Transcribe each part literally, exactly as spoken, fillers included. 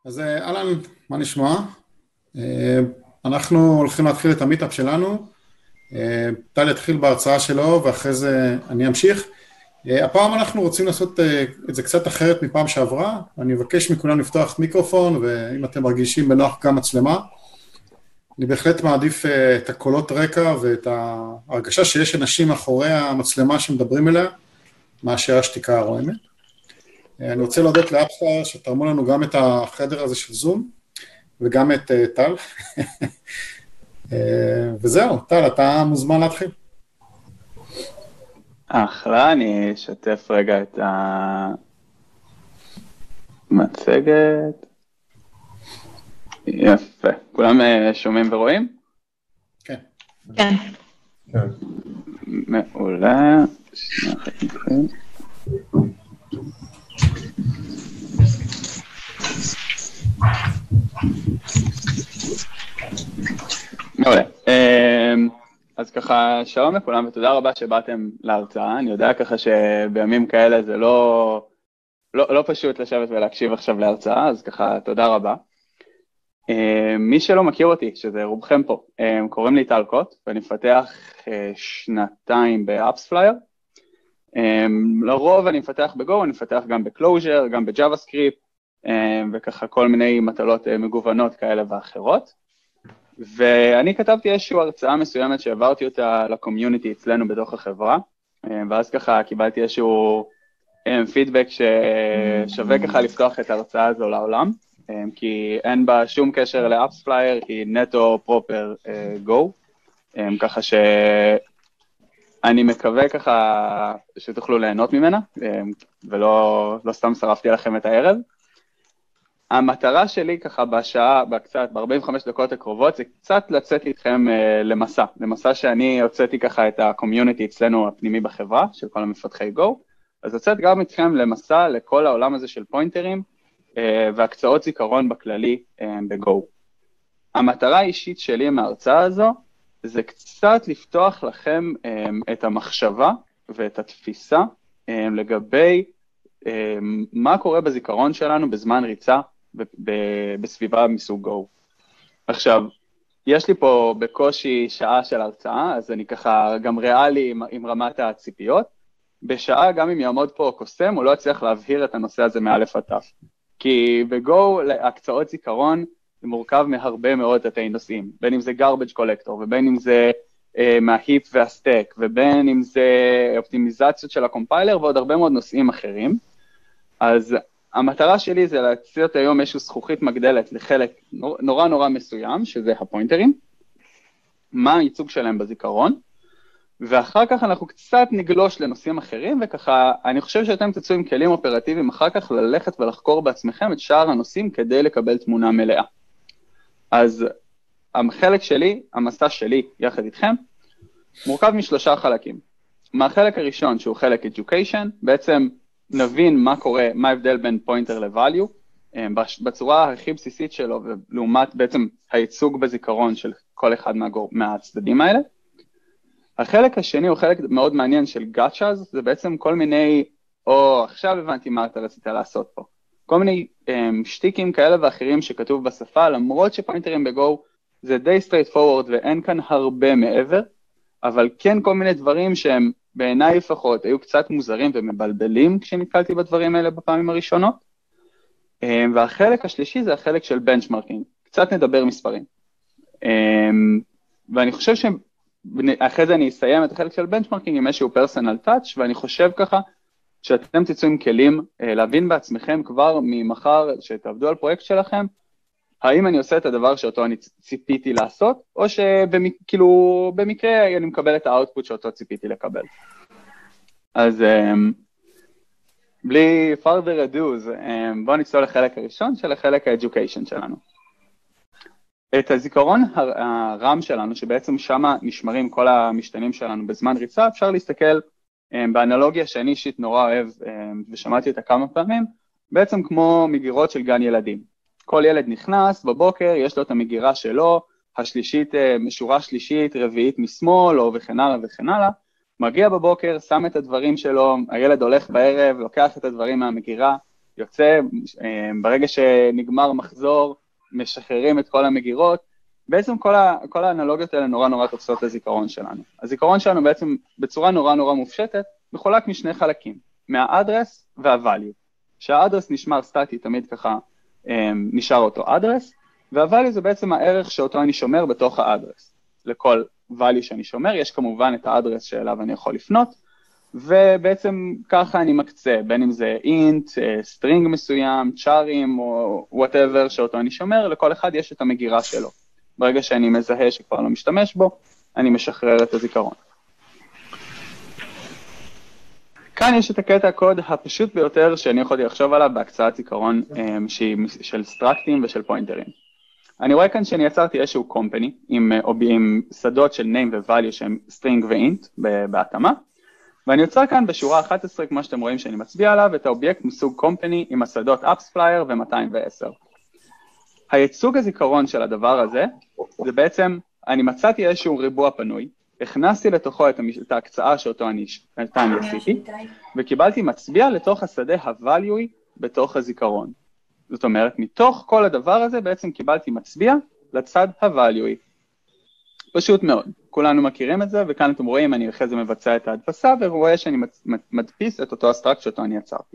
אז אהלן, מה נשמע? אנחנו הולכים להתחיל את המיטאפ שלנו. טל יתחיל בהרצאה שלו ואחרי זה אני אמשיך. הפעם אנחנו רוצים לעשות את זה קצת אחרת מפעם שעברה. אני מבקש מכולם לפתוח מיקרופון, ואם אתם מרגישים בנוח גם מצלמה. אני בהחלט מעדיף את הקולות רקע ואת ההרגשה שיש אנשים מאחורי המצלמה שמדברים אליה, מאשר השתיקה הרועמת. אני רוצה להודות לאפסה שתרמו לנו גם את החדר הזה של זום, וגם את טל. וזהו, טל, אתה מוזמן להתחיל. אחלה, אני אשתף רגע את המצגת. יפה, כולם שומעים ורואים? כן. כן. מעולה. שנייה אחת נתחיל. מעולה. אז ככה, שלום לכולם ותודה רבה שבאתם להרצאה. אני יודע ככה שבימים כאלה זה לא, לא, לא פשוט לשבת ולהקשיב עכשיו להרצאה, אז ככה תודה רבה. מי שלא מכיר אותי, שזה רובכם פה, קוראים לי טל קוט, ואני מפתח שנתיים באפספלייר. לרוב אני מפתח בגו, אני מפתח גם בקלוז'ר, גם בג'אווה-סקריפט, וככה כל מיני מטלות מגוונות כאלה ואחרות. ואני כתבתי איזושהי הרצאה מסוימת שהעברתי אותה לקומיוניטי אצלנו בתוך החברה, ואז ככה קיבלתי איזשהו פידבק ששווה ככה לפתוח את ההרצאה הזו לעולם, כי אין בה שום קשר לאפספלייר, היא נטו פרופר גו, ככה שאני מקווה ככה שתוכלו ליהנות ממנה, ולא לא סתם שרפתי לכם את הערב. המטרה שלי ככה בשעה, בקצת, ב-ארבעים וחמש דקות הקרובות, זה קצת לצאת איתכם למסע, למסע שאני הוצאתי ככה את הקומיוניטי אצלנו הפנימי בחברה, של כל המפתחי גו, אז לצאת גם איתכם למסע לכל העולם הזה של פוינטרים, והקצאות זיכרון בכללי בגו. המטרה האישית שלי מההרצאה הזו, זה קצת לפתוח לכם את המחשבה ואת התפיסה לגבי מה קורה בזיכרון שלנו בזמן ריצה בסביבה מסוג גו. עכשיו, יש לי פה בקושי שעה של הרצאה, אז אני ככה גם ריאלי עם, עם רמת הציפיות. בשעה, גם אם יעמוד פה קוסם, הוא לא יצליח להבהיר את הנושא הזה מאלף עד תף. כי בגו, הקצאות זיכרון, זה מורכב מהרבה מאוד תתי נושאים, בין אם זה garbage collector, ובין אם זה אה, מההיפ והסטק, ובין אם זה אופטימיזציות של הקומפיילר, ועוד הרבה מאוד נושאים אחרים. אז המטרה שלי זה להציע היום איזשהו זכוכית מגדלת לחלק נורא נורא מסוים, שזה הפוינטרים, מה הייצוג שלהם בזיכרון, ואחר כך אנחנו קצת נגלוש לנושאים אחרים, וככה אני חושב שאתם תצאו עם כלים אופרטיביים אחר כך ללכת ולחקור בעצמכם את שאר הנושאים כדי לקבל תמונה מלאה. אז החלק שלי, המסע שלי יחד איתכם, מורכב משלושה חלקים. מהחלק הראשון שהוא חלק education, בעצם נבין מה קורה, מה ההבדל בין פוינטר ל-value, בצורה הכי בסיסית שלו, ולעומת בעצם הייצוג בזיכרון של כל אחד מהגור, מהצדדים האלה. החלק השני הוא חלק מאוד מעניין של גאצ'אז, זה בעצם כל מיני, או עכשיו הבנתי מה אתה רצית לעשות פה, כל מיני um, שטיקים כאלה ואחרים שכתוב בשפה, למרות שפוינטרים בגו זה די straight forward ואין כאן הרבה מעבר, אבל כן כל מיני דברים שהם בעיניי לפחות היו קצת מוזרים ומבלבלים כשנתקלתי בדברים האלה בפעמים הראשונות. והחלק השלישי זה החלק של בנצ'מרקינג, קצת נדבר מספרים. ואני חושב שאחרי זה אני אסיים את החלק של בנצ'מרקינג עם איזשהו פרסונל טאץ', ואני חושב ככה שאתם תצאו עם כלים להבין בעצמכם כבר ממחר שתעבדו על פרויקט שלכם, האם אני עושה את הדבר שאותו אני ציפיתי לעשות, או שכאילו במקרה אני מקבל את האוטפוט שאותו ציפיתי לקבל. אז um, בלי further ado, um, בואו נצלול לחלק הראשון של החלק ה-education שלנו. את הזיכרון הרם שלנו, שבעצם שמה נשמרים כל המשתנים שלנו בזמן ריצה, אפשר להסתכל um, באנלוגיה שאני אישית נורא אוהב, um, ושמעתי אותה כמה פעמים, בעצם כמו מגירות של גן ילדים. כל ילד נכנס בבוקר, יש לו את המגירה שלו, השלישית, משורה שלישית, רביעית משמאל, או וכן הלאה וכן הלאה, מגיע בבוקר, שם את הדברים שלו, הילד הולך בערב, לוקח את הדברים מהמגירה, יוצא, ברגע שנגמר מחזור, משחררים את כל המגירות, בעצם כל, ה, כל האנלוגיות האלה נורא נורא תופסות לזיכרון שלנו. הזיכרון שלנו בעצם בצורה נורא נורא מופשטת, מחולק משני חלקים, מהאדרס והvalue. שהאדרס נשמר סטטי, תמיד ככה נשאר אותו אדרס, והvalue זה בעצם הערך שאותו אני שומר בתוך האדרס. לכל value שאני שומר, יש כמובן את האדרס שאליו אני יכול לפנות, ובעצם ככה אני מקצה, בין אם זה int, string מסוים, chars או whatever שאותו אני שומר, לכל אחד יש את המגירה שלו. ברגע שאני מזהה שכבר לא משתמש בו, אני משחרר את הזיכרון. כאן יש את הקטע הקוד הפשוט ביותר שאני יכולתי לחשוב עליו בהקצאת זיכרון של סטרקטים ושל פוינטרים. אני רואה כאן שאני יצרתי איזשהו company עם, עם שדות של name ו-value שהם string ו-int בהתאמה, ואני יוצר כאן בשורה אחת עשרה, כמו שאתם רואים שאני מצביע עליו, את האובייקט מסוג company עם השדות appsflyer ו-מאתיים ועשר. הייצוג הזיכרון של הדבר הזה, זה בעצם, אני מצאתי איזשהו ריבוע פנוי, הכנסתי לתוכו את, המש... את ההקצאה שאותו אני, אני עשיתי, וקיבלתי מצביע לתוך השדה ה-value בתוך הזיכרון. זאת אומרת, מתוך כל הדבר הזה בעצם קיבלתי מצביע לצד ה-value. פשוט מאוד, כולנו מכירים את זה, וכאן אתם רואים, אני אחרי זה מבצע את ההדפסה, ורואה שאני מדפיס את אותו הסטרקט שאותו אני יצרתי.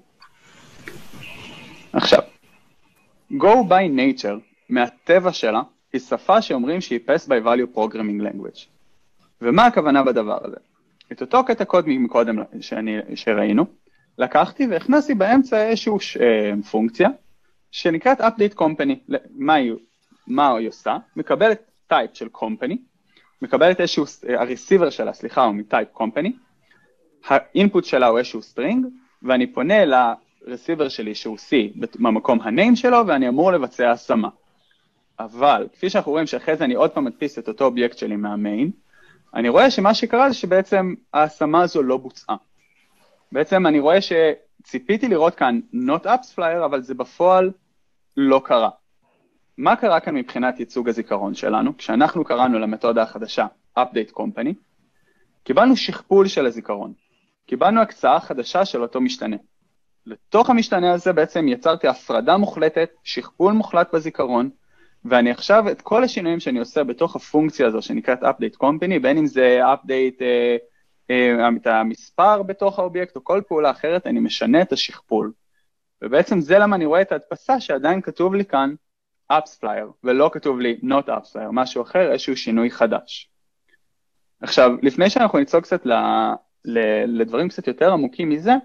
עכשיו, Go by nature, מהטבע שלה, היא שפה שאומרים שהיא Pass by Value Programming Language. ומה הכוונה בדבר הזה? את אותו קטע קוד מקודם שאני, שראינו, לקחתי והכנסתי באמצע איזשהו ש, פונקציה, שנקראת Update Company. מה היא, מה היא עושה? מקבלת טייפ של Company, מקבלת איזשהו, הרסיבר שלה, סליחה, הוא מטייפ Company, האינפוט שלה הוא איזשהו string, ואני פונה ל... רסיבר שלי שהוא C במקום הניים שלו, ואני אמור לבצע השמה. אבל, כפי שאנחנו רואים שאחרי זה אני עוד פעם מדפיס את אותו אובייקט שלי מהמיין, אני רואה שמה שקרה זה שבעצם ההשמה הזו לא בוצעה. בעצם אני רואה שציפיתי לראות כאן not appsflyer, אבל זה בפועל לא קרה. מה קרה כאן מבחינת ייצוג הזיכרון שלנו? כשאנחנו קראנו למתודה החדשה update company, קיבלנו שכפול של הזיכרון. קיבלנו הקצאה חדשה של אותו משתנה. לתוך המשתנה הזה בעצם יצרתי הפרדה מוחלטת, שכפול מוחלט בזיכרון, ואני עכשיו את כל השינויים שאני עושה בתוך הפונקציה הזו שנקראת update company, בין אם זה update אה, אה, את המספר בתוך האובייקט או כל פעולה אחרת, אני משנה את השכפול. ובעצם זה למה אני רואה את ההדפסה שעדיין כתוב לי כאן appsflyer, ולא כתוב לי not appsflyer, משהו אחר, איזשהו שינוי חדש. עכשיו, לפני שאנחנו נצלול קצת ל, ל, לדברים קצת יותר עמוקים מזה,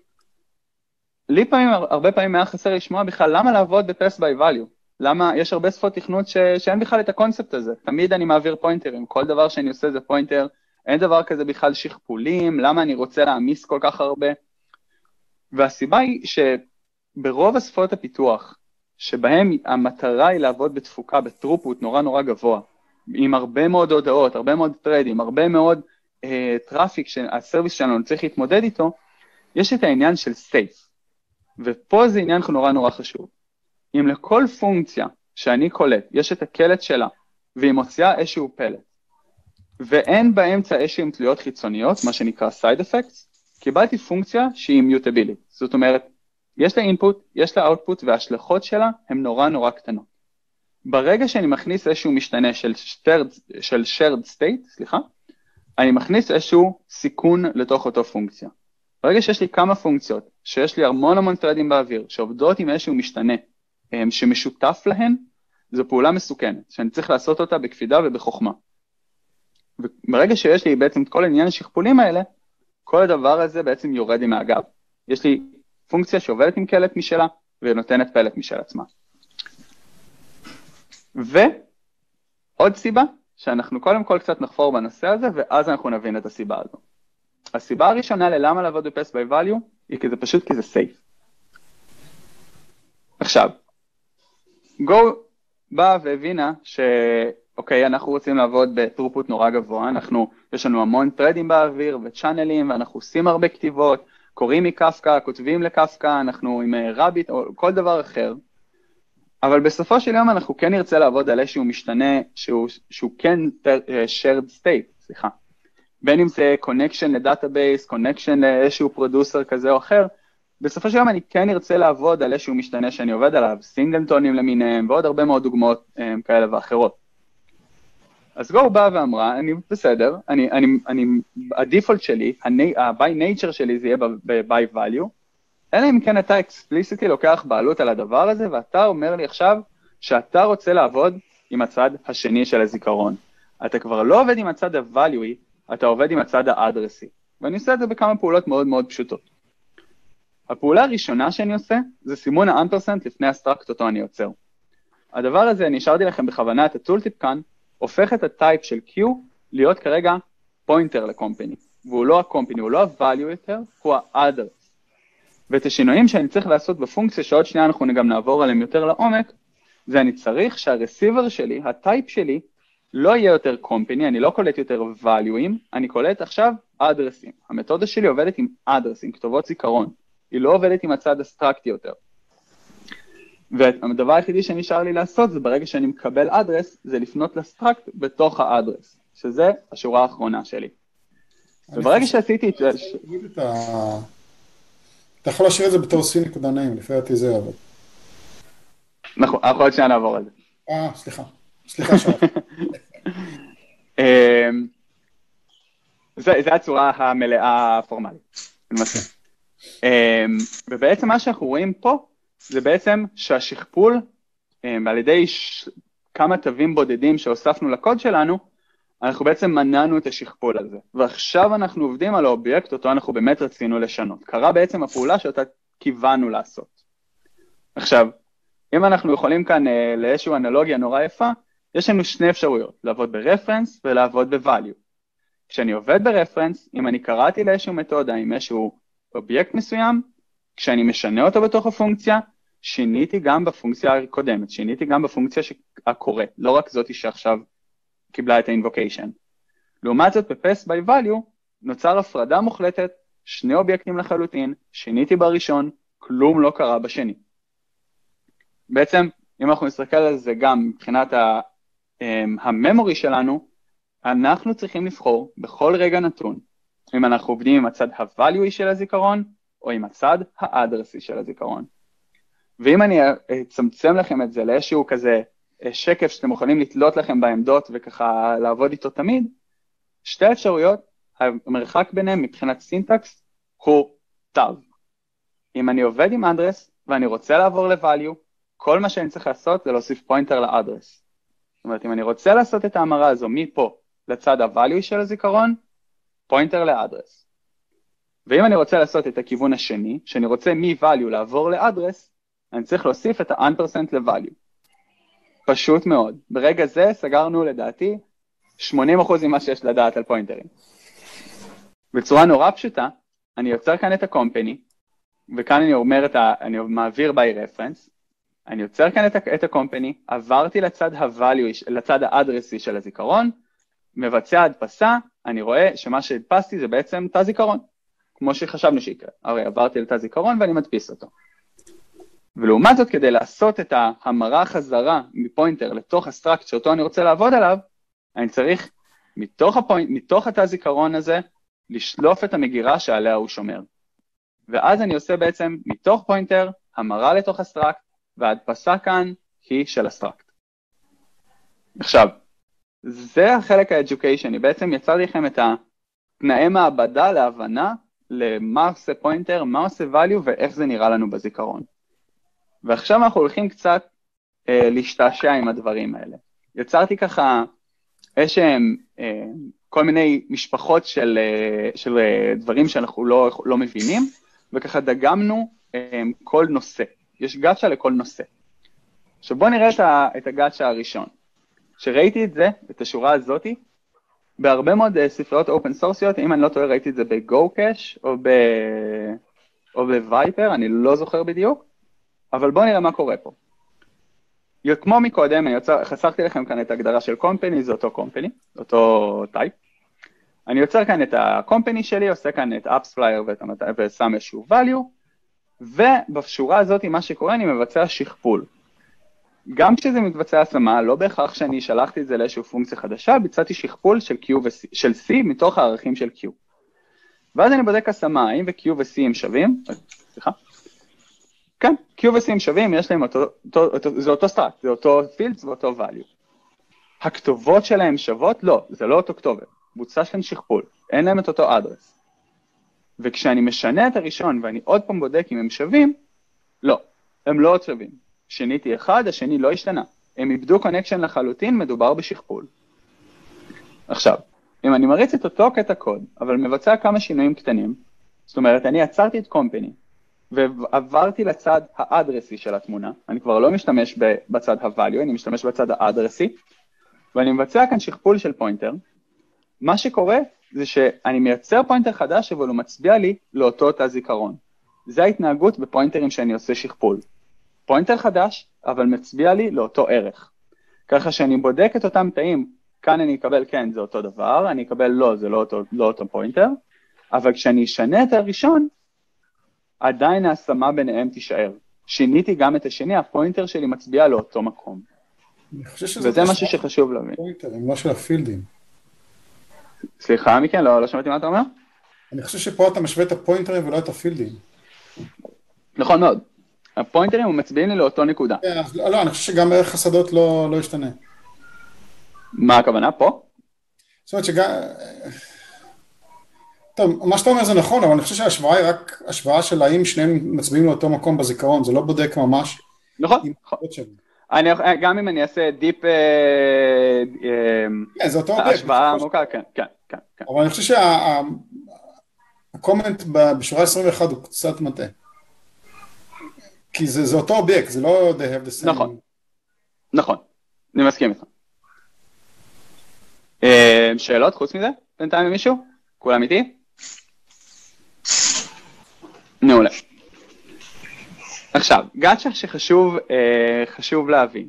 לי פעמים, הרבה פעמים היה חסר לשמוע בכלל, למה לעבוד ב-Pass by Value? למה, יש הרבה שפות תכנות ש... שאין בכלל את הקונספט הזה. תמיד אני מעביר פוינטרים, כל דבר שאני עושה זה פוינטר, אין דבר כזה בכלל שכפולים, למה אני רוצה להעמיס כל כך הרבה? והסיבה היא שברוב השפות הפיתוח, שבהם המטרה היא לעבוד בתפוקה, בטרופות נורא נורא גבוה, עם הרבה מאוד הודעות, הרבה מאוד טרדים, הרבה מאוד אה, טראפיק שהסרוויס שלנו צריך להתמודד איתו, יש את העניין של סייף. ופה זה עניין נורא נורא חשוב. אם לכל פונקציה שאני קולט, יש את הקלט שלה, והיא מוציאה איזשהו פלט, ואין באמצע איזשהם תלויות חיצוניות, מה שנקרא side effects, קיבלתי פונקציה שהיא mutability. זאת אומרת, יש לה input, יש לה output, וההשלכות שלה הן נורא נורא קטנות. ברגע שאני מכניס איזשהו משתנה של shared, של shared state, סליחה, אני מכניס איזשהו סיכון לתוך אותו פונקציה. ברגע שיש לי כמה פונקציות, שיש לי המון המון טרדים באוויר, שעובדות עם איזשהו משתנה שמשותף להן, זו פעולה מסוכנת, שאני צריך לעשות אותה בקפידה ובחוכמה. וברגע שיש לי בעצם את כל העניין השכפולים האלה, כל הדבר הזה בעצם יורד לי מהגב. יש לי פונקציה שעובדת עם קלט משלה, ונותנת פלט משל עצמה. ועוד סיבה, שאנחנו קודם כל קצת נחפור בנושא הזה, ואז אנחנו נבין את הסיבה הזו. הסיבה הראשונה ללמה לעבוד ב-Pass by Value, היא כי זה פשוט כי זה safe. עכשיו, Go באה והבינה שאוקיי, אנחנו רוצים לעבוד בטרופות נורא גבוה, אנחנו, יש לנו המון טרדים באוויר וצ'אנלים, ואנחנו עושים הרבה כתיבות, קוראים מקפקא, כותבים לקפקא, אנחנו עם רביט או כל דבר אחר, אבל בסופו של יום אנחנו כן נרצה לעבוד על איזשהו משתנה שהוא, שהוא כן shared state, סליחה. בין אם זה connection לדאטאבייס, connection לאיזשהו פרודוסר כזה או אחר, בסופו של יום אני כן ארצה לעבוד על איזשהו משתנה שאני עובד עליו, סינגלטונים למיניהם, ועוד הרבה מאוד דוגמאות um, כאלה ואחרות. אז גו באה ואמרה, אני בסדר, אני, אני, אני, הדיפולט שלי, ה-by nature שלי זה יהיה ב-by value, אלא אם כן אתה explicitly לוקח בעלות על הדבר הזה, ואתה אומר לי עכשיו שאתה רוצה לעבוד עם הצד השני של הזיכרון. אתה כבר לא עובד עם הצד ה-value, אתה עובד עם הצד ה-addressy. ואני עושה את זה בכמה פעולות מאוד מאוד פשוטות. הפעולה הראשונה שאני עושה, זה סימון ה-ampersand לפני הסטרקט אותו אני יוצר. הדבר הזה, אני השארתי לכם בכוונה את הטולטיפ כאן, הופך את הטייפ של Q להיות כרגע פוינטר לקומפני. והוא לא הקומפני, הוא לא ה-value יותר, הוא ה-address. ואת השינויים שאני צריך לעשות בפונקציה, שעוד שנייה אנחנו גם נעבור עליהם יותר לעומק, זה אני צריך שהרסיבר שלי, הטייפ שלי, לא יהיה יותר קומפני, אני לא קולט יותר value'ים, אני קולט עכשיו address'ים. המתודה שלי עובדת עם address'ים, כתובות זיכרון. היא לא עובדת עם הצד אסטרקטי יותר. והדבר היחידי שנשאר לי לעשות, זה ברגע שאני מקבל address, זה לפנות לסטרקט בתוך ה-address, שזה השורה האחרונה שלי. וברגע שעשיתי את זה... אתה יכול להשאיר את זה בתור סי נקודה נעים, לפי דעתי זה עבוד. נכון, אנחנו עוד שנייה נעבור על זה. אה, סליחה. סליחה שרף. זה הצורה המלאה הפורמלית. ובעצם מה שאנחנו רואים פה, זה בעצם שהשכפול, על ידי כמה תווים בודדים שהוספנו לקוד שלנו, אנחנו בעצם מנענו את השכפול הזה. ועכשיו אנחנו עובדים על האובייקט, אותו אנחנו באמת רצינו לשנות. קרה בעצם הפעולה שאותה כיוונו לעשות. עכשיו, אם אנחנו יכולים כאן לאיזושהי אנלוגיה נורא יפה, יש לנו שני אפשרויות, לעבוד ברפרנס ולעבוד בvalue. כשאני עובד ברפרנס, אם אני קראתי לאיזשהו מתודה עם איזשהו אובייקט מסוים, כשאני משנה אותו בתוך הפונקציה, שיניתי גם בפונקציה הקודמת, שיניתי גם בפונקציה הקוראת, לא רק זאתי שעכשיו קיבלה את ה-invocation. לעומת זאת, ב-pass by value, נוצר הפרדה מוחלטת, שני אובייקטים לחלוטין, שיניתי בראשון, כלום לא קרה בשני. בעצם, אם אנחנו נסתכל על זה גם מבחינת הממורי שלנו, אנחנו צריכים לבחור בכל רגע נתון, אם אנחנו עובדים עם הצד ה-value של הזיכרון, או עם הצד ה-addressy של הזיכרון. ואם אני אצמצם לכם את זה לאיזשהו כזה שקף שאתם יכולים לתלות לכם בעמדות וככה לעבוד איתו תמיד, שתי אפשרויות, המרחק ביניהם מבחינת סינטקס הוא תו. אם אני עובד עם address ואני רוצה לעבור ל-value, כל מה שאני צריך לעשות זה להוסיף פוינטר ל-address. זאת אומרת, אם אני רוצה לעשות את ההמרה הזו מפה לצד ה-value של הזיכרון, פוינטר ל-address. ואם אני רוצה לעשות את הכיוון השני, שאני רוצה מ-value לעבור ל-address, אני צריך להוסיף את ה-ampersand ל-value. פשוט מאוד. ברגע זה סגרנו לדעתי שמונים אחוז ממה שיש לדעת על פוינטרים. בצורה נורא פשוטה, אני יוצר כאן את ה-company, וכאן אני אומר את ה... אני מעביר by reference, אני יוצר כאן את ה-company, עברתי לצד ה-value, לצד ה-addressy של הזיכרון, מבצע הדפסה, אני רואה שמה שהדפסתי זה בעצם תא זיכרון, כמו שחשבנו שיקרה. הרי עברתי לתא זיכרון ואני מדפיס אותו. ולעומת זאת, כדי לעשות את ההמרה חזרה מפוינטר לתוך הסטרקט שאותו אני רוצה לעבוד עליו, אני צריך מתוך, הפוינט, מתוך התא זיכרון הזה, לשלוף את המגירה שעליה הוא שומר. ואז אני עושה בעצם מתוך פוינטר, המרה לתוך הסטרקט, וההדפסה כאן היא של הסטרקט. עכשיו, זה החלק ה-education, בעצם יצרתי לכם את התנאי מעבדה להבנה למה עושה פוינטר, מה עושה value ואיך זה נראה לנו בזיכרון. ועכשיו אנחנו הולכים קצת אה, להשתעשע עם הדברים האלה. יצרתי ככה איזשהם אה, כל מיני משפחות של, אה, של אה, דברים שאנחנו לא, לא מבינים, וככה דגמנו אה, כל נושא. יש גאצ'ה לכל נושא. עכשיו בואו נראה את, ה, את הגאצ'ה הראשון. שראיתי את זה, את השורה הזאת, בהרבה מאוד uh, ספריות אופן סורסיות, אם אני לא טועה ראיתי את זה ב-GoCache או, ב... או ב-Viper, אני לא זוכר בדיוק, אבל בואו נראה מה קורה פה. כמו מקודם, אני יוצר, חסכתי לכם כאן את ההגדרה של company, זה אותו company, אותו טייפ. אני יוצר כאן את ה-company שלי, עושה כאן את AppsFlyer ושם איזשהו value, ובשורה הזאת, מה שקורה, אני מבצע שכפול. גם כשזה מתבצע השמה, לא בהכרח שאני שלחתי את זה לאיזושהי פונקציה חדשה, ביצעתי שכפול של, Q ו- של C מתוך הערכים של Q. ואז אני בודק השמה, האם ו-Q ו-C הם שווים, סליחה, כן, Q ו-C שווים, יש להם אותו, אותו, אותו, זה אותו סטרקט, זה אותו fields ואותו value. הכתובות שלהם שוות? לא, זה לא אותו כתובת. בוצע שלהם שכפול, אין להם את אותו אדרס. וכשאני משנה את הראשון ואני עוד פעם בודק אם הם שווים, לא, הם לא עוד שווים. שיניתי אחד, השני לא השתנה. הם איבדו קונקשן לחלוטין, מדובר בשכפול. עכשיו, אם אני מריץ את אותו קטע קוד, אבל מבצע כמה שינויים קטנים, זאת אומרת, אני עצרתי את קומפני, ועברתי לצד האדרסי של התמונה, אני כבר לא משתמש בצד ה-value, אני משתמש בצד האדרסי, ואני מבצע כאן שכפול של פוינטר, מה שקורה זה שאני מייצר פוינטר חדש, אבל הוא מצביע לי לאותו תא זיכרון. זה ההתנהגות בפוינטרים שאני עושה שכפול. פוינטר חדש, אבל מצביע לי לאותו ערך. ככה שאני בודק את אותם תאים, כאן אני אקבל כן, זה אותו דבר, אני אקבל לא, זה לא אותו, לא אותו פוינטר, אבל כשאני אשנה את הראשון, עדיין ההשמה ביניהם תישאר. שיניתי גם את השני, הפוינטר שלי מצביע לאותו מקום. וזה משהו שחשוב להבין. פוינטרים, לא של הפילדים. סליחה, מיקי, לא, לא שמעתי מה אתה אומר? אני חושב שפה אתה משווה את הפוינטרים ולא את הפילדים. נכון מאוד. הפוינטרים הם מצביעים לי לאותו נקודה. לא, לא, אני חושב שגם ערך השדות לא, לא ישתנה. מה הכוונה פה? זאת אומרת שגם... טוב, מה שאתה אומר זה נכון, אבל אני חושב שההשוואה היא רק השוואה של האם שניהם מצביעים לאותו מקום בזיכרון, זה לא בודק ממש. נכון, נכון. אני, גם אם אני אעשה דיפ... כן, זה אותו אובייקט. השוואה עמוקה, כן, כן, כן. אבל אני חושב שהקומנט בשורה עשרים ואחת הוא קצת מטעה. כי זה, זה אותו אובייקט, זה לא they have the same. נכון, נכון, אני מסכים איתך. שאלות חוץ מזה? בינתיים למישהו? כולם איתי? מעולה. עכשיו, גאצ'ה שחשוב חשוב להבין.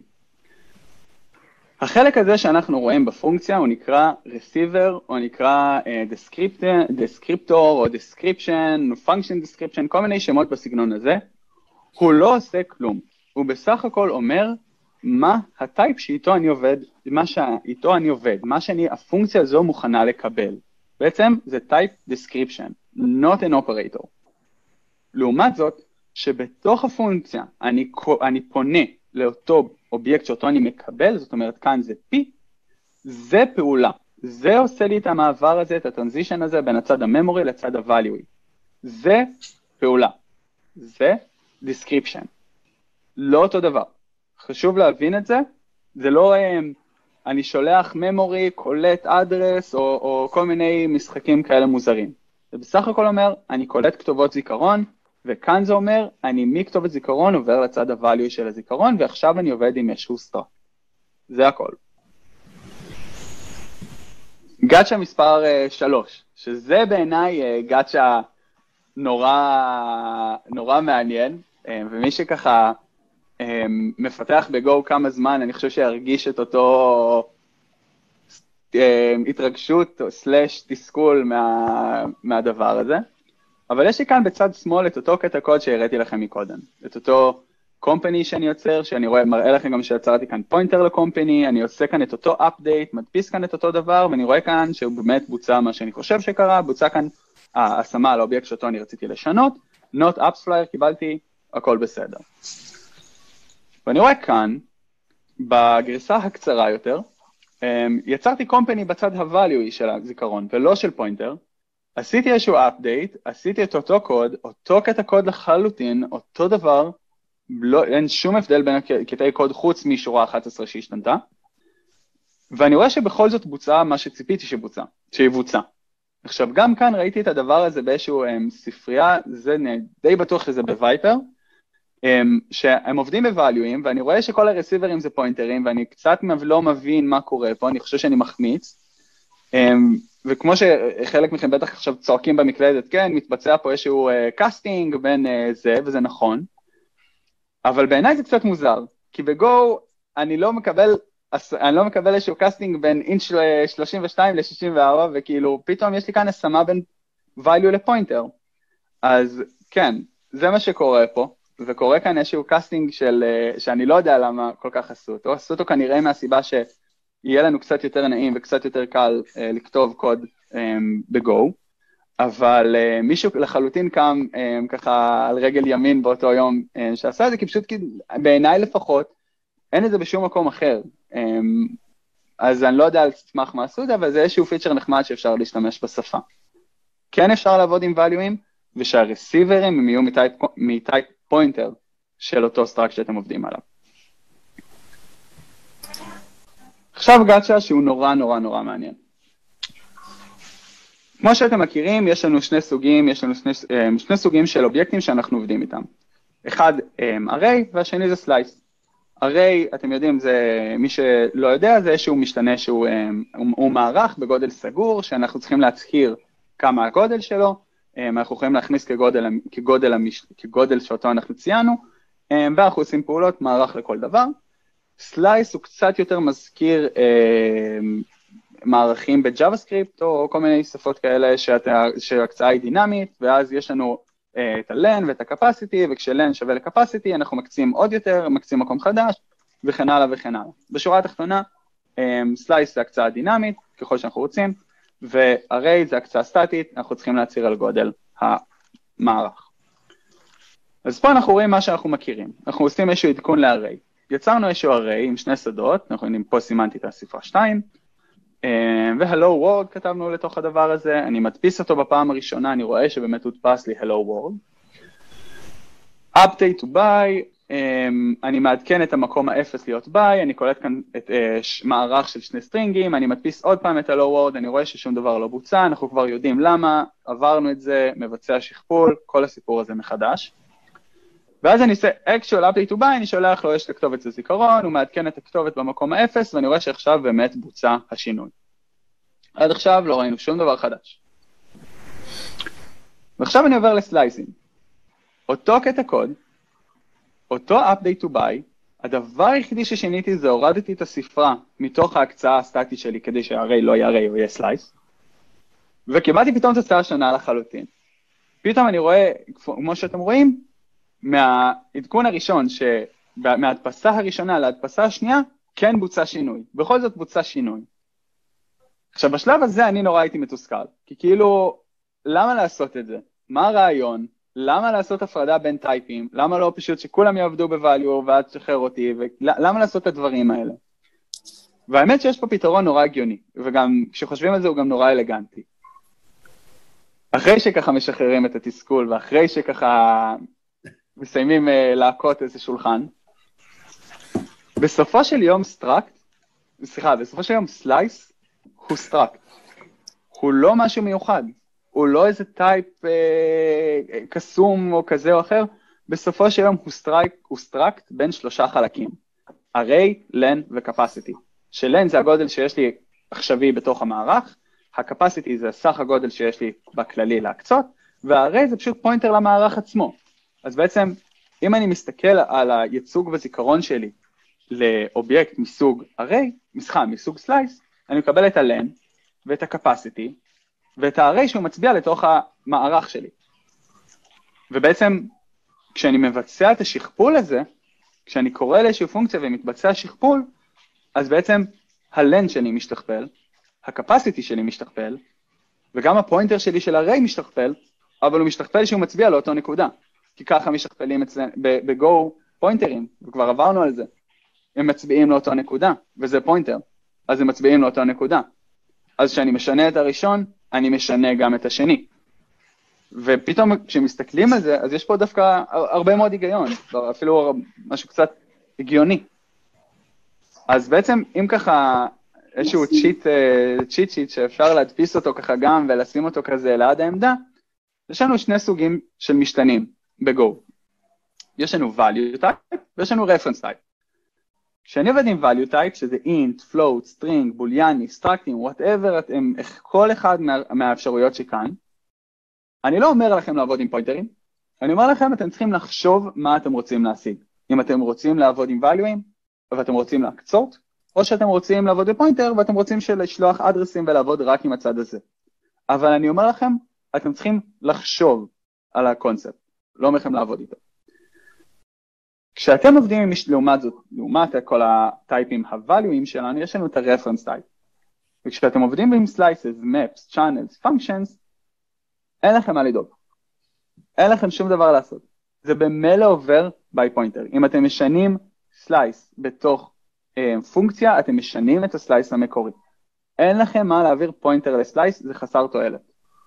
החלק הזה שאנחנו רואים בפונקציה הוא נקרא receiver, או נקרא descriptor, או description, או function description, כל מיני שמות בסגנון הזה. הוא לא עושה כלום. הוא בסך הכל אומר מה הטייפ שאיתו אני עובד, מה שאיתו אני עובד, מה שאני, הפונקציה הזו מוכנה לקבל. בעצם זה type description, not an operator. לעומת זאת, שבתוך הפונקציה אני, אני פונה לאותו אובייקט שאותו אני מקבל, זאת אומרת כאן זה P, זה פעולה. זה עושה לי את המעבר הזה, את הטרנזישן הזה בין הצד הממורי לצד ה-value. זה פעולה. זה description. לא אותו דבר. חשוב להבין את זה. זה לא אני שולח memory, קולט address או, או כל מיני משחקים כאלה מוזרים. זה בסך הכל אומר, אני קולט כתובות זיכרון, וכאן זה אומר, אני מכתובת זיכרון עובר לצד ה-value של הזיכרון, ועכשיו אני עובד עם איזשהו סטרקט. זה הכל. גאצ'ה מספר שלוש, שזה בעיניי גאצ'ה נורא, נורא מעניין, ומי שככה מפתח בגו כמה זמן, אני חושב שירגיש את אותו התרגשות או סלש תסכול מה, מהדבר הזה. אבל יש לי כאן בצד שמאל את אותו קטע קוד שהראיתי לכם מקודם. את אותו קומפני שאני יוצר, שאני רואה, מראה לכם גם שיצרתי כאן פוינטר לקומפני, אני עושה כאן את אותו אפדייט, מדפיס כאן את אותו דבר, ואני רואה כאן שהוא באמת בוצע מה שאני חושב שקרה, בוצע כאן ההשמה על האובייקט שאותו אני רציתי לשנות, not apps flyer, קיבלתי, הכל בסדר. ואני רואה כאן, בגרסה הקצרה יותר, יצרתי קומפני בצד ה-value של הזיכרון, ולא של פוינטר, עשיתי איזשהו update, עשיתי את אותו קוד, אותו קטע קוד לחלוטין, אותו דבר, לא, אין שום הבדל בין קטעי קוד חוץ משורה אחת עשרה שהשתנתה, ואני רואה שבכל זאת בוצע מה שציפיתי שבוצע, שיבוצע. עכשיו, גם כאן ראיתי את הדבר הזה באיזשהו um, ספרייה, זה די בטוח שזה בווייפר, um, שהם עובדים בווליואים, ואני רואה שכל הרסיברים זה פוינטרים, ואני קצת לא מבין מה קורה פה, אני חושב שאני מחמיץ, um, וכמו שחלק מכם בטח עכשיו צועקים במקלדת, כן, מתבצע פה איזשהו קאסטינג uh, בין uh, זה, וזה נכון, אבל בעיניי זה קצת מוזר, כי בגו אני לא מקבל, אני לא מקבל איזשהו קאסטינג בין אינץ' שלושים ושתיים ל-שישים וארבע, וכאילו פתאום יש לי כאן השמה בין value לפוינטר. אז כן, זה מה שקורה פה, וקורה כאן איזשהו קאסטינג של, שאני לא יודע למה כל כך עשו אותו, עשו אותו כנראה מהסיבה שיהיה לנו קצת יותר נעים וקצת יותר קל לכתוב קוד בגו, אבל uh, מישהו לחלוטין קם um, ככה על רגל ימין באותו יום um, שעשה את זה, כי פשוט בעיניי לפחות, אין את זה בשום מקום אחר. Um, אז אני לא יודע על סמך מה עשו את זה, אבל זה איזשהו פיצ'ר נחמד שאפשר להשתמש בשפה. כן אפשר לעבוד עם value'ים, ושהרסיברים הם יהיו מטייפ, מטייפ פוינטר של אותו סטרק שאתם עובדים עליו. עכשיו גאצ'ה שהוא נורא נורא נורא מעניין. כמו שאתם מכירים, יש לנו שני סוגים, יש לנו שני, שני סוגים של אובייקטים שאנחנו עובדים איתם. אחד array והשני זה slice. array, אתם יודעים, זה, מי שלא יודע, זה איזשהו משתנה שהוא הוא, הוא מערך בגודל סגור, שאנחנו צריכים להצהיר כמה הגודל שלו, אנחנו יכולים להכניס כגודל, כגודל, כגודל שאותו אנחנו ציינו, ואנחנו עושים פעולות מערך לכל דבר. slice הוא קצת יותר מזכיר מערכים ב-JavaScript, או כל מיני שפות כאלה שההקצאה היא דינמית, ואז יש לנו את ה-len ואת ה-capacity, וכש-len שווה ל-capacity, אנחנו מקצים עוד יותר, מקצים מקום חדש, וכן הלאה וכן הלאה. בשורה התחתונה, slice זה הקצאה דינמית, ככל שאנחנו רוצים, ו-array זה הקצאה סטטית, אנחנו צריכים להצהיר על גודל המערך. אז פה אנחנו רואים מה שאנחנו מכירים. אנחנו עושים איזשהו עדכון ל-array. יצרנו איזשהו array עם שני שדות, אנחנו יודעים פה סימנתי את הספרה שתיים, ו-Hello World כתבנו לתוך הדבר הזה, אני מדפיס אותו בפעם הראשונה, אני רואה שבאמת הודפס לי Hello World. Update to buy, אני מעדכן את המקום האפס להיות buy, אני קולט כאן את מערך של שני סטרינגים, אני מדפיס עוד פעם את Hello World, אני רואה ששום דבר לא בוצע, אנחנו כבר יודעים למה, עברנו את זה, מבצע שכפול, כל הסיפור הזה מחדש. ואז אני עושה actual update to buy, אני שולח לו, יש לכתובת לזיכרון, הוא מעדכן את הכתובת במקום האפס, ואני רואה שעכשיו באמת בוצע השינוי. עד עכשיו לא ראינו שום דבר חדש. ועכשיו אני עובר לסלייסים. אותו קטע קוד, אותו update to buy, הדבר היחידי ששיניתי זה הורדתי את הספרה מתוך ההקצאה הסטטית שלי, כדי שהarray לא יהיה array או יהיה סלייס, וקיבלתי פתאום תוצאה שונה לחלוטין. פתאום אני רואה, כמו שאתם רואים, מהעדכון הראשון, מההדפסה הראשונה להדפסה השנייה, כן בוצע שינוי. בכל זאת בוצע שינוי. עכשיו, בשלב הזה אני נורא הייתי מתוסכל, כי כאילו, למה לעשות את זה? מה הרעיון? למה לעשות הפרדה בין טייפים? למה לא פשוט שכולם יעבדו בvalue ואז תשחרר אותי? ולמה לעשות את הדברים האלה? והאמת שיש פה פתרון נורא הגיוני, וגם כשחושבים על זה הוא גם נורא אלגנטי. אחרי שככה משחררים את התסכול, ואחרי שככה מסיימים uh, להקות איזה שולחן, בסופו של יום סטרקט, סליחה, בסופו של יום סלייס הוא סטרקט. הוא לא משהו מיוחד. הוא לא איזה טייפ אה, קסום או כזה או אחר. בסופו של יום הוא, סטרייק, הוא סטרקט בין שלושה חלקים. array, len ו-capacity. של-len זה הגודל שיש לי עכשווי בתוך המערך, ה-capacity זה סך הגודל שיש לי בכללי להקצות, וה-array זה פשוט פוינטר למערך עצמו. אז בעצם, אם אני מסתכל על הייצוג בזיכרון שלי לאובייקט מסוג array, מסחר, מסוג slice, אני מקבל את ה-len ואת ה-capacity, ואת ה-array שהוא מצביע לתוך המערך שלי. ובעצם, כשאני מבצע את השכפול הזה, כשאני קורא לאיזושהי פונקציה ומתבצע שכפול, אז בעצם ה-len שלי משתכפל, ה-capacity שלי משתכפל, וגם הפוינטר שלי של array משתכפל, אבל הוא משתכפל שהוא מצביע לאותו נקודה. כי ככה משתכפלים ב-go פוינטרים, וכבר עברנו על זה. הם מצביעים לאותו נקודה, וזה פוינטר, אז הם מצביעים לאותו נקודה. אז כשאני משנה את הראשון, אני משנה גם את השני. ופתאום כשמסתכלים על זה, אז יש פה דווקא הרבה מאוד היגיון, אפילו משהו קצת הגיוני. אז בעצם, אם ככה איזשהו צ'יט, צ'יט שיט שאפשר להדפיס אותו ככה גם, ולשים אותו כזה ליד העמדה, יש לנו שני סוגים של משתנים ב-Go. יש לנו value type, ויש לנו reference type. כשאני עובד עם value type, שזה int, float, string, boolean, structing, whatever, אתם, כל אחד מה, מהאפשרויות שכאן, אני לא אומר לכם לעבוד עם פוינטרים, אני אומר לכם, אתם צריכים לחשוב מה אתם רוצים להשיג. אם אתם רוצים לעבוד עם value'ים, ואתם רוצים להקצות, או שאתם רוצים לעבוד בפוינטר, ואתם רוצים לשלוח אדרסים ולעבוד רק עם הצד הזה. אבל אני אומר לכם, אתם צריכים לחשוב על הקונספט, לא אומר לכם לעבוד איתו. כשאתם עובדים עם לעומת זאת, לעומת כל הטייפים הvalue'ים שלנו, יש לנו את ה-reference type. וכשאתם עובדים עם slices, maps, channels, functions, אין לכם מה לדאוג. אין לכם שום דבר לעשות. זה במילא עובר by pointer. אם אתם משנים סלייס בתוך אה, פונקציה, אתם משנים את הסלייס המקורי. אין לכם מה להעביר פוינטר לסלייס, זה חסר תועלת.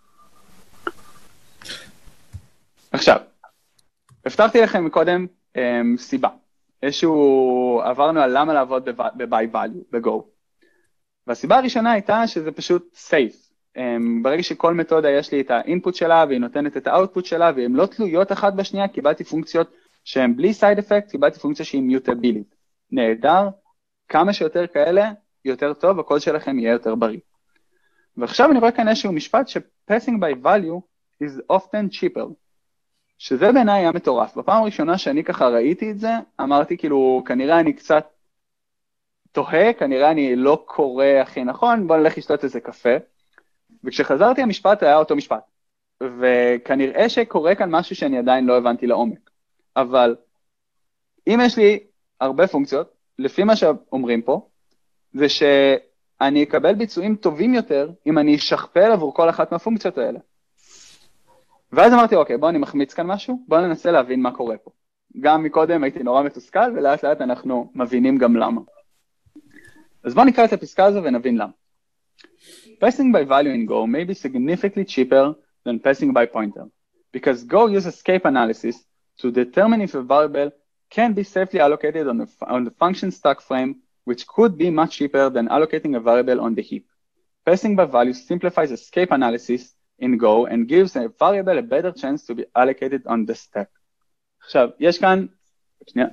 עכשיו, הבטחתי לכם מקודם אה, סיבה. איזשהו, עברנו על למה לעבוד ב-by value, ב-go. והסיבה הראשונה הייתה שזה פשוט safe. ברגע שכל מתודה יש לי את האינפוט שלה, והיא נותנת את האוטפוט שלה, והן לא תלויות אחת בשנייה, קיבלתי פונקציות שהן בלי side effect, קיבלתי פונקציה שהיא mutability. נהדר, כמה שיותר כאלה, יותר טוב, הקוד שלכם יהיה יותר בריא. ועכשיו אני רואה כאן איזשהו משפט, ש-passing by value is often cheaper. שזה בעיניי היה מטורף. בפעם הראשונה שאני ככה ראיתי את זה, אמרתי כאילו, כנראה אני קצת תוהה, כנראה אני לא קורא הכי נכון, בוא נלך לשתות איזה קפה. וכשחזרתי המשפט היה אותו משפט. וכנראה שקורה כאן משהו שאני עדיין לא הבנתי לעומק. אבל אם יש לי הרבה פונקציות, לפי מה שאומרים פה, זה שאני אקבל ביצועים טובים יותר, אם אני אשכפל עבור כל אחת מהפונקציות האלה. ואז אמרתי, אוקיי, בוא אני מחמיץ כאן משהו, בוא ננסה להבין מה קורה פה. גם מקודם הייתי נורא מתוסכל, ולאט לאט אנחנו מבינים גם למה. אז בוא נקרא את הפסקה הזו ונבין למה. Passing by value in Go may be significantly cheaper than passing by pointer, because Go uses escape analysis to determine if a variable can be safely allocated on the, on the function stack frame, which could be much cheaper than allocating a variable on the heap. Passing by value simplifies escape analysis in Go and gives a variable a better chance to be allocated on the stack. עכשיו, יש כאן, שנייה.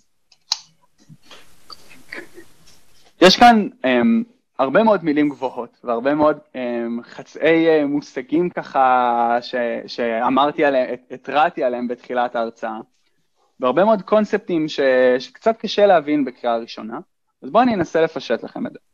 יש כאן um, הרבה מאוד מילים גבוהות, והרבה מאוד um, חצאי uh, מושגים ככה ש, שאמרתי עליהם, התרעתי עליהם בתחילת ההרצאה, והרבה מאוד קונספטים ש, שקצת קשה להבין בקריאה ראשונה, אז בואו אני אנסה לפשט לכם את זה.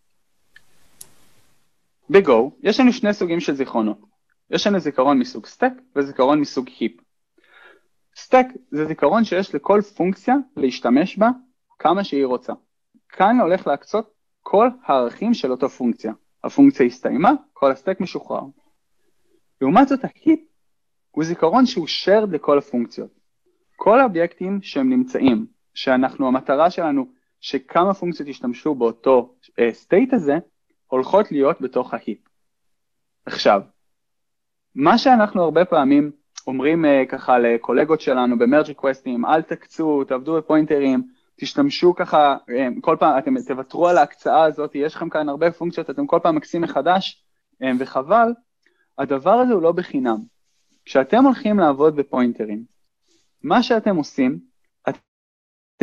ב-Go יש לנו שני סוגים של זיכרונות. יש לנו זיכרון מסוג סטק וזיכרון מסוג היפ. סטק זה זיכרון שיש לכל פונקציה להשתמש בה כמה שהיא רוצה. כאן הולך להקצות כל הערכים של אותו פונקציה. הפונקציה הסתיימה, כל הסטק משוחרר. לעומת זאת, ההיפ הוא זיכרון שהוא shared לכל הפונקציות. כל האובייקטים שהם נמצאים, שאנחנו, המטרה שלנו, שכמה פונקציות ישתמשו באותו state הזה, הולכות להיות בתוך ההיפ. עכשיו, מה שאנחנו הרבה פעמים אומרים ככה לקולגות שלנו במרג' ריקווסטים, אל תקצו, תעבדו בפוינטרים, תשתמשו ככה, כל פעם, אתם תוותרו על ההקצאה הזאת, יש לכם כאן הרבה פונקציות, אתם כל פעם מקצים מחדש, וחבל, הדבר הזה הוא לא בחינם. כשאתם הולכים לעבוד בפוינטרים, מה שאתם עושים, אתם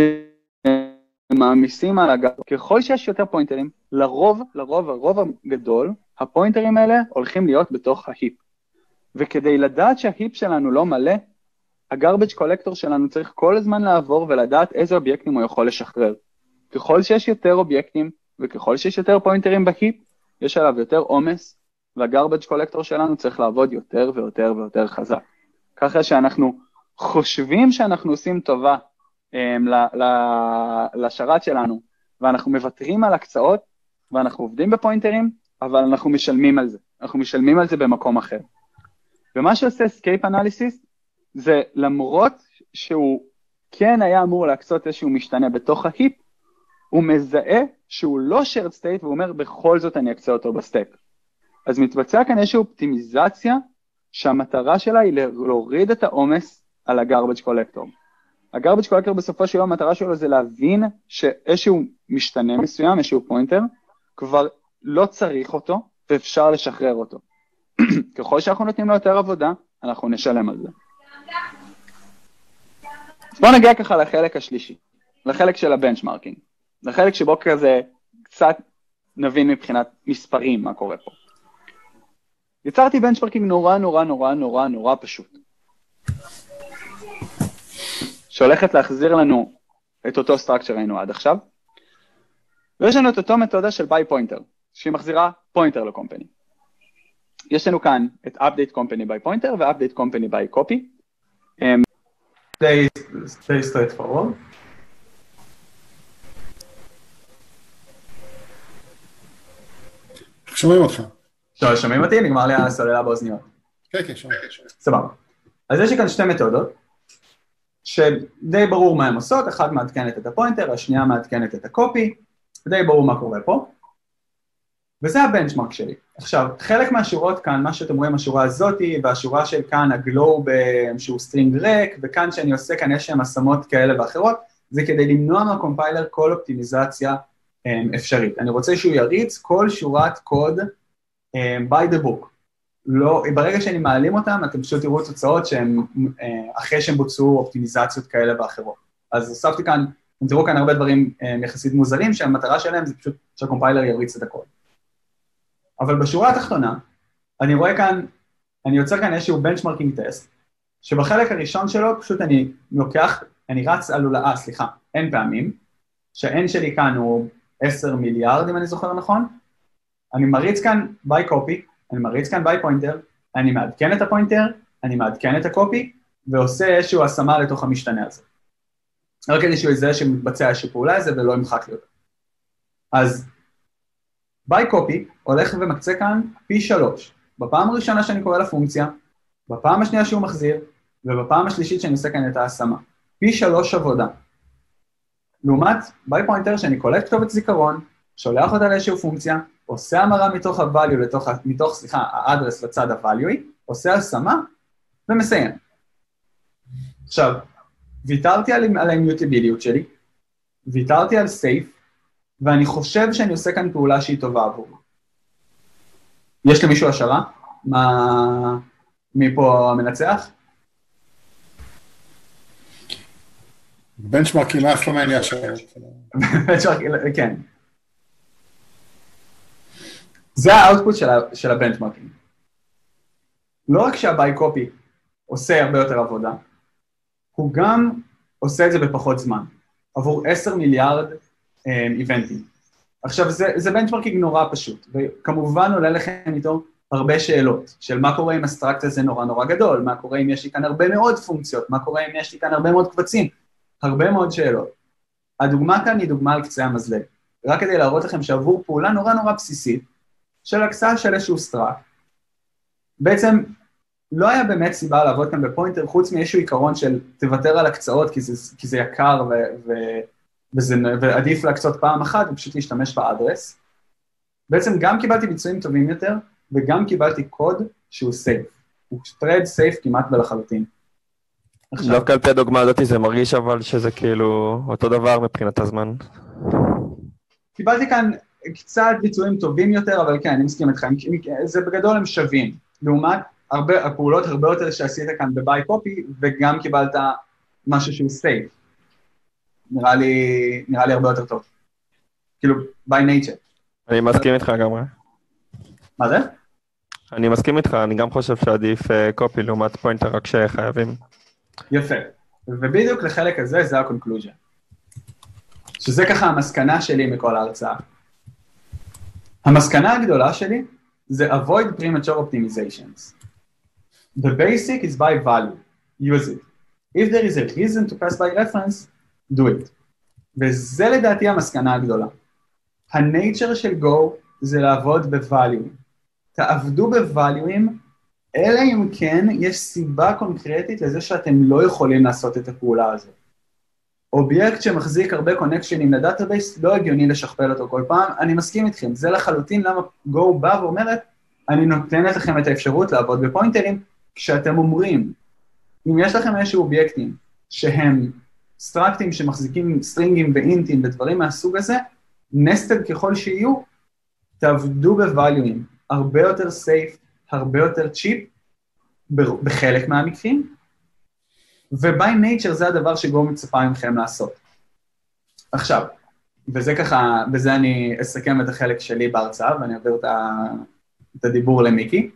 מעמיסים על הגב, ככל שיש יותר פוינטרים, לרוב, לרוב, הרוב הגדול, הפוינטרים האלה הולכים להיות בתוך ההיפ. וכדי לדעת שההיפ שלנו לא מלא, הגרבג' קולקטור שלנו צריך כל הזמן לעבור ולדעת איזה אובייקטים הוא יכול לשחרר. ככל שיש יותר אובייקטים וככל שיש יותר פוינטרים בהיפ, יש עליו יותר עומס, והגרבג' קולקטור שלנו צריך לעבוד יותר ויותר ויותר חזק. ככה שאנחנו חושבים שאנחנו עושים טובה um, ל- ל- לשרת שלנו, ואנחנו מוותרים על הקצאות, ואנחנו עובדים בפוינטרים, אבל אנחנו משלמים על זה. אנחנו משלמים על זה במקום אחר. ומה שעושה escape analysis, זה למרות שהוא כן היה אמור להקצות איזשהו משתנה בתוך ההיפ, הוא מזהה שהוא לא shared state, והוא אומר בכל זאת אני אקצה אותו בסטק. אז מתבצע כאן איזושהי אופטימיזציה, שהמטרה שלה היא להוריד את העומס על הגרבג' קולקטור. הגרבג' קולקטור בסופו של יום, המטרה שלו זה להבין שאיזשהו משתנה מסוים, איזשהו פוינטר, כבר לא צריך אותו, ואפשר לשחרר אותו. ככל שאנחנו נותנים לו יותר עבודה, אנחנו נשלם על זה. אז בואו נגיע ככה לחלק השלישי, לחלק של הבנצ'מרקינג, לחלק שבו כזה קצת נבין מבחינת מספרים מה קורה פה. יצרתי בנצ'מרקינג נורא נורא נורא נורא נורא פשוט, שהולכת להחזיר לנו את אותו סטרקצ'ר ראינו עד עכשיו, ויש לנו את אותו מתודה של by pointer, שהיא מחזירה pointer לקומפני. יש לנו כאן את update company by pointer ו-update company by copy. Stay, stay straightforward. שומעים אותך. טוב, שומעים אותי? נגמר לי הסוללה באוזניות. כן, כן, שומע. סבבה. אז יש לי כאן שתי מתודות, שדי ברור מה הן עושות, אחת מעדכנת את הפוינטר, השנייה מעדכנת את הקופי, די ברור מה קורה פה, וזה הבנצ'מרק שלי. עכשיו, חלק מהשורות כאן, מה שאתם רואים, השורה הזאתי, והשורה של כאן, הגלוב שהוא סטרינג ריק, וכאן שאני עושה כאן יש שם השמות כאלה ואחרות, זה כדי למנוע מהקומפיילר כל אופטימיזציה אפשרית. אני רוצה שהוא יריץ כל שורת קוד by the book. לא, ברגע שאני מעלים אותם, אתם פשוט תראו תוצאות שהן, אחרי שהם בוצעו אופטימיזציות כאלה ואחרות. אז הוספתי כאן, אתם תראו כאן הרבה דברים יחסית מוזרים, שהמטרה שלהם זה פשוט שהקומפיילר יריץ את הקוד. אבל בשורה התחתונה, אני רואה כאן, אני יוצר כאן איזשהו בנצ'מרקינג טסט, שבחלק הראשון שלו פשוט אני לוקח, אני רץ על הולאה, סליחה, אין פעמים, שה-N שלי כאן הוא עשרה מיליארד, אם אני זוכר נכון, אני מריץ כאן by copy, אני מריץ כאן by pointer, אני מעדכן את הפוינטר, אני מעדכן את הקופי, ועושה איזשהו השמה לתוך המשתנה הזה. רק כדי שהוא יזהה שמתבצע איזושהי פעולה הזה, ולא ימחק לי אותה. אז by copy הולך ומקצה כאן פי שלוש, בפעם הראשונה שאני קורא לפונקציה, בפעם השנייה שהוא מחזיר, ובפעם השלישית שאני עושה כאן את ההשמה. פי שלוש עבודה. לעומת by pointer שאני קולט כתובת זיכרון, שולח אותה לאיזושהי פונקציה, עושה המרה מתוך ה-value לתוך, מתוך, סליחה, האדרס לצד ה-value, עושה השמה ומסיים. עכשיו, ויתרתי על, על האימיוטיביליות שלי, ויתרתי על safe, ואני חושב שאני עושה כאן פעולה שהיא טובה עבור. יש למישהו השערה? מה... מי פה המנצח? בנצ'מרקים, אף פעם אין לי השערות. בנצ'מרקים, כן. זה האוטפוט של, של הבנצ'מרקים. לא רק שהביי קופי עושה הרבה יותר עבודה, הוא גם עושה את זה בפחות זמן, עבור עשרה מיליארד איבנטים. עכשיו, זה, זה בנצ'מרקינג נורא פשוט, וכמובן עולה לכם איתו הרבה שאלות, של מה קורה אם הסטרקט הזה נורא נורא גדול, מה קורה אם יש לי כאן הרבה מאוד פונקציות, מה קורה אם יש לי כאן הרבה מאוד קבצים, הרבה מאוד שאלות. הדוגמה כאן היא דוגמה על קצה המזלג, רק כדי להראות לכם שעבור פעולה נורא נורא בסיסית, של הקצאה של איזשהו סטרקט, בעצם לא היה באמת סיבה לעבוד כאן בפוינטר, חוץ מאיזשהו עיקרון של תוותר על הקצאות, כי זה, כי זה יקר ו, ו, וזה, ועדיף להקצות פעם אחת, ופשוט להשתמש באדרס. בעצם גם קיבלתי ביצועים טובים יותר, וגם קיבלתי קוד שהוא סייף. הוא thread סייף כמעט ולחלוטין. לא כל פי הדוגמה הזאת זה מרגיש אבל שזה כאילו אותו דבר מבחינת הזמן. קיבלתי כאן קצת ביצועים טובים יותר, אבל כן, אני מסכים איתך, זה בגדול הם שווים. לעומת הרבה, הפעולות הרבה יותר שעשית כאן בביי קופי, וגם קיבלת משהו שהוא סייף. נראה לי, נראה לי הרבה יותר טוב. כאילו, by nature. אני מסכים איתך גם. מה זה? אני מסכים איתך, אני גם חושב שעדיף קופי לעומת פוינטר, רק שחייבים. יפה. ובדיוק לחלק הזה, זה ה-conclusion. שזה ככה המסקנה שלי מכל ההרצאה. המסקנה הגדולה שלי, זה avoid premature optimizations. The basic is by value. Use it. If there is a reason to pass by reference, do it. וזה לדעתי המסקנה הגדולה. ה-nature של Go זה לעבוד ב-value. תעבדו ב-valueים, אלא אם כן יש סיבה קונקרטית לזה שאתם לא יכולים לעשות את הפעולה הזאת. אובייקט שמחזיק הרבה קונקשנים לדאטאבייס, לא הגיוני לשכפל אותו כל פעם, אני מסכים איתכם, זה לחלוטין למה Go בא ואומרת, אני נותנת לכם את האפשרות לעבוד בפוינטרים, כשאתם אומרים, אם יש לכם איזשהו אובייקטים, שהם סטרקטים שמחזיקים סטרינגים ואינטים ודברים מהסוג הזה, נסטד ככל שיהיו, תעבדו בווליואים, הרבה יותר סייף, הרבה יותר צ'יפ, בחלק מהמקרים, ו-by nature זה הדבר שגו מצפה מכם לעשות. עכשיו, וזה ככה, בזה אני אסכם את החלק שלי בהרצאה, ואני אעביר את הדיבור למיקי,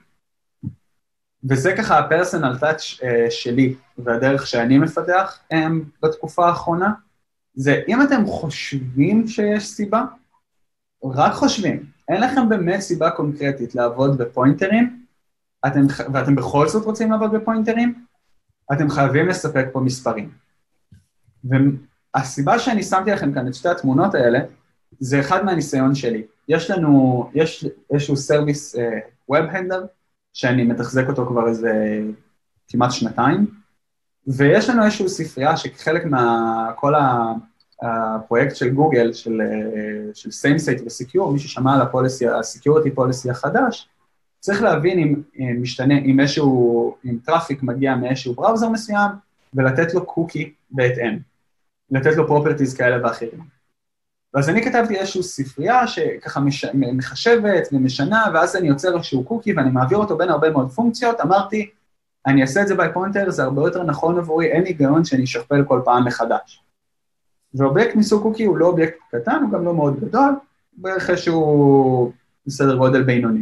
וזה ככה הפרסונל טאץ' שלי, והדרך שאני מפתח בתקופה האחרונה, זה אם אתם חושבים שיש סיבה, רק חושבים, אין לכם באמת סיבה קונקרטית לעבוד בפוינטרים, אתם, ואתם בכל זאת רוצים לעבוד בפוינטרים, אתם חייבים לספק פה מספרים. והסיבה שאני שמתי לכם כאן את שתי התמונות האלה, זה אחד מהניסיון שלי. יש לנו, יש איזשהו סרוויס ווב הנדלר, שאני מתחזק אותו כבר איזה כמעט שנתיים, ויש לנו איזושהי ספרייה שחלק מכל הפרויקט של גוגל, של, של SameState ו-Secure, מי ששמע על הפוליסי, ה-Security Policy החדש, צריך להבין אם, אם משתנה, אם איזשהו, אם טראפיק מגיע מאיזשהו בראוזר מסוים, ולתת לו קוקי בהתאם, לתת לו פרופרטיז כאלה ואחרים. ואז אני כתבתי איזשהו ספרייה שככה מש, מחשבת ומשנה, ואז אני יוצר איזשהו קוקי ואני מעביר אותו בין הרבה מאוד פונקציות, אמרתי, אני אעשה את זה by pointer, זה הרבה יותר נכון עבורי, אין היגיון שאני אשכפל כל פעם מחדש. ואובייקט מסוג קוקי הוא לא אובייקט קטן, הוא גם לא מאוד גדול, בערך איזשהו בסדר גודל בינוני.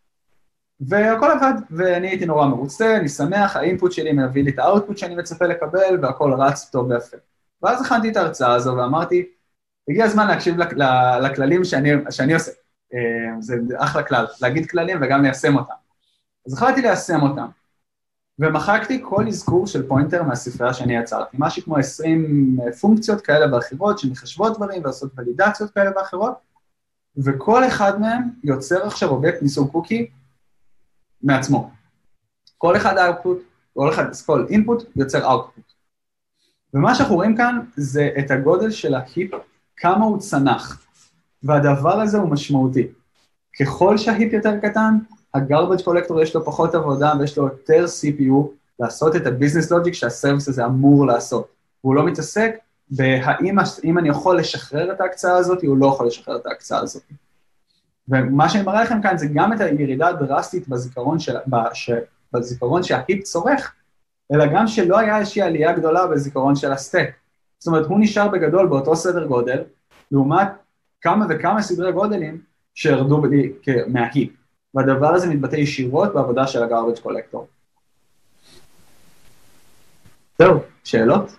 והכל עבד, ואני הייתי נורא מרוצה, אני שמח, האינפוט שלי מביא לי את האוטפוט שאני מצפה לקבל, והכל רץ טוב ויפה. ואז הכנתי את ההרצאה הזו ואמרתי, הגיע הזמן להקשיב לכללים שאני, שאני עושה. זה אחלה כלל, להגיד כללים וגם ליישם אותם. אז החלטתי ליישם אותם. ומחקתי כל אזכור של פוינטר מהספרייה שאני יצרתי, משהו כמו עשרים פונקציות כאלה ואחרות, שמחשבות דברים ועושות ולידציות כאלה ואחרות, וכל אחד מהם יוצר עכשיו אובייקט מסוג קוקי מעצמו. כל אחד האוטפוט, כל אחד, כל אינפוט יוצר אאוטפוט. ומה שאנחנו רואים כאן זה את הגודל של ההיפ, כמה הוא צנח, והדבר הזה הוא משמעותי. ככל שההיפ יותר קטן, הגרבג' קולקטור יש לו פחות עבודה ויש לו יותר סי פי יו לעשות את הביזנס לוג'יק שהסרוויס הזה אמור לעשות. והוא לא מתעסק בהאם אני יכול לשחרר את ההקצאה הזאת, או לא יכול לשחרר את ההקצאה הזאת. ומה שאני מראה לכם כאן זה גם את הירידה הדרסטית בזיכרון, של, בש, בזיכרון שההיפ צורך, אלא גם שלא היה איזושהי עלייה גדולה בזיכרון של הסטק. זאת אומרת, הוא נשאר בגדול באותו סדר גודל, לעומת כמה וכמה סדרי גודלים שירדו מההיפ. והדבר הזה מתבטא ישירות בעבודה של הגרבג' קולקטור. זהו, שאלות?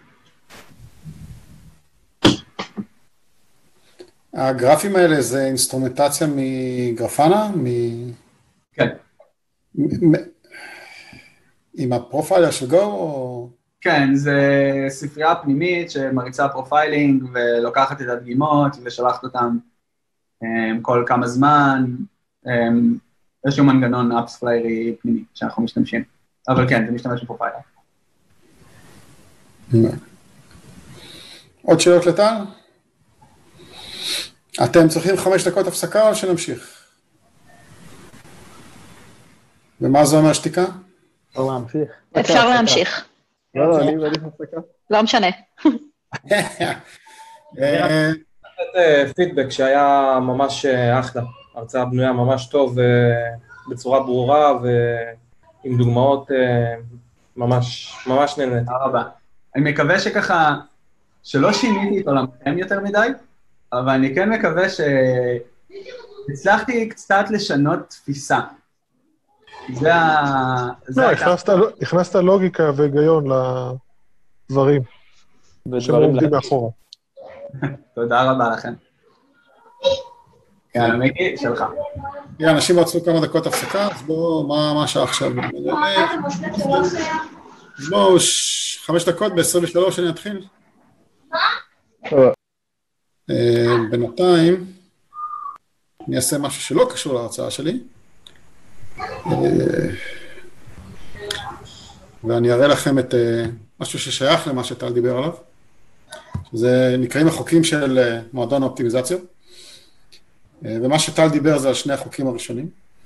הגרפים האלה זה אינסטרומנטציה מגרפנה? מ... כן. מ... עם הפרופיילר של גו או... כן, זה ספרייה פנימית שמריצה פרופיילינג ולוקחת את הדגימות ושולחת אותם כל כמה זמן, איזשהו מנגנון אפספליירי פנימי שאנחנו משתמשים. אבל כן, זה משתמש בפרופיילר. עוד שאלות לטל? אתם צריכים חמש דקות הפסקה או שנמשיך? ומה זה אומר שתיקה? אפשר להמשיך. אפשר להמשיך. לא, לא, אני מעדיף הפסקה. לא משנה. פידבק שהיה ממש אחלה, הרצאה בנויה ממש טוב בצורה ברורה ועם דוגמאות ממש ממש נהנית. תודה רבה. אני מקווה שככה, שלא שיניתי את עולמכם יותר מדי, אבל אני כן מקווה שהצלחתי קצת לשנות תפיסה. זה ה... לא, הכנסת לוגיקה והיגיון לדברים שעומדים מאחורה. תודה רבה לכם. יאללה, מיקי, שלך. יאללה, אנשים רצו כמה דקות הפסקה, אז בואו, מה השעה עכשיו? אז בואו, חמש דקות, ב-עשרים ושלוש אני אתחיל. בינתיים, אני אעשה משהו שלא קשור להרצאה שלי, ואני אראה לכם את משהו ששייך למה שטל דיבר עליו. זה נקראים החוקים של מועדון האופטימיזציה, ומה שטל דיבר זה על שני החוקים הראשונים.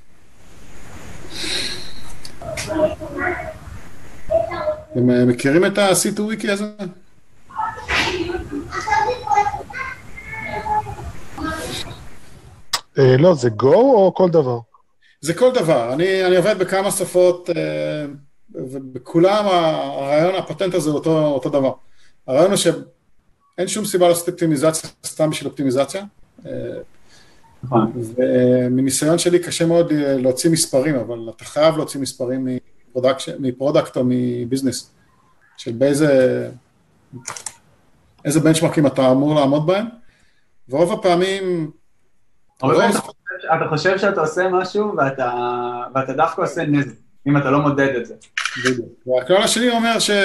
אתם מכירים את ה-סי טו wiki הזה? לא, זה Go או כל דבר? זה כל דבר. אני, אני עובד בכמה שפות, ובכולם הרעיון, הפטנט הזה הוא אותו, אותו דבר. הרעיון הוא שאין שום סיבה לעשות אופטימיזציה, סתם בשביל אופטימיזציה. ומניסיון שלי קשה מאוד להוציא מספרים, אבל אתה חייב להוציא מספרים מפרודקט או מביזנס, של באיזה, איזה בנצ'מרקים אתה אמור לעמוד בהם, ורוב הפעמים... אתה חושב שאתה עושה משהו ואתה דווקא עושה נזק, אם אתה לא מודד את זה. והכלל השני אומר ש...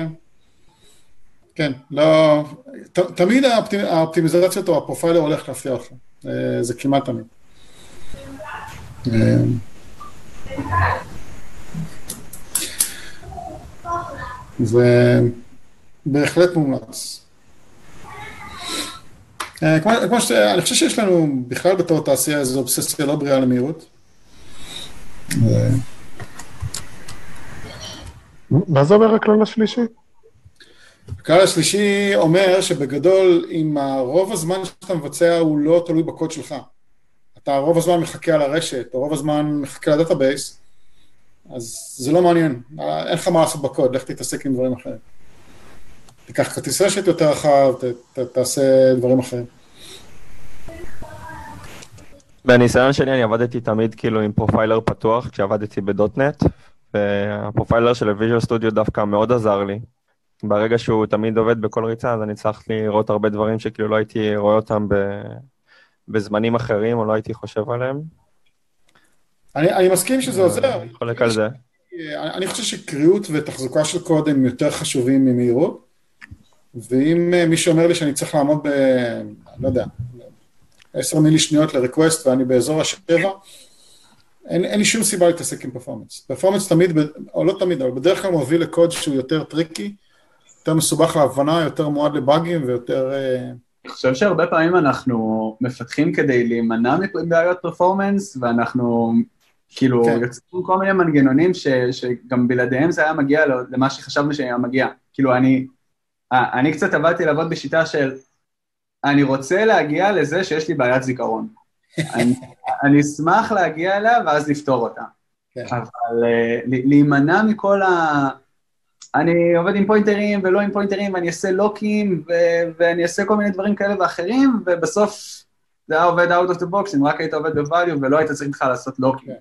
כן, לא... תמיד האופטימיזציות או הפרופיילר הולך להפתיע אותך. זה כמעט תמיד. ובהחלט מומלץ. כמו, כמו ש... אני חושב שיש לנו בכלל בתור תעשייה איזו אובססיה לא בריאה למהירות. מה זה אומר הכלל השלישי? הכלל השלישי אומר שבגדול, אם הרוב הזמן שאתה מבצע הוא לא תלוי בקוד שלך, אתה רוב הזמן מחכה על הרשת, או רוב הזמן מחכה לדאטאבייס, אז זה לא מעניין, אין לך מה לעשות בקוד, לך תתעסק עם דברים אחרים. תיקח כרטיס רשת יותר רחב, ת, ת, תעשה דברים אחרים. בניסיון שלי אני עבדתי תמיד כאילו עם פרופיילר פתוח, כשעבדתי בדוט-נט, והפרופיילר של ה-Visual Studio דווקא מאוד עזר לי. ברגע שהוא תמיד עובד בכל ריצה, אז אני צריך לראות הרבה דברים שכאילו לא הייתי רואה אותם ב... בזמנים אחרים, או לא הייתי חושב עליהם. אני, אני מסכים שזה עוזר. אני חולק על זה. אני, אני חושב שקריאות ותחזוקה של קוד הם יותר חשובים ממהירות, ואם מישהו אומר לי שאני צריך לעמוד ב... לא יודע, עשר מילי שניות לריקווסט, ואני באזור השבע, אין, אין לי שום סיבה להתעסק עם פרפורמנס. פרפורמנס תמיד, או לא תמיד, אבל בדרך כלל מוביל לקוד שהוא יותר טריקי, יותר מסובך להבנה, יותר מועד לבאגים ויותר... אני חושב שהרבה פעמים אנחנו מפתחים כדי להימנע מבעיות פרפורמנס, ואנחנו כאילו כן. יוצאים כל מיני מנגנונים ש, שגם בלעדיהם זה היה מגיע למה שחשבנו שהיה מגיע. כאילו אני, אני קצת עבדתי לעבוד בשיטה של, אני רוצה להגיע לזה שיש לי בעיית זיכרון. אני, אני אשמח להגיע אליה ואז לפתור אותה. כן. אבל להימנע מכל ה... אני עובד עם פוינטרים ולא עם פוינטרים, ואני אעשה לוקים, ו- ואני אעשה כל מיני דברים כאלה ואחרים, ובסוף זה היה עובד out of the box, אם רק היית עובד ב-value, ולא היית צריך לך לעשות לוקים.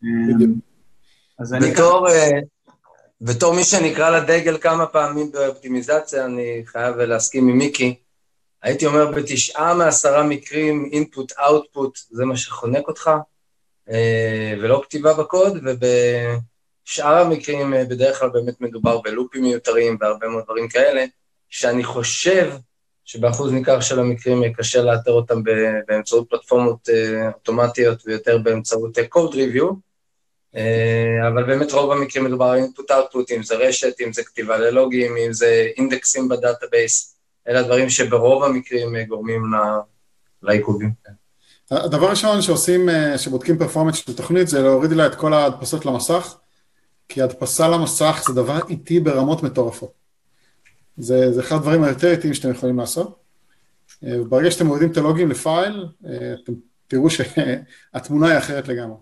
בתור, בתור מי שנקרא לדגל כמה פעמים באופטימיזציה, אני חייב להסכים עם מיקי, הייתי אומר בתשעה מעשרה מקרים, input-output, זה מה שחונק אותך, ולא כתיבה בקוד, וב... שאר המקרים בדרך כלל באמת מדובר בלופים מיותרים והרבה מאוד דברים כאלה, שאני חושב שבאחוז ניכר של המקרים קשה לאתר אותם באמצעות פלטפורמות אוטומטיות ויותר באמצעות code review, אבל באמת רוב המקרים מדובר על input-output, אם זה רשת, אם זה כתיבה ללוגים, אם זה אינדקסים בדאטאבייס, אלה הדברים שברוב המקרים גורמים לעיכובים. הדבר הראשון שעושים, שבודקים פרפורמנס של תוכנית, זה להוריד לה את כל ההדפסות למסך, כי הדפסה למסך זה דבר איטי ברמות מטורפות. זה, זה אחד הדברים היותר איטיים שאתם יכולים לעשות. וברגע שאתם מורידים את הלוגים לפייל, אתם תראו שהתמונה היא אחרת לגמרי.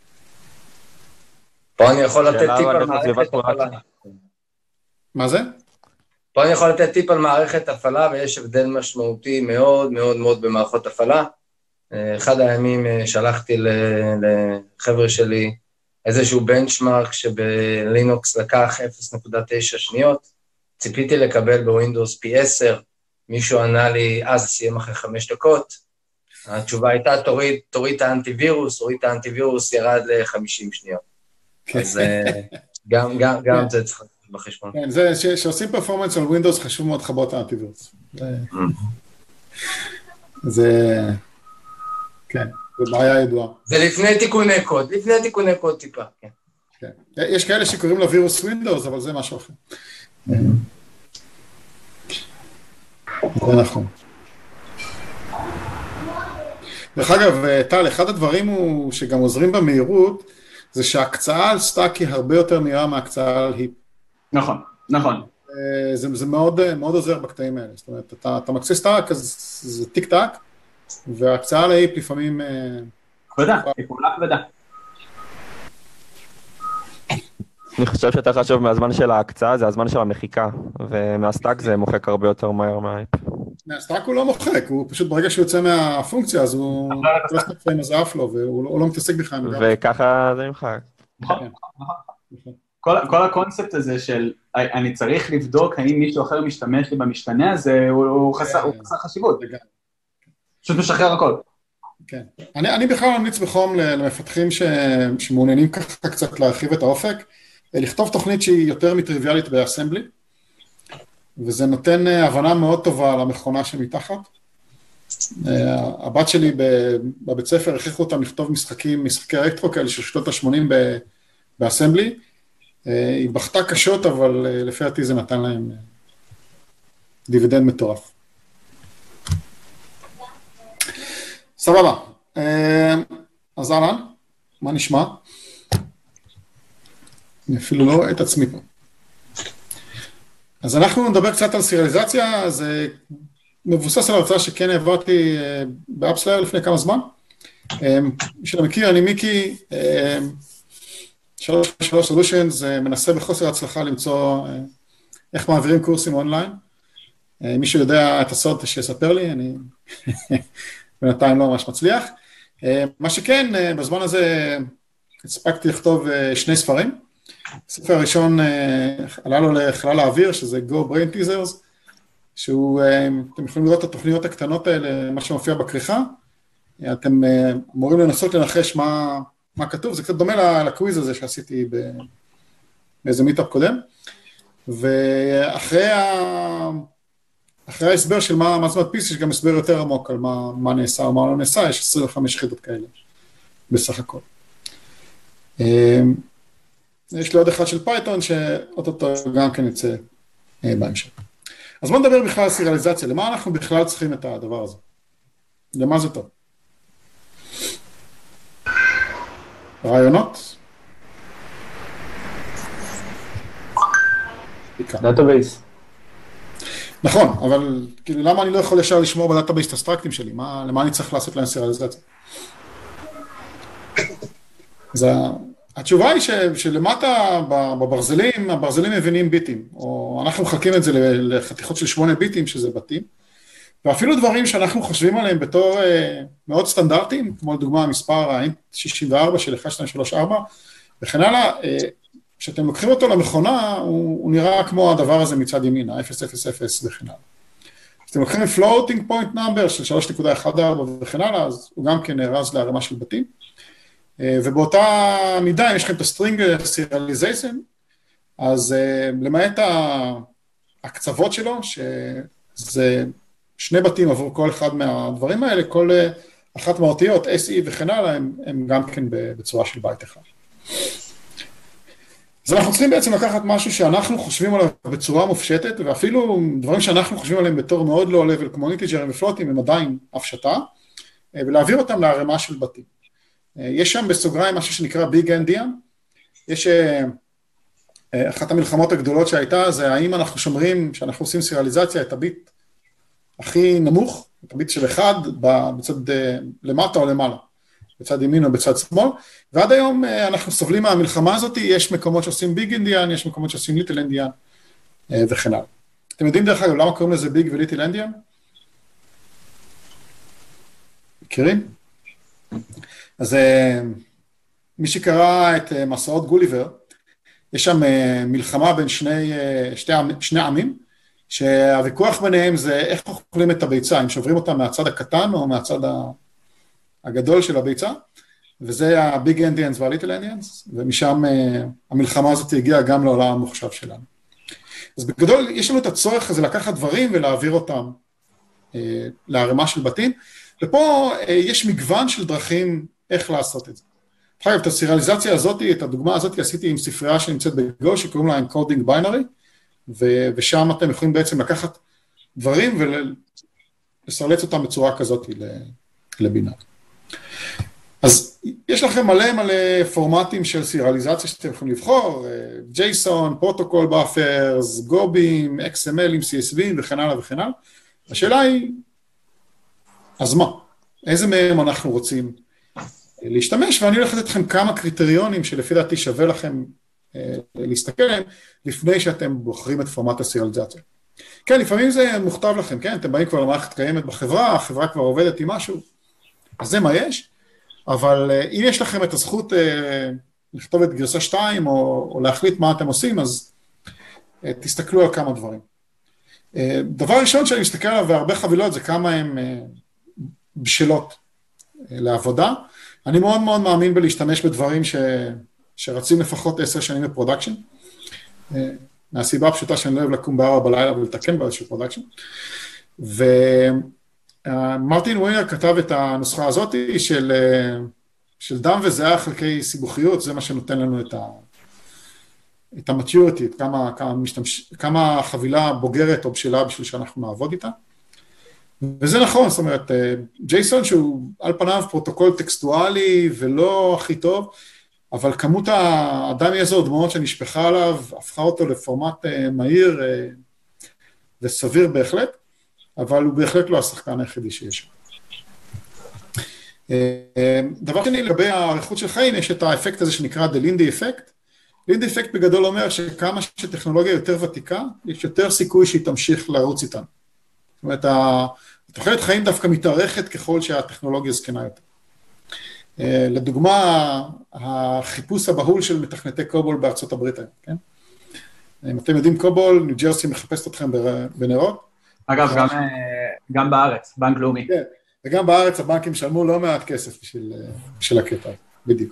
פה אני יכול לתת טיפ על מערכת הפעלה. מה זה? פה אני יכול לתת טיפ על מערכת הפעלה, ויש הבדל משמעותי מאוד מאוד מאוד במערכות הפעלה. אחד הימים שלחתי לחבר'ה שלי, איזשהו בנצ'מרק שבלינוקס לקח אפס נקודה תשע שניות, ציפיתי לקבל בווינדוס פי עשר, מישהו ענה לי, אז זה סיים אחרי חמש דקות, התשובה הייתה, תוריד, תוריד את האנטיווירוס, תוריד את האנטיווירוס, ירד ל-חמישים שניות. אז גם, גם, גם זה צריך בחשבון. כן, זה, שעושים פרפורמנס על ווינדוס, חשוב מאוד לחבות האנטיווירוס. זה, כן. זה בעיה ידועה. זה לפני תיקוני קוד, לפני תיקוני קוד טיפה, כן. כן. יש כאלה שקוראים לו וירוס ווינדוס, אבל זה משהו אחר. זה נכון. דרך אגב, טל, אחד הדברים הוא שגם עוזרים במהירות, זה שההקצאה על סטאק היא הרבה יותר מהירה מההקצאה על היפ. נכון, נכון. זה, זה מאוד, מאוד עוזר בקטעים האלה. זאת אומרת, אתה, אתה מקצה סטאק, אז זה טיק טק, וההקצאה על היפ לפעמים... כבדה, היא פעולה כבדה. אני חושב שאתה חשוב מהזמן של ההקצאה, זה הזמן של המחיקה, ומהסטאק זה מוחק הרבה יותר מהר מההיפ. מהסטאק הוא לא מוחק, הוא פשוט ברגע שהוא יוצא מהפונקציה, אז הוא לא סטאק פריים הזה אף לו, והוא לא מתעסק בכלל. וככה זה נמחק. כל הקונספט הזה של אני צריך לבדוק האם מישהו אחר משתמש לי במשתנה הזה, הוא חסר חשיבות. פשוט משחרר הכל. כן. אני, אני בכלל ממליץ בחום למפתחים ש, שמעוניינים ככה קצת להרחיב את האופק, לכתוב תוכנית שהיא יותר מטריוויאלית באסמבלי, וזה נותן הבנה מאוד טובה למכונה שמתחת. הבת שלי בבית ספר הכריחו אותם לכתוב משחקים, משחקי רטרו כאלה של שנות ה-שמונים באסמבלי, היא בכתה קשות, אבל לפי דעתי זה נתן להם דיבידנד מטורף. סבבה. אז אהלן, מה נשמע? אני אפילו לא רואה את עצמי פה. אז אנחנו נדבר קצת על סריאליזציה, זה מבוסס על הרצאה שכן העברתי באפסלייר לפני כמה זמן. מי שלא מכיר, אני מיקי, שלוש שלוש סולושנס, מנסה בחוסר הצלחה למצוא איך מעבירים קורסים אונליין. מי שיודע את הסוד שיספר לי, אני בינתיים לא ממש מצליח. מה שכן, בזמן הזה הספקתי לכתוב שני ספרים. הספר הראשון עלה לו לחלל האוויר, שזה Go Brain Teasers, שהוא, אתם יכולים לראות את התוכניות הקטנות האלה, מה שמופיע בכריכה, אתם אמורים לנסות לנחש מה, מה כתוב, זה קצת דומה לקוויז הזה שעשיתי באיזה מיטאפ קודם, ואחרי ה... אחרי ההסבר של מה, מה זה מדפיס, יש גם הסבר יותר עמוק על מה, מה נעשה או מה לא נעשה, יש עשרים וחמש חידות כאלה בסך הכל. יש לי עוד אחד של פייתון, שאוטוטו גם כן יצא בהמשך. אז בואו נדבר בכלל על סריאליזציה, למה אנחנו בכלל צריכים את הדבר הזה? למה זה טוב? רעיונות? דאטאבייס. נכון, אבל כאילו, למה אני לא יכול ישר לשמור בדאטאבייס את הסטרקטים שלי? מה, למה אני צריך לעשות להם סריאליזציה? אז התשובה היא ש, שלמטה בברזלים, הברזלים מבינים ביטים, או אנחנו מחלקים את זה לחתיכות של שמונה ביטים, שזה בתים, ואפילו דברים שאנחנו חושבים עליהם בתור אה, מאוד סטנדרטיים, כמו לדוגמה המספר ה-שישים וארבע של אחת, שתיים, שלוש, ארבע, וכן הלאה, אה, כשאתם לוקחים אותו למכונה, הוא, הוא נראה כמו הדבר הזה מצד ימין, ה-אפס אפס אפס וכן הלאה. כשאתם לוקחים floating point number של שלוש נקודה אחת ארבע וכן הלאה, אז הוא גם כן נרז להרמה של בתים, ובאותה מידה, אם יש לכם את הסטרינג Serialization, אז למעט הקצוות שלו, שזה שני בתים עבור כל אחד מהדברים האלה, כל אחת מהאותיות, אס אי וכן הלאה, הם, הם גם כן בצורה של בית אחד. אז אנחנו צריכים בעצם לקחת משהו שאנחנו חושבים עליו בצורה מופשטת, ואפילו דברים שאנחנו חושבים עליהם בתור מאוד לא level, כמו אינטיג'רים ופלוטים, הם עדיין הפשטה, ולהעביר אותם להרמה של בתים. יש שם בסוגריים משהו שנקרא ביג אנדיאן, יש אחת המלחמות הגדולות שהייתה, זה האם אנחנו שומרים, שאנחנו עושים סריאליזציה, את הביט הכי נמוך, את הביט של אחד, בצד למטה או למעלה, בצד ימין או בצד שמאל, ועד היום אנחנו סובלים מהמלחמה הזאת, יש מקומות שעושים ביג אנדיאן, יש מקומות שעושים ליטל אנדיאן, וכן הלאה. אתם יודעים דרך אגב, למה קוראים לזה ביג וליטל אנדיאן? מכירים? אז מי שקרא את מסעות גוליבר, יש שם מלחמה בין שני, שתי, שני עמים, שהוויכוח ביניהם זה איך אוכלים את הביצה, אם שוברים אותה מהצד הקטן או מהצד הגדול של הביצה, וזה הביג אנדיאנס והליטל אנדיאנס, ומשם המלחמה הזאת הגיעה גם לעולם המוחשב שלנו. אז בגדול יש לנו את הצורך הזה לקחת דברים ולהעביר אותם להרמה של בתים, ופה יש מגוון של דרכים איך לעשות את זה. אגב, את הסריאליזציה הזאת, את הדוגמה הזאת עשיתי עם ספרייה שנמצאת בגו, שקוראים לה Encoding Binary, ושם אתם יכולים בעצם לקחת דברים ולסרלץ אותם בצורה כזאת לבינה. אז יש לכם מלא מלא פורמטים של סריאליזציה שאתם יכולים לבחור, JSON, Protocol Buffers, גובים, אקס אם אל עם סי אס וי וכן הלאה וכן הלאה. השאלה היא, אז מה? איזה מהם אנחנו רוצים להשתמש? ואני הולך לתת לכם כמה קריטריונים שלפי דעתי שווה לכם להסתכל עליהם, לפני שאתם בוחרים את פורמט הסריאליזציה. כן, לפעמים זה מוכתב לכם, כן? אתם באים כבר למערכת קיימת בחברה, החברה כבר עובדת עם משהו, אז זה מה יש, אבל אם יש לכם את הזכות לכתוב את גרסה שתיים, או, או להחליט מה אתם עושים, אז תסתכלו על כמה דברים. דבר ראשון שאני מסתכל עליו, והרבה חבילות, זה כמה הם בשלות לעבודה. אני מאוד מאוד מאמין בלהשתמש בדברים ש... שרצים לפחות עשר שנים בפרודקשן, מהסיבה הפשוטה שאני לא אוהב לקום בארבע בלילה ולתקן באיזשהו פרודקשן, ומרטין ווינר כתב את הנוסחה הזאת של, של דם וזהה חלקי סיבוכיות, זה מה שנותן לנו את, ה... את ה-maturity, את כמה, כמה, משתמש, כמה חבילה בוגרת או בשלה בשביל שאנחנו נעבוד איתה. וזה נכון, זאת אומרת, ג'ייסון שהוא על פניו פרוטוקול טקסטואלי ולא הכי טוב, אבל כמות האדם יזו דמות שנשפחה עליו, הפכה אותו לפורמט מהיר וסביר בהחלט, אבל הוא בהחלט לא השחקן היחידי שיש. דבר שני, לגבי העריכות של חיים, יש את האפקט הזה שנקרא The Lindy Effect. לינדי אפקט בגדול אומר שכמה שטכנולוגיה יותר ותיקה, יש יותר סיכוי שהיא תמשיך לרוץ איתן. זאת אומרת, התוחלת חיים דווקא מתארכת ככל שהטכנולוגיה זקנה יותר. לדוגמה, החיפוש הבהול של מתכנתי קובול בארצות הברית, כן? אם אתם יודעים קובול, ניו ג'רסי מחפשת אתכם בנרות. אגב, גם, גם בארץ, בנק לאומי. כן, וגם בארץ הבנקים שלמו לא מעט כסף בשביל, בשביל הקטע, בדיוק.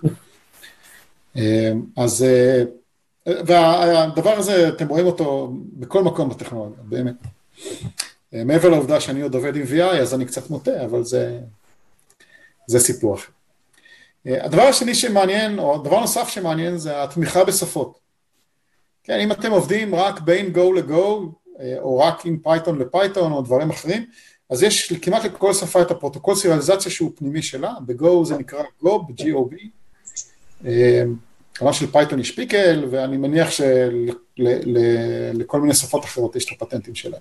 אז, והדבר הזה, אתם רואים אותו בכל מקום בטכנולוגיה, באמת. מעבר לעובדה שאני עוד עובד עם וי איי, אז אני קצת מוטה, אבל זה, זה סיפור אחר. הדבר השני שמעניין, או הדבר נוסף שמעניין, זה התמיכה בשפות. כן, אם אתם עובדים רק בין Go ל-Go, או רק עם פייתון לפייתון, או דברים אחרים, אז יש כמעט לכל שפה את הפרוטוקול סריאליזציה שהוא פנימי שלה, ב-Go זה נקרא Go, ב-G O B, כמה של פייתון יש פיקל, ואני מניח שלכל מיני שפות אחרות יש את הפטנטים שלהם.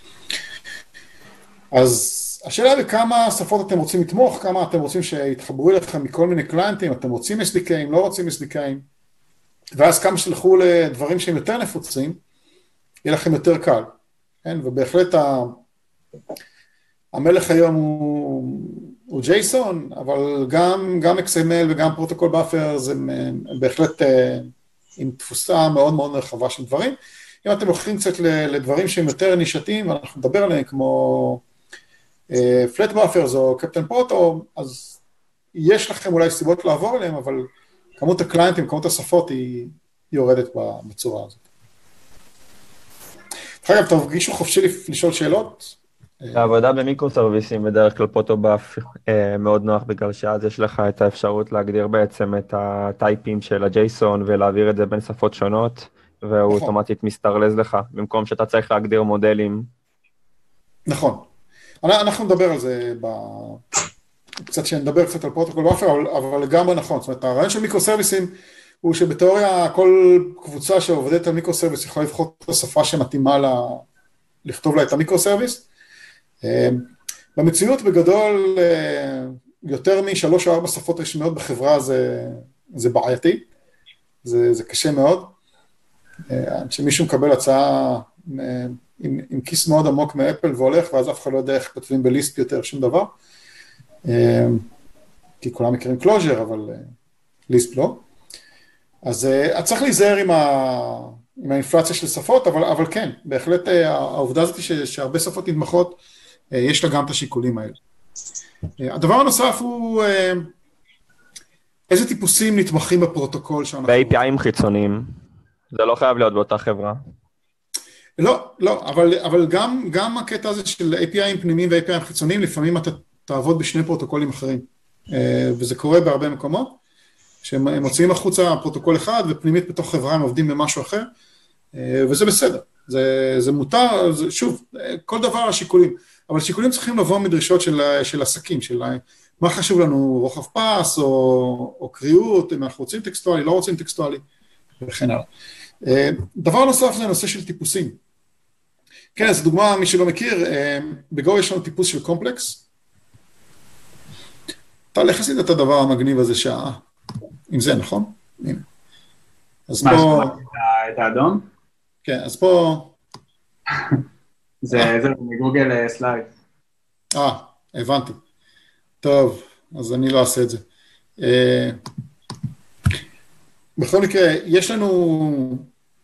אז השאלה בכמה שפות אתם רוצים לתמוך, כמה אתם רוצים שיתחברו לכם מכל מיני קליינטים, אתם רוצים אס די קיי, לא רוצים אס די קיי, ואז כמה שלחו לדברים שהם יותר נפוצים, יהיה לכם יותר קל. כן? ובהחלט ה... המלך היום הוא, הוא ג'ייסון, אבל גם, גם אקס אם אל וגם פרוטוקול באפר, זה בהחלט עם תפוסה מאוד מאוד רחבה של דברים. אם אתם הולכים קצת לדברים שהם יותר נישתיים, ואנחנו נדבר עליהם כמו פלט באפרס או קפטן פרוטו, אז יש לכם אולי סיבות לעבור עליהם, אבל כמות הקליינטים, כמות השפות היא יורדת בצורה הזאת. אחר כך, תרגישו חופשי לשאול שאלות. העבודה במיקרו-סרוויסים בדרך כלל פרוטו-באף מאוד נוח, בגלל שאז יש לך את האפשרות להגדיר בעצם את הטייפים של הג'ייסון, ולהעביר את זה בין שפות שונות, והוא אוטומטית מסתרלז לך, במקום שאתה צריך להגדיר מודלים. נכון. אנחנו נדבר על זה, קצת שנדבר קצת על פרוטוקול באפר, אבל לגמרי נכון. זאת אומרת, הרעיון של מיקרו-סרוויסים, הוא שבתיאוריה כל קבוצה שעובדת על מיקרו-סרוויס יכולה לבחור את השפה שמתאימה לה, לכתוב לה את המיקרו-סרוויס. במציאות בגדול, יותר משלוש או ארבע שפות רשמיות בחברה זה, זה בעייתי, זה, זה קשה מאוד. כשמישהו מקבל הצעה עם, עם כיס מאוד עמוק מאפל והולך, ואז אף אחד לא יודע איך כותבים בליסט יותר שום דבר, כי כולם מכירים קלוז'ר, אבל ליסט לא. אז צריך להיזהר עם, ה, עם האינפלציה של שפות, אבל, אבל כן, בהחלט העובדה הזאת ש, שהרבה שפות נתמכות, יש לה גם את השיקולים האלה. הדבר הנוסף הוא, איזה טיפוסים נתמכים בפרוטוקול שאנחנו... ב-איי פי איי חיצוניים, זה לא חייב להיות באותה חברה. לא, לא, אבל, אבל גם, גם הקטע הזה של איי פי איי פנימיים ו-איי פי איי חיצוניים, לפעמים אתה תעבוד בשני פרוטוקולים אחרים, וזה קורה בהרבה מקומות, שהם מוציאים החוצה פרוטוקול אחד, ופנימית בתוך חברה הם עובדים במשהו אחר, וזה בסדר, זה, זה מותר, זה, שוב, כל דבר השיקולים, אבל שיקולים צריכים לבוא מדרישות של, של עסקים, של מה חשוב לנו, רוחב פס, או, או קריאות, אם אנחנו רוצים טקסטואלי, לא רוצים טקסטואלי, וכן הלאה. דבר נוסף זה הנושא של טיפוסים. כן, אז דוגמה, מי שלא מכיר, בגו יש לנו טיפוס של קומפלקס. אתה הולך עשית את הדבר המגניב הזה שעה, עם זה, נכון? הנה. אז מה, פה... את האדום? כן, אז פה... זה, זה מגוגל סלייד. אה, הבנתי. טוב, אז אני לא אעשה את זה. בכל מקרה, יש לנו...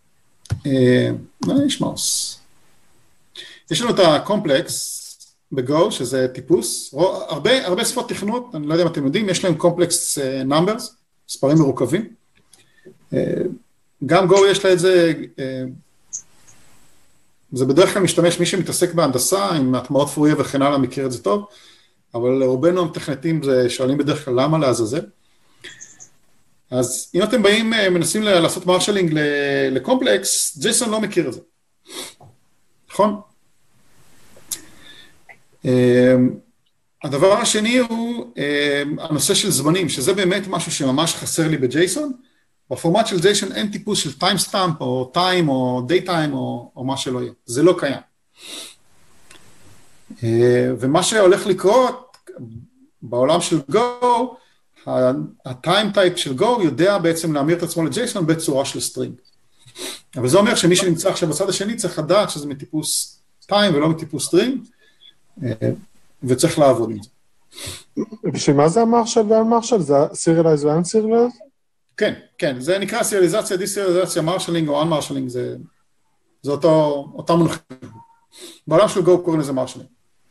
מה יש מאוס? יש לנו את הקומפלקס בגו, שזה טיפוס. הרבה, הרבה שפות תכנות, אני לא יודע אם אתם יודעים, יש להם קומפלקס נאמברס, מספרים מרוכבים. גם גו יש לה את זה... זה בדרך כלל משתמש, מי שמתעסק בהנדסה, עם הטמעות פוריה וכן הלאה, מכיר את זה טוב, אבל רובנו המתכנתים שואלים בדרך כלל למה לעזאזל. אז אם אתם באים, מנסים לעשות מרשלינג לקומפלקס, ג'ייסון לא מכיר את זה. נכון? הדבר השני הוא הנושא של זמנים, שזה באמת משהו שממש חסר לי בג'ייסון. בפורמט של ג'ייסון אין טיפוס של טיימסטאמפ או טיים או דייטיים או, או מה שלא יהיה. זה לא קיים. ומה שהולך לקרות בעולם של Go, ה-time type של Go יודע בעצם להמיר את עצמו לג'ייסון בצורה של סטרינג. אבל זה אומר שמי שנמצא עכשיו בצד השני צריך לדעת שזה מטיפוס time ולא מטיפוס סטרינג, וצריך לעבוד עם זה. בשביל מה זה המרשל והמרשל? זה ה-serialize וה-unserialize? כן, כן, זה נקרא סריאליזציה, דיסריאליזציה, מרשלינג או אנמרשלינג, זה, זה אותו, אותם מונחים. בעולם של Go קוראים לזה מרשלינג.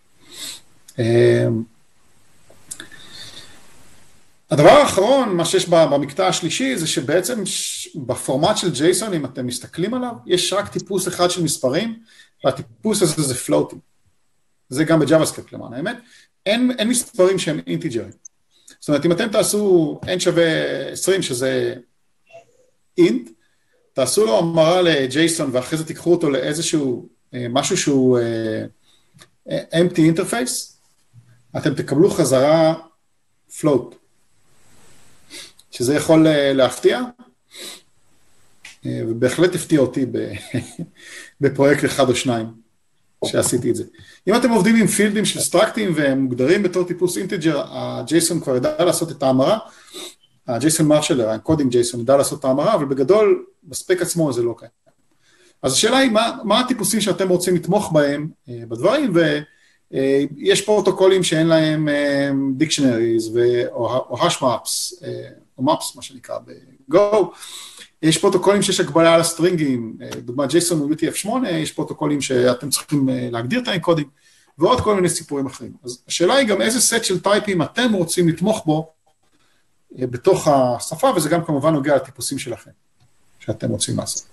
הדבר האחרון, מה שיש במקטע השלישי, זה שבעצם בפורמט של ג'ייסון, אם אתם מסתכלים עליו, יש רק טיפוס אחד של מספרים, והטיפוס הזה זה פלוטים. זה גם בג'אווה-סקריפט למען האמת. אין, אין מספרים שהם אינטיג'רים. זאת אומרת, אם אתם תעשו n שווה עשרים, שזה int, תעשו לו המרה לג'ייסון, ואחרי זה תיקחו אותו לאיזשהו, משהו שהוא empty interface, אתם תקבלו חזרה float, שזה יכול להפתיע, ובהחלט הפתיע אותי בפרויקט אחד או שניים, שעשיתי את זה. אם אתם עובדים עם פילדים של סטרקטים, והם מוגדרים בתור טיפוס אינטג'ר, הג'ייסון כבר ידע לעשות את ההמרה, הג'ייסון מרשלר, הקודינג ג'ייסון, ידע לעשות את ההמרה, אבל בגדול, בספק עצמו זה לא קיים. אז השאלה היא, מה, מה הטיפוסים שאתם רוצים לתמוך בהם בדברים, ויש פרוטוקולים שאין להם דיקשנריז, או hash maps, או maps, מה שנקרא ב-Go, יש פרוטוקולים שיש הגבלה על הסטרינגים, דוגמת ג'ייסון הוא יו טי אף שמונה, יש פרוטוקולים שאתם צריכים להגדיר את האנקודים, ועוד כל מיני סיפורים אחרים. אז השאלה היא גם איזה סט של טייפים אתם רוצים לתמוך בו, בתוך השפה, וזה גם כמובן נוגע לטיפוסים שלכם, שאתם רוצים לעשות.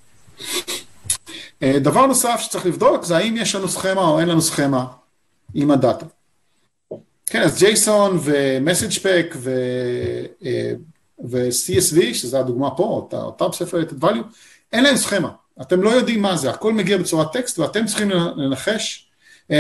דבר נוסף שצריך לבדוק, זה האם יש לנו סכמה או אין לנו סכמה עם הדאטה. כן, אז ג'ייסון ו-MessagePack ו... ו-סי אס וי, שזו הדוגמה פה, אותה separated value, אין להם סכמה. אתם לא יודעים מה זה, הכל מגיע בצורת טקסט, ואתם צריכים לנחש.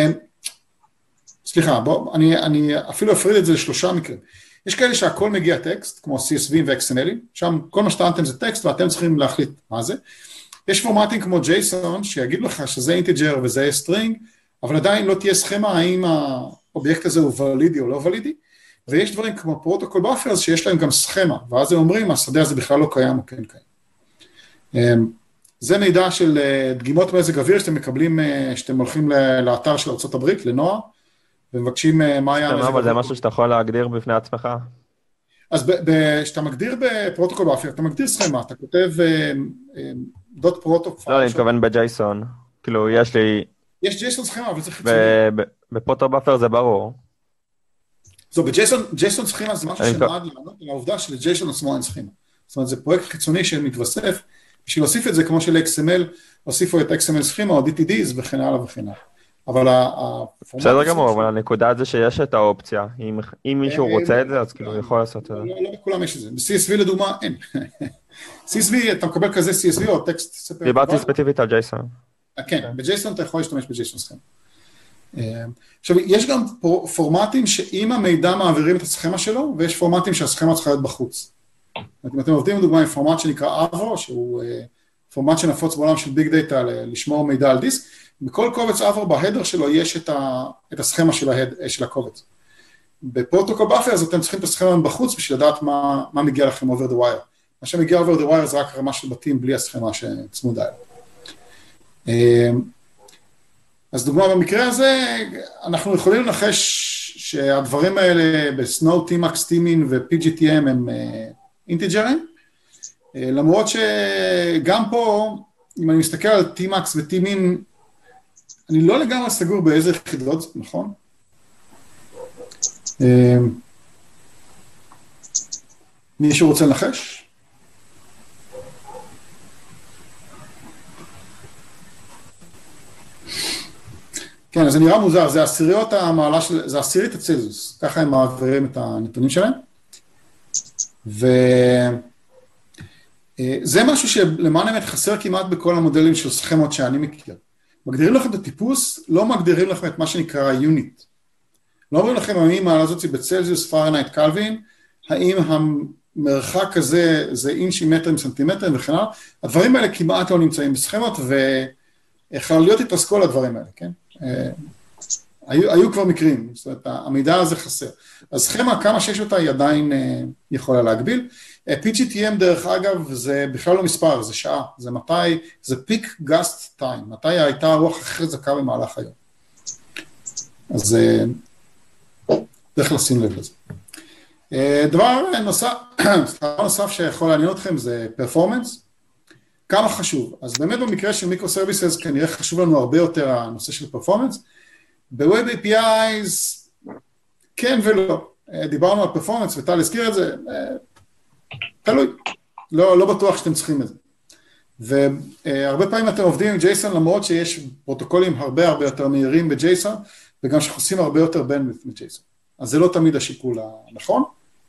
סליחה, בוא, אני, אני אפילו אפריד את זה לשלושה מקרים. יש כאלה שהכל מגיע טקסט, כמו סי אס וי ו-אקס אם אל, שם כל מה שטענתם זה טקסט, ואתם צריכים להחליט מה זה. יש פורמטים כמו ג'ייסון, שיגיד לך שזה אינטג'ר וזה סטרינג, אבל עדיין לא תהיה סכמה, האם האובייקט הזה הוא ולידי או לא ולידי, ויש דברים כמו פרוטוקול באפר, שיש להם גם סכמה, ואז הם אומרים, השדה הזה בכלל לא קיים או כן קיים. זה מידע של דגימות מזג אוויר, שאתם מקבלים, שאתם הולכים לאתר של ארצות הברית, לנוער, ומבקשים מה היה מזג אוויר. אבל זה משהו שאתה יכול להגדיר בפני עצמך. אז כשאתה מגדיר בפרוטוקול באפר, אתה מגדיר סכמה, אתה כותב דוט פרוטוקול. לא, אני מתכוון בג'ייסון. כאילו, יש לי... יש ג'ייסון סכמה, אבל זה חיצוני. בפרוטוקול באפר זה ברור. זו, בג'ייסון סכימה זה משהו שנועד לענות על העובדה שלג'ייסון עצמו אין סכימה. זאת אומרת, זה פרויקט חיצוני שמתווסף, בשביל להוסיף את זה כמו של אקס אם אל, הוסיפו את אקס אם אל סכימה או די טי דיז וכן הלאה וכן הלאה. אבל הפורמט... בסדר גמור, אבל הנקודה זה שיש את האופציה. אם מישהו רוצה את זה, אז כאילו הוא יכול לעשות את זה. לא בכולם יש את זה. ב-סי אס וי לדוגמה, אין. סי אס וי, אתה מקבל כזה סי אס וי או טקסט... דיברתי ספציפית על ג'ייסון. כן, בג'ייסון אתה יכול להשתמש בג'ייסון סכימה. עכשיו, יש גם פורמטים שאם המידע מעבירים את הסכמה שלו, ויש פורמטים שהסכמה צריכה להיות בחוץ. אם אתם עובדים לדוגמה עם פורמט שנקרא אברו, שהוא פורמט שנפוץ בעולם של ביג דאטה לשמור מידע על דיסק, בכל קובץ אברו בהדר שלו יש את הסכמה של הקובץ. בפרוטוקול באפר אז אתם צריכים את הסכמה בחוץ בשביל לדעת מה מגיע לכם over the wire. מה שמגיע over the wire זה רק רמה של בתים בלי הסכמה שצמודה אליו. אז דוגמה במקרה הזה, אנחנו יכולים לנחש שהדברים האלה בסנואו, טימקס, טימין ו-פי ג'י טי אם הם אינטג'רים, למרות שגם פה, אם אני מסתכל על טימקס וטימין, אני לא לגמרי סגור באיזה יחידות זאת, נכון? מישהו רוצה לנחש? כן, אז זה נראה מוזר, זה עשיריות המעלה של, זה עשירית הצלזיוס, ככה הם מעבירים את הנתונים שלהם, ו... זה משהו שלמען האמת חסר כמעט בכל המודלים של סכמות שאני מכיר. מגדירים לכם את הטיפוס, לא מגדירים לכם את מה שנקרא יוניט. לא אומרים לכם האם העלה הזאת בצלזיוס, פרנהייט, קלווין, האם המרחק הזה זה אינצ'ים, מטרים, סנטימטרים וכן הלאה. הדברים האלה כמעט לא נמצאים בסכמות, וחלליות התעסקו על הדברים האלה, כן? היו, היו כבר מקרים, זאת אומרת, המידע הזה חסר. אז סכמה, כמה שיש אותה, היא עדיין יכולה להגביל. פי ג'י טי אם דרך אגב, זה בכלל לא מספר, זה שעה, זה מתי, זה peak gust time, מתי הייתה הרוח הכי חזקה במהלך היום. אז צריך לשים לב לזה. דבר נוסף, דבר נוסף שיכול לעניין אתכם זה performance, כמה חשוב. אז באמת במקרה של microservices כנראה חשוב לנו הרבה יותר הנושא של performance, ב-Web איי פי איז כן ולא, דיברנו על performance וטל הזכיר את זה, תלוי, לא, לא בטוח שאתם צריכים את זה. והרבה פעמים אתם עובדים עם ג'ייסון, למרות שיש פרוטוקולים הרבה הרבה יותר מהירים בג'ייסון, וגם שחוסים הרבה יותר bandwidth מג'ייסון. אז זה לא תמיד השיקול הנכון.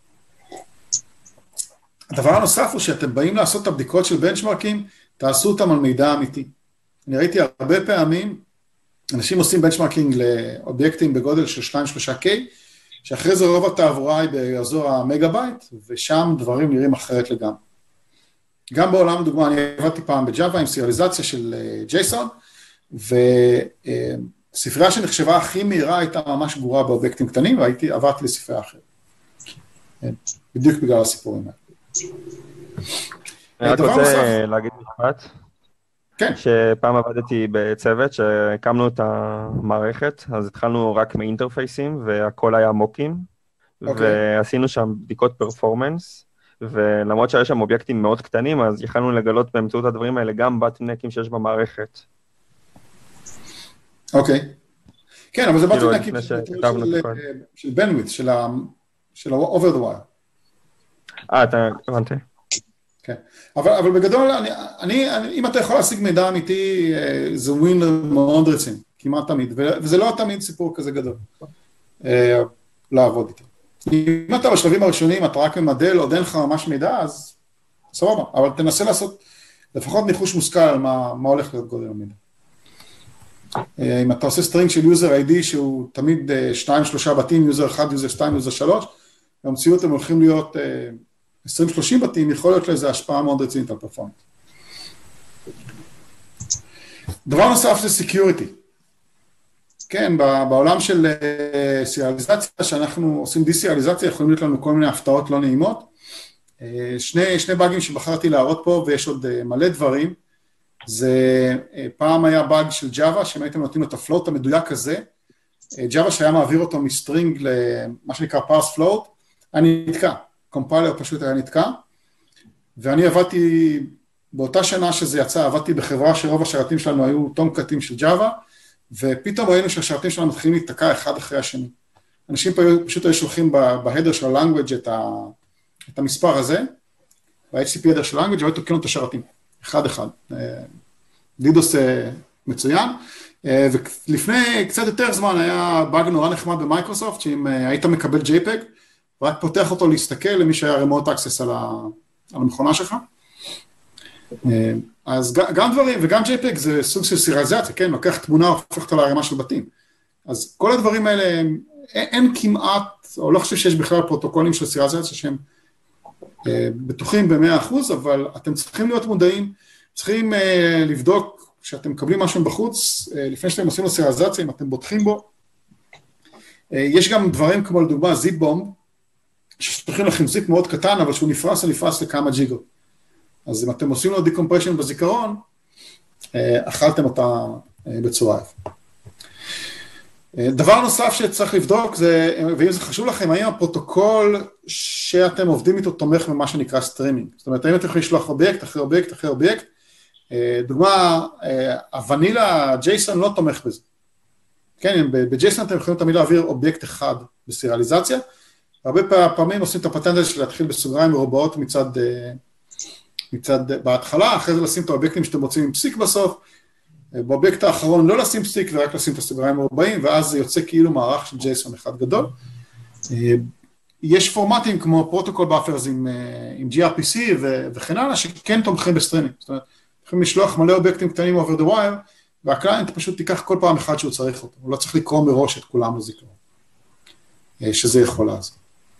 הדבר הנוסף הוא שאתם באים לעשות את הבדיקות של בנצ'מרקים, תעשו אותם על מידע אמיתי. אני ראיתי הרבה פעמים, אנשים עושים בנצ'מרקינג לאובייקטים בגודל של שתיים שלוש קיי, שאחרי זה רוב התעבורה היא באזור המגה בייט, ושם דברים נראים אחרת לגמרי. גם בעולם, דוגמה, אני עבדתי פעם בג'אווה עם סיריאליזציה של ג'ייסון, וספרייה שנחשבה הכי מהירה הייתה ממש גבוהה באובייקטים קטנים, והייתי, עברתי לספרייה אחרת. בדיוק בגלל הסיפורים האלה. אני רק רוצה להגיד משפט. כן. שפעם עבדתי בצוות שהקמנו את המערכת, אז התחלנו רק מאינטרפייסים, והכל היה מוקים, okay. ועשינו שם בדיקות פרפורמנס, ולמרות שהיה שם אובייקטים מאוד קטנים, אז יכלנו לגלות באמצעות הדברים האלה גם בטנקים שיש במערכת. אוקיי. Okay. כן, אבל זה בטנקים של bandwidth, של ה-over the wire. אה, אתה הבנתי. כן, אבל, אבל בגדול, אני, אני, אני, אם אתה יכול להשיג מידע אמיתי, זה ווין מאוד רציני, כמעט תמיד, וזה לא תמיד סיפור כזה גדול, לעבוד איתו. אם אתה בשלבים הראשונים, אתה רק ממדל, עוד אין לך ממש מידע, אז סבבה, אבל תנסה לעשות לפחות ניחוש מושכל על מה, מה הולך להיות גודל המידע. אם אתה עושה סטרינג של יוזר איי די, שהוא תמיד שניים, שלושה בתים, יוזר אחד, יוזר שתיים, יוזר שלוש, במציאות הם הולכים להיות עשרים שלושים בתים, יכול להיות לזה השפעה מאוד רצינית על פרפורמנס. דבר נוסף זה סקיוריטי. כן, בעולם של סיריאליזציה, שאנחנו עושים דיסיריאליזציה, יכולים להיות לנו כל מיני הפתעות לא נעימות. שני, שני באגים שבחרתי להראות פה, ויש עוד מלא דברים. זה פעם היה באג של ג'אווה, שאם הייתם נותנים לו את הפלוט המדויק הזה, ג'אווה שהיה מעביר אותו מסטרינג למה שנקרא פארס פלוט, אני נתקע. קומפיילר פשוט היה נתקע, ואני עבדתי, באותה שנה שזה יצא, עבדתי בחברה שרוב השרתים שלנו היו טומקטים של ג'אווה, ופתאום ראינו שהשרתים שלנו מתחילים להתקע אחד אחרי השני. אנשים פשוט היו שולחים בהדר של ה-language את, ה, את המספר הזה, ב-אייץ' טי פי הדר של language, והיו תוקעים את השרתים, אחד אחד. דידוס מצוין, ולפני קצת יותר זמן היה באג נורא נחמד במייקרוסופט, שאם היית מקבל ג'יי פג, רק פותח אותו להסתכל למי שהיה remote access על, ה, על המכונה שלך. אז גם דברים, וגם ג'יי פג זה סוג של סיריאליזציה, כן? לוקח תמונה, הופך אותה להרימה של בתים. אז כל הדברים האלה, אין, אין כמעט, או לא חושב שיש בכלל פרוטוקולים של סיריאליזציה שהם בטוחים ב-מאה אחוז, אבל אתם צריכים להיות מודעים, צריכים לבדוק שאתם מקבלים משהו בחוץ, לפני שאתם עושים לו סיריאליזציה, אם אתם בוטחים בו. יש גם דברים כמו לדוגמה זיפ בומב, ששולחים לכם זיפ מאוד קטן, אבל שהוא נפרס ונפרס לכמה ג'יגות. אז אם אתם עושים לו דיקומפרשן בזיכרון, אכלתם אותה בצורה יפה. דבר נוסף שצריך לבדוק, זה, ואם זה חשוב לכם, האם הפרוטוקול שאתם עובדים איתו תומך במה שנקרא סטרימינג. זאת אומרת, האם אתם יכולים לשלוח אובייקט אחרי אובייקט אחרי אובייקט, דוגמה, הוונילה ג'ייסון לא תומך בזה. כן, בג'ייסון אתם יכולים תמיד להעביר אובייקט אחד בסיריאליזציה, הרבה פעמים עושים את הפטנט הזה של להתחיל בסוגריים מרובעות מצד, מצד בהתחלה, אחרי זה לשים את האובייקטים שאתם רוצים עם פסיק בסוף, באובייקט האחרון לא לשים פסיק ורק לשים את הסוגריים מרובעים, ואז זה יוצא כאילו מערך של ג'ייסון אחד גדול. יש פורמטים כמו פרוטוקול באפרס עם, עם ג'י אר פי סי וכן הלאה, שכן תומכים בסטרימינג. זאת אומרת, יכולים לשלוח מלא אובייקטים קטנים over the wire, והקליינט פשוט תיקח כל פעם אחד שהוא צריך אותו. הוא לא צריך לקרוא מראש את כולם לזיכרון. שזה יכול לעזור.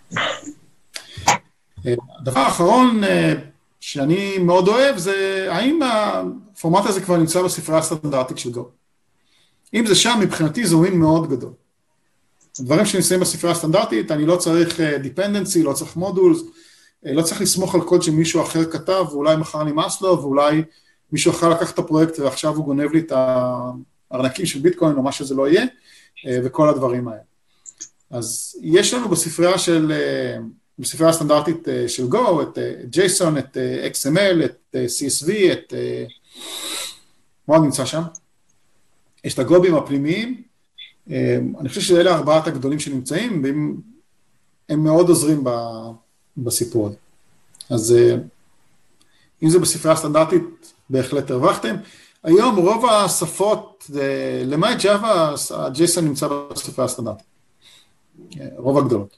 הדבר האחרון שאני מאוד אוהב, זה האם הפורמט הזה כבר נמצא בספרייה הסטנדרטית של Go. אם זה שם, מבחינתי זה ווין מאוד גדול. הדברים שנמצאים בספרייה הסטנדרטית, אני לא צריך dependency, לא צריך modules, לא צריך לסמוך על קוד שמישהו אחר כתב, ואולי מחר נמאס לו, ואולי מישהו אחר לקח את הפרויקט, ועכשיו הוא גונב לי את הארנקים של ביטקוין, או מה שזה לא יהיה, וכל הדברים האלה. אז יש לנו בספרייה של, בספרייה הסטנדרטית של Go, את ג'ייסון, את אקס אם אל, את סי אס וי, את, מה עוד נמצא שם? יש את הגלובים הפנימיים, אני חושב שאלה ארבעת הגדולים שנמצאים, והם מאוד עוזרים בסיפור הזה. אז אם זה בספרייה הסטנדרטית, בהחלט הרווחתם. היום רוב השפות, למעט ג'אווה, הג'ייסון נמצא בספרייה הסטנדרטית. רוב הגדולות.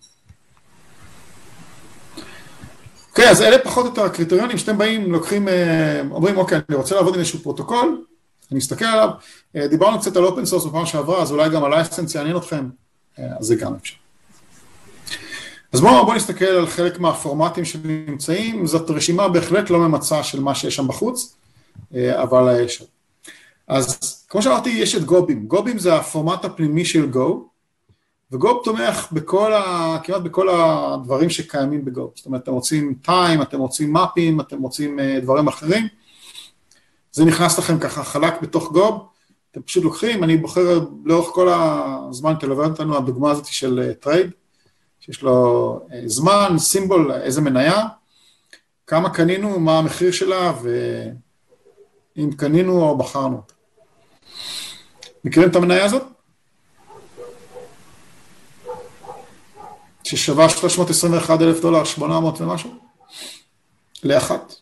אוקיי, אז אלה פחות או יותר הקריטריונים, שאתם באים, לוקחים, אומרים, אוקיי, אני רוצה לעבוד עם איזשהו פרוטוקול, אני מסתכל עליו, דיברנו קצת על אופן סורס בפעם שעברה, אז אולי גם הלייסנס יעניין אתכם, אז זה גם אפשר. אז בואו בוא נסתכל על חלק מהפורמטים שנמצאים, זאת רשימה בהחלט לא ממצה של מה שיש שם בחוץ, אבל יש. אז כמו שאמרתי, יש את גובים. גובים זה הפורמט הפנימי של Go, וגו תומך בכל ה, כמעט בכל הדברים שקיימים בגו. זאת אומרת, אתם רוצים time, אתם רוצים mapים, אתם רוצים דברים אחרים. זה נכנס לכם ככה חלק בתוך גו, אתם פשוט לוקחים, אני בוחר לאורך כל הזמן, תלווה אותנו הדוגמה הזאת של טרייד, שיש לו זמן, סימבול, איזה מניה, כמה קנינו, מה המחיר שלה, ואם קנינו או בחרנו. מכירים את המניה הזאת? ששווה שלוש מאות עשרים ואחד אלף דולר, שמונה מאות ומשהו? לאחת.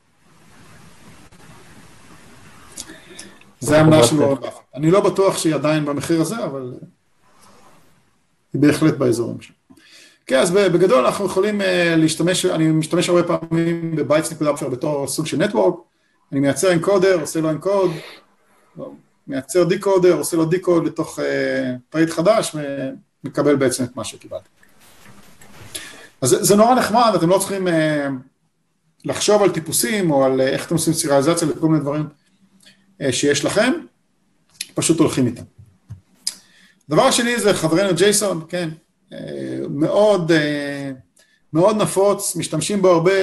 זה המניה של וורן באפט. אני לא בטוח שהיא עדיין במחיר הזה, אבל היא בהחלט באזורים שלו. כן, אז בגדול אנחנו יכולים להשתמש, אני משתמש הרבה פעמים בבייטס נקודה אפשר בתור סוג של נטוורק, אני מייצר אנקודר, עושה לו אנקוד, מייצר דיקודר, עושה לו דיקוד לתוך טרייד חדש, ומקבל בעצם את מה שקיבלתי. אז זה נורא נחמד, אתם לא צריכים לחשוב על טיפוסים, או על איך אתם עושים סריאליזציה לכל מיני דברים שיש לכם, פשוט הולכים איתם. הדבר השני זה חברנו ג'ייסון, כן, מאוד, מאוד נפוץ, משתמשים בו הרבה,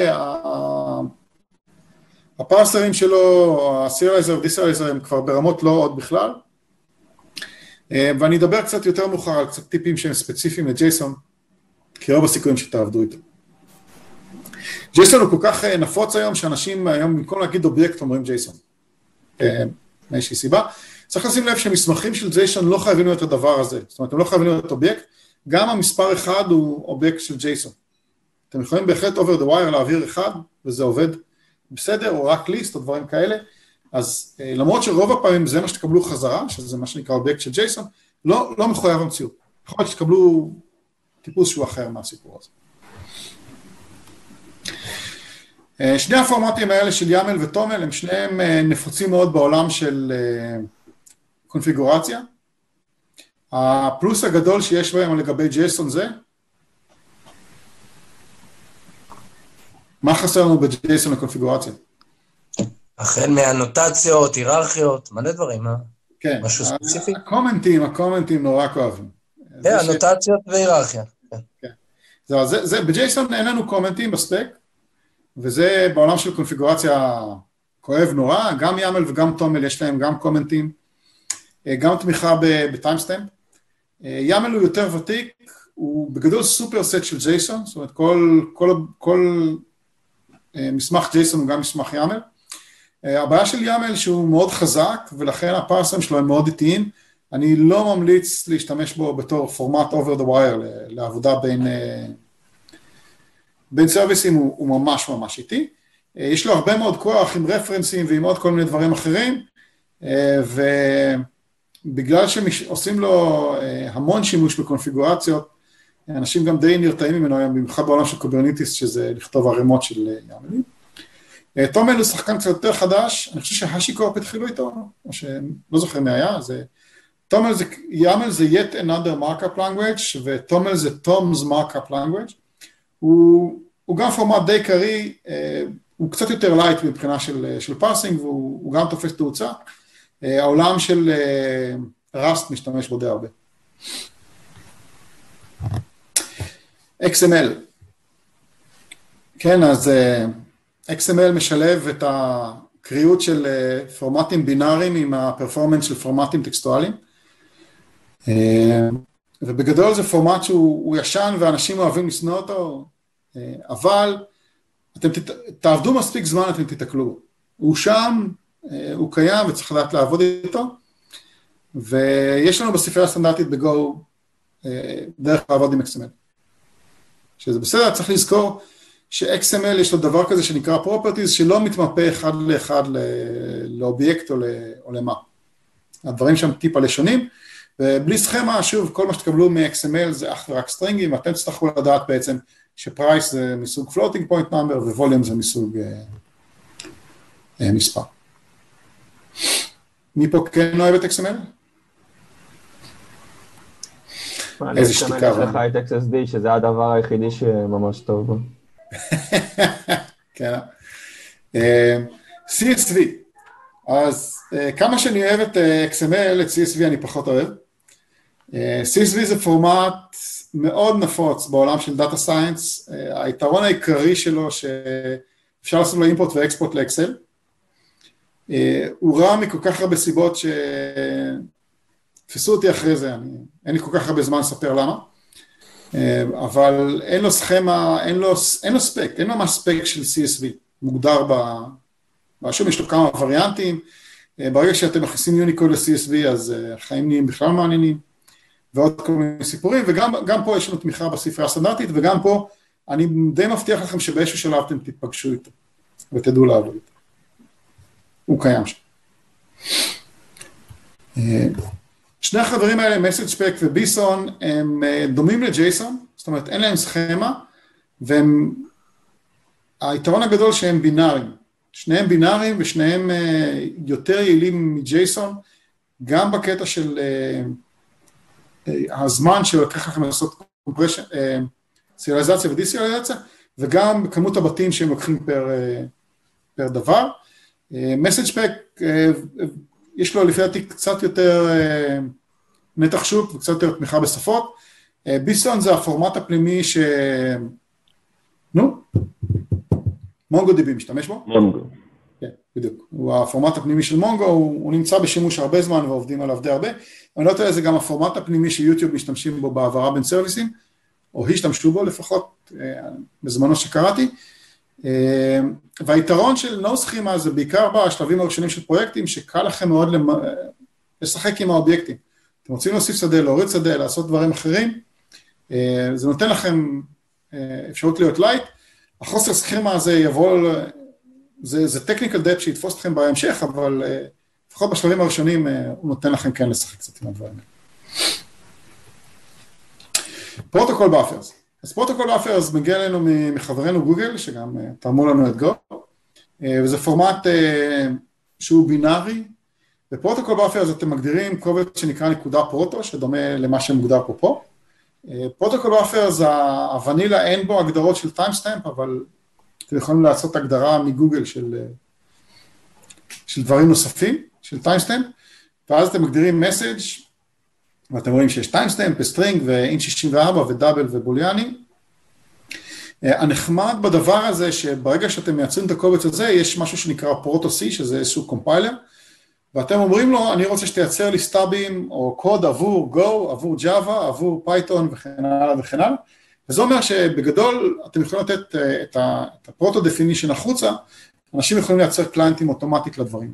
הפרסרים שלו, הסריאליזר ודיסריאליזר הם כבר ברמות לא עוד בכלל, ואני אדבר קצת יותר מאוחר על קצת טיפים שהם ספציפיים לג'ייסון, כי רוב הסיכויים שתעבדו איתו. ג'ייסון הוא כל כך נפוץ היום, שאנשים היום במקום להגיד אובייקט אומרים ג'ייסון, מאיזושהי סיבה, צריך לשים לב שמסמכים של ג'ייסון לא חייבים להיות את הדבר הזה, זאת אומרת, הם לא חייבים להיות אובייקט, גם המספר אחד הוא אובייקט של ג'ייסון. אתם יכולים בהחלט over the wire להעביר אחד, וזה עובד בסדר, או רק ליסט, או דברים כאלה, אז למרות שרוב הפעמים זה מה שתקבלו חזרה, שזה מה שנקרא אובייקט של ג'ייסון, לא, לא מחויב המציאות. יכול להיות שתקבלו טיפוס שהוא אחר מהסיפור הזה. שני הפורמטים האלה של ימל וטומל, הם שניהם נפוצים מאוד בעולם של קונפיגורציה. הפלוס הגדול שיש בהם לגבי ג'ייסון זה, מה חסר לנו בג'ייסון לקונפיגורציה? החל מהנוטציות, היררכיות, מלא דברים, מה? כן. משהו ספציפי? הקומנטים, הקומנטים נורא כואבים. כן, הנוטציות והיררכיה. כן. זה, זה, בג'ייסון אין לנו קומנטים בספק, וזה בעולם של קונפיגורציה כואב נורא, גם ימל וגם טומל יש להם גם קומנטים, גם תמיכה בטיימסטמפ. ימל הוא יותר ותיק, הוא בגדול סופר סט של ג'ייסון, זאת אומרת כל, כל, כל מסמך ג'ייסון הוא גם מסמך ימל. הבעיה של ימל שהוא מאוד חזק, ולכן הפרסרים שלו הם מאוד איטיים, אני לא ממליץ להשתמש בו בתור פורמט over the wire לעבודה בין, בין סרוויסים, הוא, הוא ממש ממש איטי. יש לו הרבה מאוד כוח עם רפרנסים ועם עוד כל מיני דברים אחרים, ובגלל שעושים לו המון שימוש בקונפיגורציות, אנשים גם די נרתעים ממנו היום, במיוחד בעולם של קוברניטיס, שזה לכתוב ערימות של יאמלים. תומל הוא שחקן קצת יותר חדש, אני חושב שהשיקורפ התחילו איתו, או שלא זוכר מי היה, זה... תומל זה, יאמל זה yet another markup language, ותומל זה Tom's markup language. הוא, הוא גם פורמט די קרי, הוא קצת יותר לייט מבחינה של, של פארסינג, והוא גם תופס תאוצה. העולם של ראסט משתמש בו די הרבה. אקס אם אל. כן, אז אקס אם אל משלב את הקריאות של פורמטים בינאריים עם הפרפורמנס של פורמטים טקסטואליים. ובגדול זה פורמט שהוא ישן ואנשים אוהבים לשנוא אותו, אבל אתם תעבדו מספיק זמן, אתם תתקלו. הוא שם, הוא קיים וצריך לדעת לעבוד איתו, ויש לנו בספרייה הסטנדרטית בגו דרך לעבוד עם אקס אם אל. שזה בסדר, צריך לזכור ש-אקס אם אל יש לו דבר כזה שנקרא properties, שלא מתמפה אחד לאחד לאובייקט או למה. הדברים שם טיפה לשונים, ובלי סכמה, שוב, כל מה שתקבלו מ-אקס אם אל זה אך ורק סטרינגים, אתם תצטרכו לדעת בעצם שפרייס זה מסוג floating point number, וווליום זה מסוג uh, uh, מספר. מי פה כן אוהב את אקס אם אל? איזה שתיקה. יש לך את אקס אס די, שזה הדבר היחידי שממש טוב בו. כן. סי אס וי. אז כמה שאני אוהב את אקס אם אל, את סי אס וי אני פחות אוהב. סי אס וי זה פורמט מאוד נפוץ בעולם של דאטה סיינס. היתרון העיקרי שלו שאפשר לעשות לו אימפורט ואקספורט לאקסל. הוא רע מכל כך הרבה סיבות ש... תפסו אותי אחרי זה, אני, אין לי כל כך הרבה זמן לספר למה, אבל אין לו סכמה, אין לו, אין לו ספק, אין לו ממש ספק של סי אס וי, מוגדר בשום, יש לו כמה וריאנטים, ברגע שאתם מכניסים יוניקוד ל-סי אס וי, אז החיים נהיים בכלל מעניינים, ועוד כל מיני סיפורים, וגם גם פה יש לנו תמיכה בספרייה הסטנדרטית, וגם פה אני די מבטיח לכם שבאיזשהו שלב אתם תתפגשו איתו, ותדעו לעבוד איתו. הוא קיים שם. שני החברים האלה, מסאג' ספק וביסון, הם דומים לג'ייסון, זאת אומרת, אין להם סכמה, והם, היתרון הגדול שהם בינאריים, שניהם בינאריים ושניהם יותר יעילים מג'ייסון, גם בקטע של הזמן שלקח לכם לעשות קומפרשן, סריאליזציה ודיסריאליזציה, וגם כמות הבתים שהם לוקחים פר, פר דבר. מסאג' ספק, יש לו לפי דעתי קצת יותר נתח שוק וקצת יותר תמיכה בשפות. ביסון זה הפורמט הפנימי ש... נו? מונגו די בי משתמש בו? מונגו. כן, בדיוק. הוא הפורמט הפנימי של מונגו, הוא, הוא נמצא בשימוש הרבה זמן ועובדים עליו די הרבה. אני לא יודע, זה גם הפורמט הפנימי שיוטיוב משתמשים בו בעברה בין סרוויסים, או השתמשו בו לפחות בזמנו שקראתי. והיתרון של נו סכימה זה בעיקר בשלבים הראשונים של פרויקטים, שקל לכם מאוד לשחק עם האובייקטים. אתם רוצים להוסיף שדה, להוריד שדה, לעשות דברים אחרים, זה נותן לכם אפשרות להיות לייט. החוסר סכימה הזה יבוא, זה, זה technical debt שיתפוס אתכם בהמשך, אבל לפחות בשלבים הראשונים הוא נותן לכם כן לשחק קצת עם הדברים. פרוטוקול באפרס. אז פרוטוקול באפרס מגיע אלינו מחברנו גוגל, שגם תרמו לנו את גו, וזה פורמט שהוא בינארי, בפרוטוקול באפרס אתם מגדירים קובץ שנקרא נקודה פרוטו, שדומה למה שמוגדר פה פה. פרוטוקול באפרס, הוונילה אין בו הגדרות של טיימסטמפ, אבל אתם יכולים לעשות הגדרה מגוגל של, של דברים נוספים, של טיימסטמפ, ואז אתם מגדירים מסאג', ואתם רואים שיש טיימסטמפ, וסטרינג, ואינט שישים וארבע, ודאבל ובוליאני. הנחמד בדבר הזה, שברגע שאתם מייצרים את הקובץ הזה, יש משהו שנקרא פרוטו-C, שזה איזשהו קומפיילר, ואתם אומרים לו, אני רוצה שתייצר לי סטאבים, או קוד עבור Go, עבור Java, עבור Python, וכן הלאה וכן הלאה. וזה אומר שבגדול, אתם יכולים לתת את הפרוטו-דפינישן החוצה, אנשים יכולים לייצר קליינטים אוטומטית לדברים.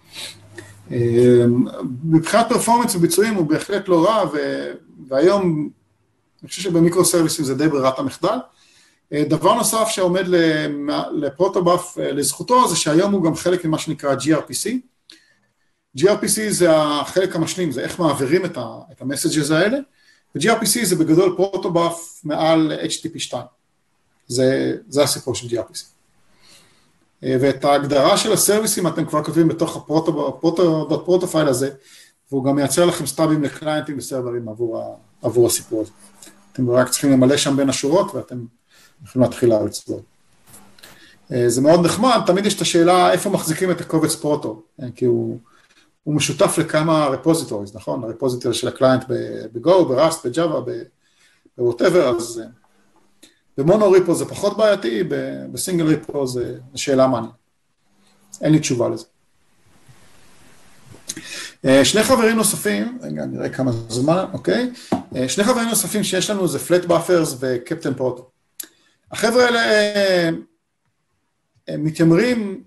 מבחינת פרפורמנס וביצועים הוא בהחלט לא רע, והיום אני חושב שבמיקרו-סרוויסים זה די ברירת המחדל. דבר נוסף שעומד לפרוטובאף לזכותו, זה שהיום הוא גם חלק ממה שנקרא ג'י אר פי סי. ג'י אר פי סי זה החלק המשלים, זה איך מעבירים את המסג'ז האלה, ו-ג'י אר פי סי זה בגדול פרוטובאף מעל אייץ' טי טי פי שתיים. זה, זה הסיפור של ג'י אר פי סי. ואת ההגדרה של הסרוויסים אתם כבר כותבים בתוך הפרוטופייל הזה, והוא גם מייצר לכם סטאבים לקליינטים וסרברים עבור, עבור הסיפור הזה. אתם רק צריכים למלא שם בין השורות, ואתם יכולים להתחיל לצלול. זה מאוד נחמד, תמיד יש את השאלה איפה מחזיקים את הקובץ פרוטו, כי הוא, הוא משותף לכמה רפוזיטוריז, נכון? הרפוזיטורי של הקליינט בגו, בראסט, בג'אווה, בווטאבר, אז במונו ריפו זה פחות בעייתי, בסינגל ריפו זה שאלה מעניינת. אין לי תשובה לזה. שני חברים נוספים, רגע, נראה כמה זמן, אוקיי? שני חברים נוספים שיש לנו זה פלט באפרס וקפטן פרוטו. החבר'ה האלה מתיימרים,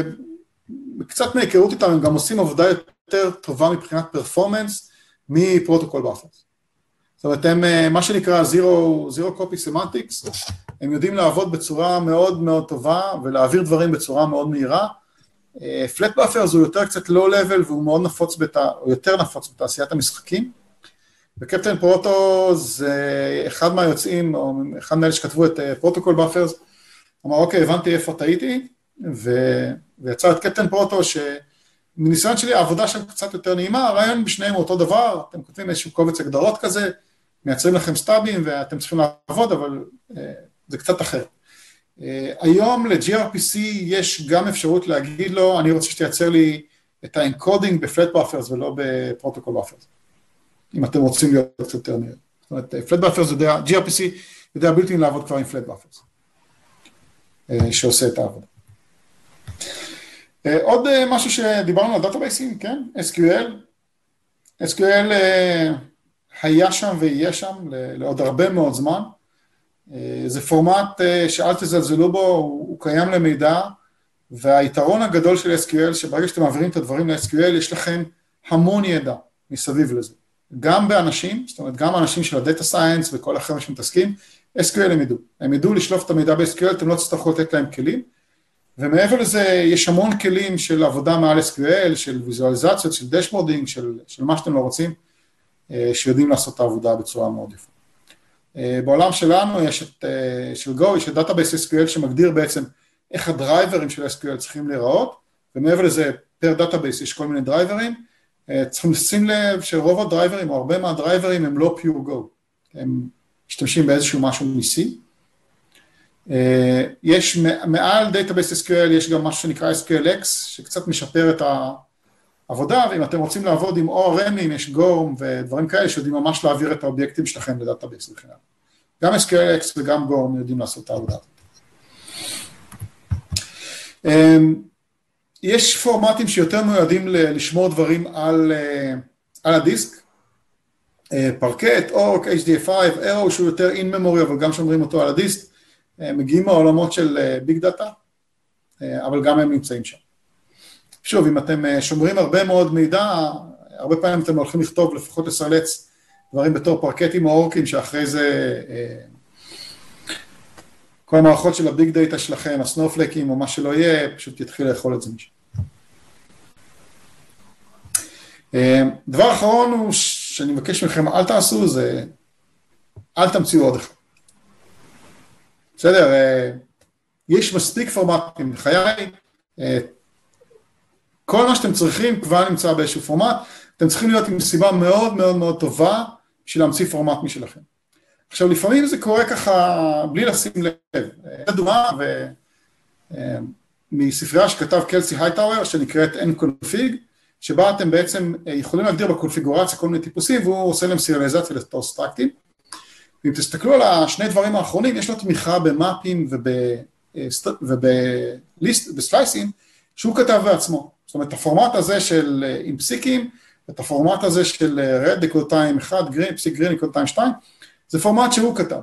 וקצת מהיכרות איתם, הם גם עושים עבודה יותר טובה מבחינת פרפורמנס מפרוטוקול באפרס. זאת אומרת, הם, מה שנקרא Zero, Zero Copy Semantics, הם יודעים לעבוד בצורה מאוד מאוד טובה, ולהעביר דברים בצורה מאוד מהירה. פלט באפרס הוא יותר קצת low level, והוא מאוד נפוץ, בת... הוא יותר נפוץ בתעשיית המשחקים. וקפטן פרוטו זה אחד מהיוצאים, או אחד מאלה שכתבו את פרוטוקול באפרס, אמר, אוקיי, הבנתי איפה טעיתי, ו... ויצא את קפטן פרוטו, שמניסיון שלי, העבודה שם קצת יותר נעימה, הרעיון בשניהם הוא אותו דבר, אתם כותבים איזשהו קובץ הגדרות כזה, מייצרים לכם סטאבים, ואתם צריכים לעבוד, אבל uh, זה קצת אחר. Uh, היום ל-ג'י אר פי סי יש גם אפשרות להגיד לו, אני רוצה שתייצר לי את האנקודינג בפלט באפרס, ולא בפרוטוקול באפרס. אם אתם רוצים להיות קצת יותר מהר. זאת אומרת, פלט באפרס יודע, ג'י אר פי סי יודע בלתי לעבוד כבר עם פלט באפרס, uh, שעושה את העבודה. Uh, עוד uh, משהו שדיברנו על דאטאבייסים, כן? אס קיו אל. אס קיו אל uh, היה שם ויהיה שם לעוד הרבה מאוד זמן. Uh, זה פורמט uh, שאל תזלזלו בו, הוא, הוא קיים למידע, והיתרון הגדול של אס קיו אל, שברגע שאתם מעבירים את הדברים ל-אס קיו אל, יש לכם המון ידע מסביב לזה. גם באנשים, זאת אומרת, גם אנשים של הדאטה סיינס וכל אחר שמתעסקים, אס קיו אל הם ידעו. הם ידעו לשלוף את המידע ב-אס קיו אל, אתם לא תצטרכו לתת להם כלים, ומעבר לזה יש המון כלים של עבודה מעל אס קיו אל, של ויזואליזציות, של דשבורדינג, של, של מה שאתם לא רוצים, שיודעים לעשות את העבודה בצורה מאוד יפה. בעולם שלנו יש את, של Go, יש את דאטאבייס אס קיו אל שמגדיר בעצם איך הדרייברים של אס קיו אל צריכים להיראות, ומעבר לזה פר דאטאבייס יש כל מיני דרייברים, צריכים לשים לב שרוב הדרייברים או הרבה מהדרייברים הם לא pure Go, הם משתמשים באיזשהו משהו ניסי. יש מעל דאטאבייס אס קיו אל יש גם משהו שנקרא אס קיו אל אקס, שקצת משפר את העבודה, ואם אתם רוצים לעבוד עם או אר אמים, יש גו ודברים כאלה שיודעים ממש להעביר את האובייקטים שלכם לדאטאבייס וכן הלאה. גם אס קיו אל אקס וגם גו יודעים לעשות את העבודה. יש פורמטים שיותר מיועדים לשמור דברים על, על הדיסק, פרקט, אורק, אייץ' די אף פייב, אירו שהוא יותר in memory, אבל גם שומרים אותו על הדיסק, מגיעים מהעולמות של ביג דאטה, אבל גם הם נמצאים שם. שוב, אם אתם שומרים הרבה מאוד מידע, הרבה פעמים אתם הולכים לכתוב, לפחות לסרלץ דברים בתור פרקטים או אורקים, שאחרי זה כל המערכות של הביג דאטה שלכם, הסנופלקים או מה שלא יהיה, פשוט יתחיל לאכול את זה משם. דבר אחרון הוא שאני מבקש מכם, אל תעשו, זה אל תמציאו עוד אחד. בסדר, יש מספיק פורמטים בחיי, כל מה שאתם צריכים כבר נמצא באיזשהו פורמט, אתם צריכים להיות עם סיבה מאוד מאוד מאוד טובה בשביל להמציא פורמט משלכם. עכשיו, לפעמים זה קורה ככה בלי לשים לב. דוגמה מספרייה שכתב קלסי הייטאוור, שנקראת N-config, שבה אתם בעצם יכולים להגדיר בקונפיגורציה כל מיני טיפוסים, והוא עושה להם סריאליזציה לתור סטרקטים. ואם תסתכלו על השני דברים האחרונים, יש לו תמיכה במאפים ובסלייסים, שהוא כתב בעצמו. זאת אומרת, הפורמט הזה של עם פסיקים, את הפורמט הזה של רד נקודתיים אחד, פסיק גרין נקודתיים שתיים, זה פורמט שהוא כתב.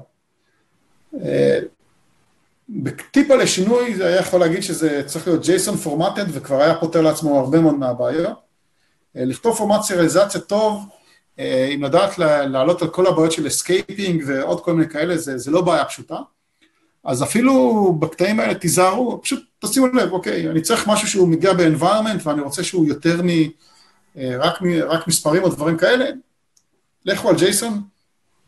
בטיפה לשינוי, זה היה יכול להגיד שזה צריך להיות ג'ייסון פורמטד, וכבר היה פותר לעצמו הרבה מאוד מהבעיות. לכתוב פורמט סריאליזציה טוב, אם לדעת לעלות על כל הבעיות של אסקייפינג ועוד כל מיני כאלה, זה, זה לא בעיה פשוטה. אז אפילו בקטעים האלה תיזהרו, פשוט תשימו לב, אוקיי, אני צריך משהו שהוא מגיע ב-environment, ואני רוצה שהוא יותר מ... רק, מ, רק מספרים או דברים כאלה, לכו על ג'ייסון,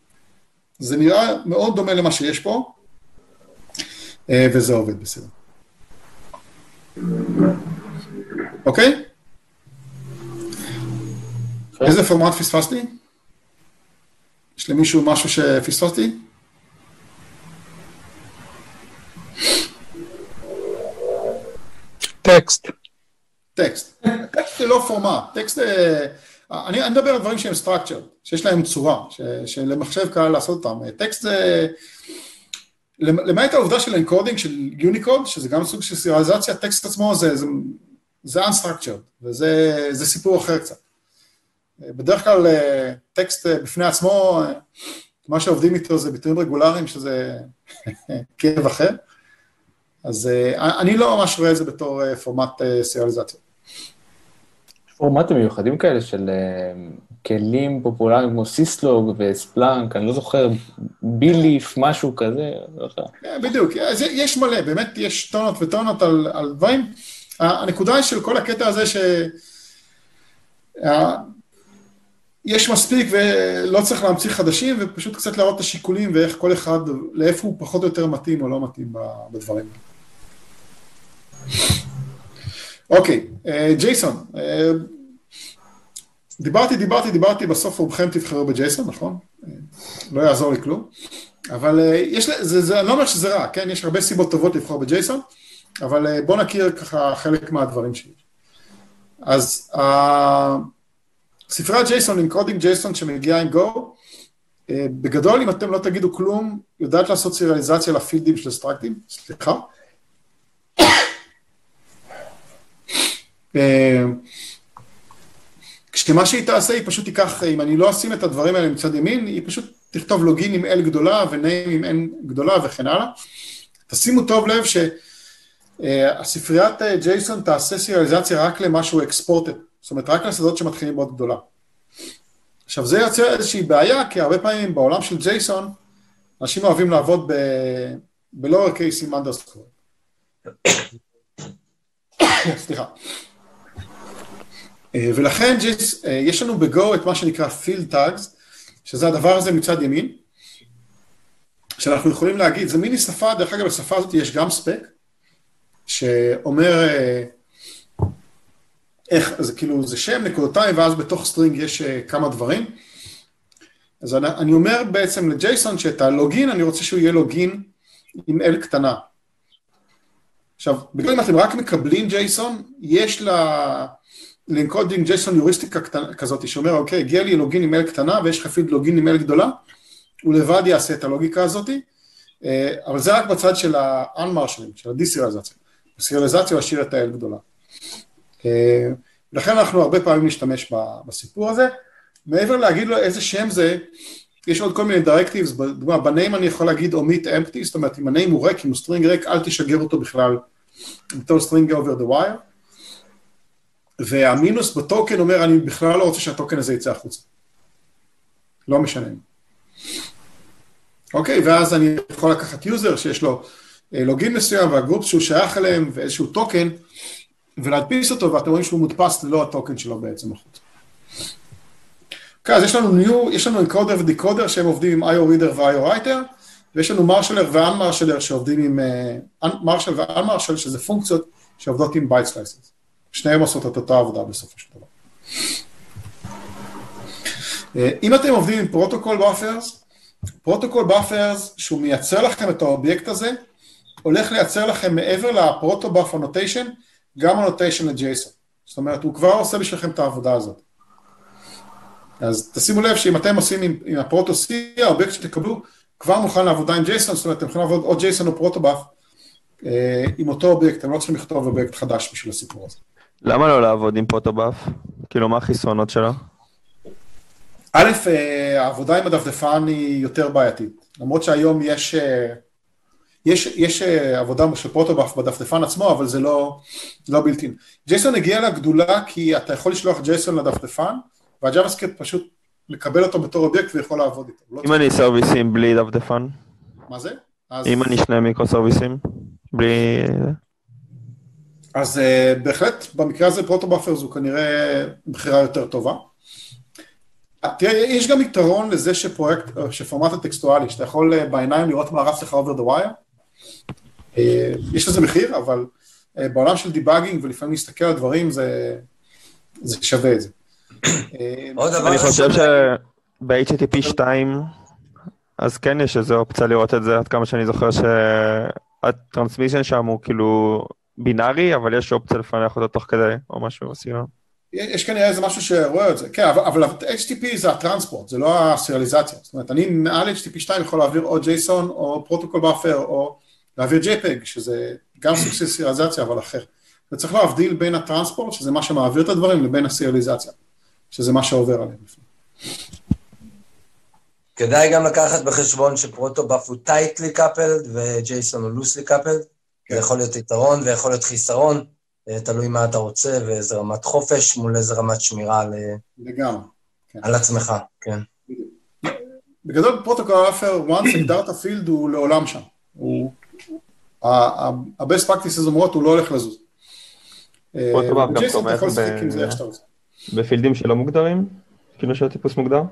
זה נראה מאוד דומה למה שיש פה, וזה עובד בסדר. אוקיי? איזה פורמט פספסתי? יש למישהו משהו שפספסתי? טקסט. טקסט. טקסט זה לא פורמט. טקסט, אני מדבר על דברים שהם structured, שיש להם צורה, שלמחשב קל לעשות אותם. טקסט זה, למעט העובדה של אנקודינג, של יוניקוד, שזה גם סוג של סיריאליזציה, טקסט עצמו זה, זה, זה unstructured, וזה זה סיפור אחר קצת. בדרך כלל טקסט בפני עצמו, מה שעובדים איתו זה ביטויים רגולריים, שזה כאב אחר. אז אני לא ממש רואה את זה בתור פורמט סיריאליזציה. פורמטים מיוחדים כאלה של כלים פופולריים כמו סיסלוג וספלנק, אני לא זוכר, ביליף, משהו כזה. בדיוק, יש מלא, באמת יש טונות וטונות על, על דברים. הנקודה היא של כל הקטע הזה ש... יש מספיק ולא צריך להמציא חדשים, ופשוט קצת להראות את השיקולים ואיך כל אחד, לאיפה הוא פחות או יותר מתאים או לא מתאים בדברים. אוקיי, ג'ייסון, דיברתי, דיברתי, דיברתי, בסוף רובכם תבחרו בג'ייסון, נכון? לא יעזור לי כלום, אבל יש, זה, זה, אני לא אומר שזה רע, כן? יש הרבה סיבות טובות לבחור בג'ייסון, אבל בוא נכיר ככה חלק מהדברים שיש. אז ספרי הג'ייסון, אנקודינג ג'ייסון שמגיעה עם גו, בגדול, אם אתם לא תגידו כלום, יודעת לעשות סיריאליזציה לפילדים של סטרקטים, סליחה. כשמה שהיא תעשה, היא פשוט תיקח, אם אני לא אשים את הדברים האלה מצד ימין, היא פשוט תכתוב לוגין עם L גדולה וניים עם N גדולה וכן הלאה. תשימו טוב לב שהספריית ג'ייסון תעשה סיריאליזציה רק למשהו אקספורטד, זאת אומרת, רק לשדות שמתחילים מאוד גדולה. עכשיו, זה יוצר איזושהי בעיה, כי הרבה פעמים בעולם של ג'ייסון, אנשים אוהבים לעבוד ב-lower case עם underscore. סליחה. ולכן, יש לנו בגו את מה שנקרא field tags, שזה הדבר הזה מצד ימין, שאנחנו יכולים להגיד, זה מיני שפה, דרך אגב, בשפה הזאת יש גם ספק, שאומר, איך, זה כאילו, זה שם, נקודותיים, ואז בתוך סטרינג יש כמה דברים. אז אני, אני אומר בעצם לג'ייסון, שאת הלוגין, אני רוצה שהוא יהיה לוגין עם L קטנה. עכשיו, בגלל אם אתם רק מקבלים ג'ייסון, יש לה, לאנקודינג ג'ייסון יוריסטיקה כזאת, שאומר, אוקיי, הגיע לי לוגין עם L קטנה, ויש לך פיד לוגין עם L גדולה, הוא לבד יעשה את הלוגיקה הזאת, אבל זה רק בצד של ה-unmarshing, של הדיסריאליזציה. בסיריאליזציה הוא השאיר את ה-L גדולה. לכן אנחנו הרבה פעמים נשתמש בסיפור הזה. מעבר להגיד לו איזה שם זה, יש עוד כל מיני דירקטיבס, בניים אני יכול להגיד omit empty, זאת אומרת, אם הניים הוא ריק, אם הוא סטרינג ריק, אל תשגר אותו בכלל, בתור סטרינג over the wire, והמינוס בטוקן אומר, אני בכלל לא רוצה שהטוקן הזה יצא החוצה. לא משנה. אוקיי, ואז אני יכול לקחת יוזר שיש לו לוגין מסוים, והגרופ שהוא שייך אליהם, ואיזשהו טוקן, ולהדפיס אותו, ואתם רואים שהוא מודפס ללא הטוקן שלו בעצם החוצה. אוקיי, אז יש לנו new, יש לנו אנקודר ודיקודר שהם עובדים עם איי או Reader ו-איי או Writer, ויש לנו מרשלר ו-unmarshler שעובדים עם מרשל ו-unmarshal, שזה פונקציות שעובדות עם bite slices. שניהם עושות את אותה עבודה בסופו של דבר. אם אתם עובדים עם פרוטוקול באפרס, פרוטוקול באפרס שהוא מייצר לכם את האובייקט הזה, הולך לייצר לכם מעבר לפרוטובאף הנוטיישן, גם הנוטיישן לג'ייסון. זאת אומרת, הוא כבר עושה בשבילכם את העבודה הזאת. אז תשימו לב שאם אתם עושים עם, עם הפרוטו-C, האובייקט שתקבלו כבר מוכן לעבודה עם ג'ייסון, זאת אומרת, אתם יכולים לעבוד או ג'ייסון או פרוטובאף, אה, עם אותו אובייקט, אתם לא צריכים לכתוב אובייקט חדש בשביל הסיפור הזה. למה לא לעבוד עם פרוטובאף? כאילו, מה החסרונות שלה? א', העבודה עם הדפדפן היא יותר בעייתית, למרות שהיום יש, יש, יש עבודה של פרוטובאף בדפדפן עצמו, אבל זה לא, לא בלתי. ג'ייסון הגיע לגדולה כי אתה יכול לשלוח ג'ייסון לדפדפן, והג'אווה-סקריפט פשוט מקבל אותו בתור אובייקט ויכול לעבוד איתו. אם אני סרוויסים בלי דפדפן? מה זה? אם אני שני מיקרו סרוויסים? בלי... אז בהחלט, במקרה הזה פרוטובאפר זו כנראה בחירה יותר טובה. תראה, יש גם יתרון לזה שפרויקט, שפורמט הטקסטואלי, שאתה יכול בעיניים לראות מה רץ לך over the wire, יש לזה מחיר, אבל בעולם של דיבאגינג ולפעמים להסתכל על דברים, זה, זה שווה את זה. אני חושב שב-אייץ' טי טי פי שתיים, אז כן יש איזו אופציה לראות את זה, עד כמה שאני זוכר שהטרנסמישן שם הוא כאילו בינארי, אבל יש אופציה לפענח אותו תוך כדי, או משהו בסגנון. יש כנראה איזה משהו שרואה את זה, כן, אבל, אבל אייץ' טי פי זה הטרנספורט, זה לא הסריאליזציה, זאת אומרת, אני מעל אייץ' טי פי שתיים יכול להעביר או ג'ייסון, או פרוטוקול באפר, או להעביר ג'ייפג, שזה גם סוג של סריאליזציה, אבל אחר. וצריך להבדיל בין הטרנספורט, שזה מה שמעביר את הדברים, לבין הסריאליזציה, שזה מה שעובר עליהם. כדאי גם לקחת בחשבון שפרוטובאף הוא טייטלי קאפלד, וג'ייסון הוא לוסלי קאפלד, זה יכול להיות יתרון ויכול להיות חיסרון, תלוי מה אתה רוצה, ואיזה רמת חופש מול איזה רמת שמירה על, על עצמך, כן. בגדול פרוטוקול אפר, once הגדרת פילד הוא לעולם שם. ה-best practices אומרות, הוא לא הולך לזוז. פרוטוקול גם תומך בפילדים שלא מוגדרים? כאילו שהטיפוס מוגדר?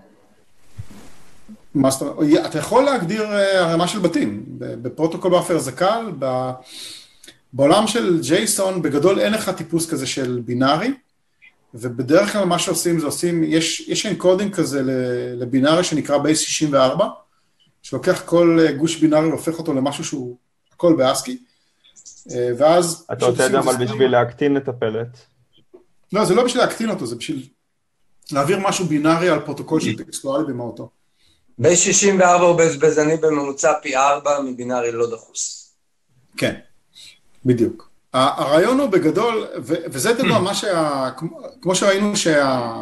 אתה יכול להגדיר הרמה של בתים. בפרוטוקול באפר זה קל, בעולם של ג'ייסון, בגדול אין לך טיפוס כזה של בינארי, ובדרך כלל מה שעושים זה עושים, יש, יש אנקודינג כזה לבינארי שנקרא בייס שישים וארבע, שלוקח כל גוש בינארי והופך אותו למשהו שהוא הכל באסקי, ואז... אתה רוצה את זה אבל בשביל להקטין את הפלט. לא, זה לא בשביל להקטין אותו, זה בשביל להעביר משהו בינארי על פרוטוקול של טקסטואלי במהותו. בייס שישים וארבע הוא בזבזני בממוצע פי ארבע מבינארי לא דחוס. כן. בדיוק. הרעיון הוא בגדול, וזה דבר מה שה... כמו שראינו שה...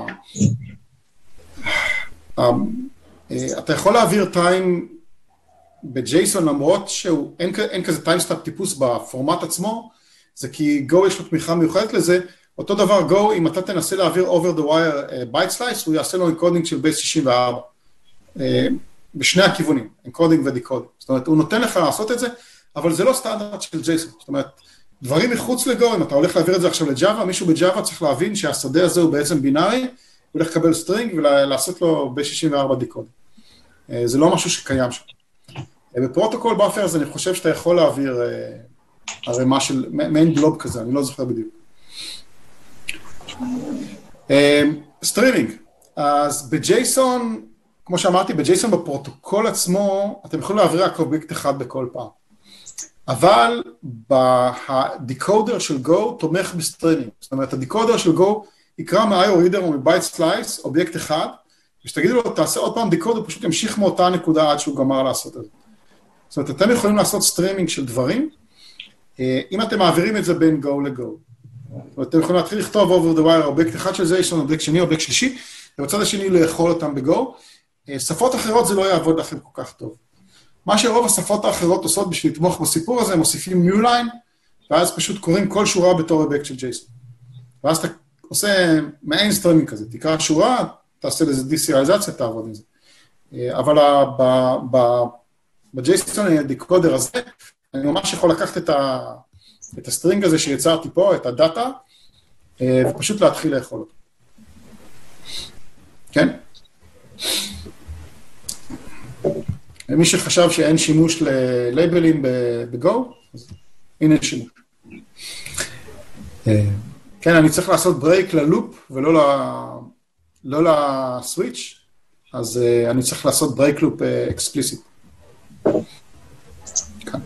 אתה יכול להעביר טיים בג'ייסון למרות שאין כזה טיימסטאפ טיפוס בפורמט עצמו, זה כי Go יש לו תמיכה מיוחדת לזה, אותו דבר Go, אם אתה תנסה להעביר over the wire byte slice, הוא יעשה לו אנקודינג של בייס שישים וארבע, בשני הכיוונים, אנקודינג ודיקודינג. זאת אומרת, הוא נותן לך לעשות את זה, אבל זה לא סטנדרט של ג'ייסון, זאת אומרת, דברים מחוץ לגו, אם אתה הולך להעביר את זה עכשיו לג'אווה, מישהו בג'אווה צריך להבין שהשדה הזה הוא בעצם בינארי, הוא הולך לקבל סטרינג ולעשות לו ב-שישים וארבע דיקוד. זה לא משהו שקיים שם. בפרוטוקול באפר אז אני חושב שאתה יכול להעביר הרמה של, מעין גלוב כזה, אני לא זוכר בדיוק. סטרימינג, אז בג'ייסון, כמו שאמרתי, בג'ייסון בפרוטוקול עצמו, אתם יכולים להעביר רק אובייקט אחד בכל פעם. אבל הדיקודר של Go תומך בסטרימינג. זאת אומרת, הדיקודר של Go יקרא מ-איי או רידר או מבייט סלייס, אובייקט אחד, ושתגידו לו, תעשה עוד פעם דיקודר, פשוט ימשיך מאותה נקודה עד שהוא גמר לעשות את זה. זאת אומרת, אתם יכולים לעשות סטרימינג של דברים, אם אתם מעבירים את זה בין Go ל-Go. זאת אומרת, אתם יכולים להתחיל לכתוב over the wire, אובייקט אחד של זה, יש לנו אובייקט שני, אובייקט שלישי, ובצד השני לאכול אותם ב-Go. שפות אחרות זה לא יעבוד לכם כל כך טוב. מה שרוב השפות האחרות עושות בשביל לתמוך בסיפור הזה, הם מוסיפים new line, ואז פשוט קוראים כל שורה בתור אובייקט של ג'ייסון. ואז אתה עושה מעין סטרימינג כזה, תקרא שורה, תעשה לזה דיסריאליזציה, תעבוד עם זה. אבל בג'ייסון הדיקודר הזה, אני ממש יכול לקחת את, ה, את הסטרינג הזה שיצרתי פה, את הדאטה, ופשוט להתחיל לאכול אותו. כן? מי שחשב שאין שימוש ללייבלים בגו, אז הנה שימוש. כן, אני צריך לעשות ברייק ללופ ולא לא לסוויץ', אז אני צריך לעשות ברייק לופ אקספליסיט. כאן.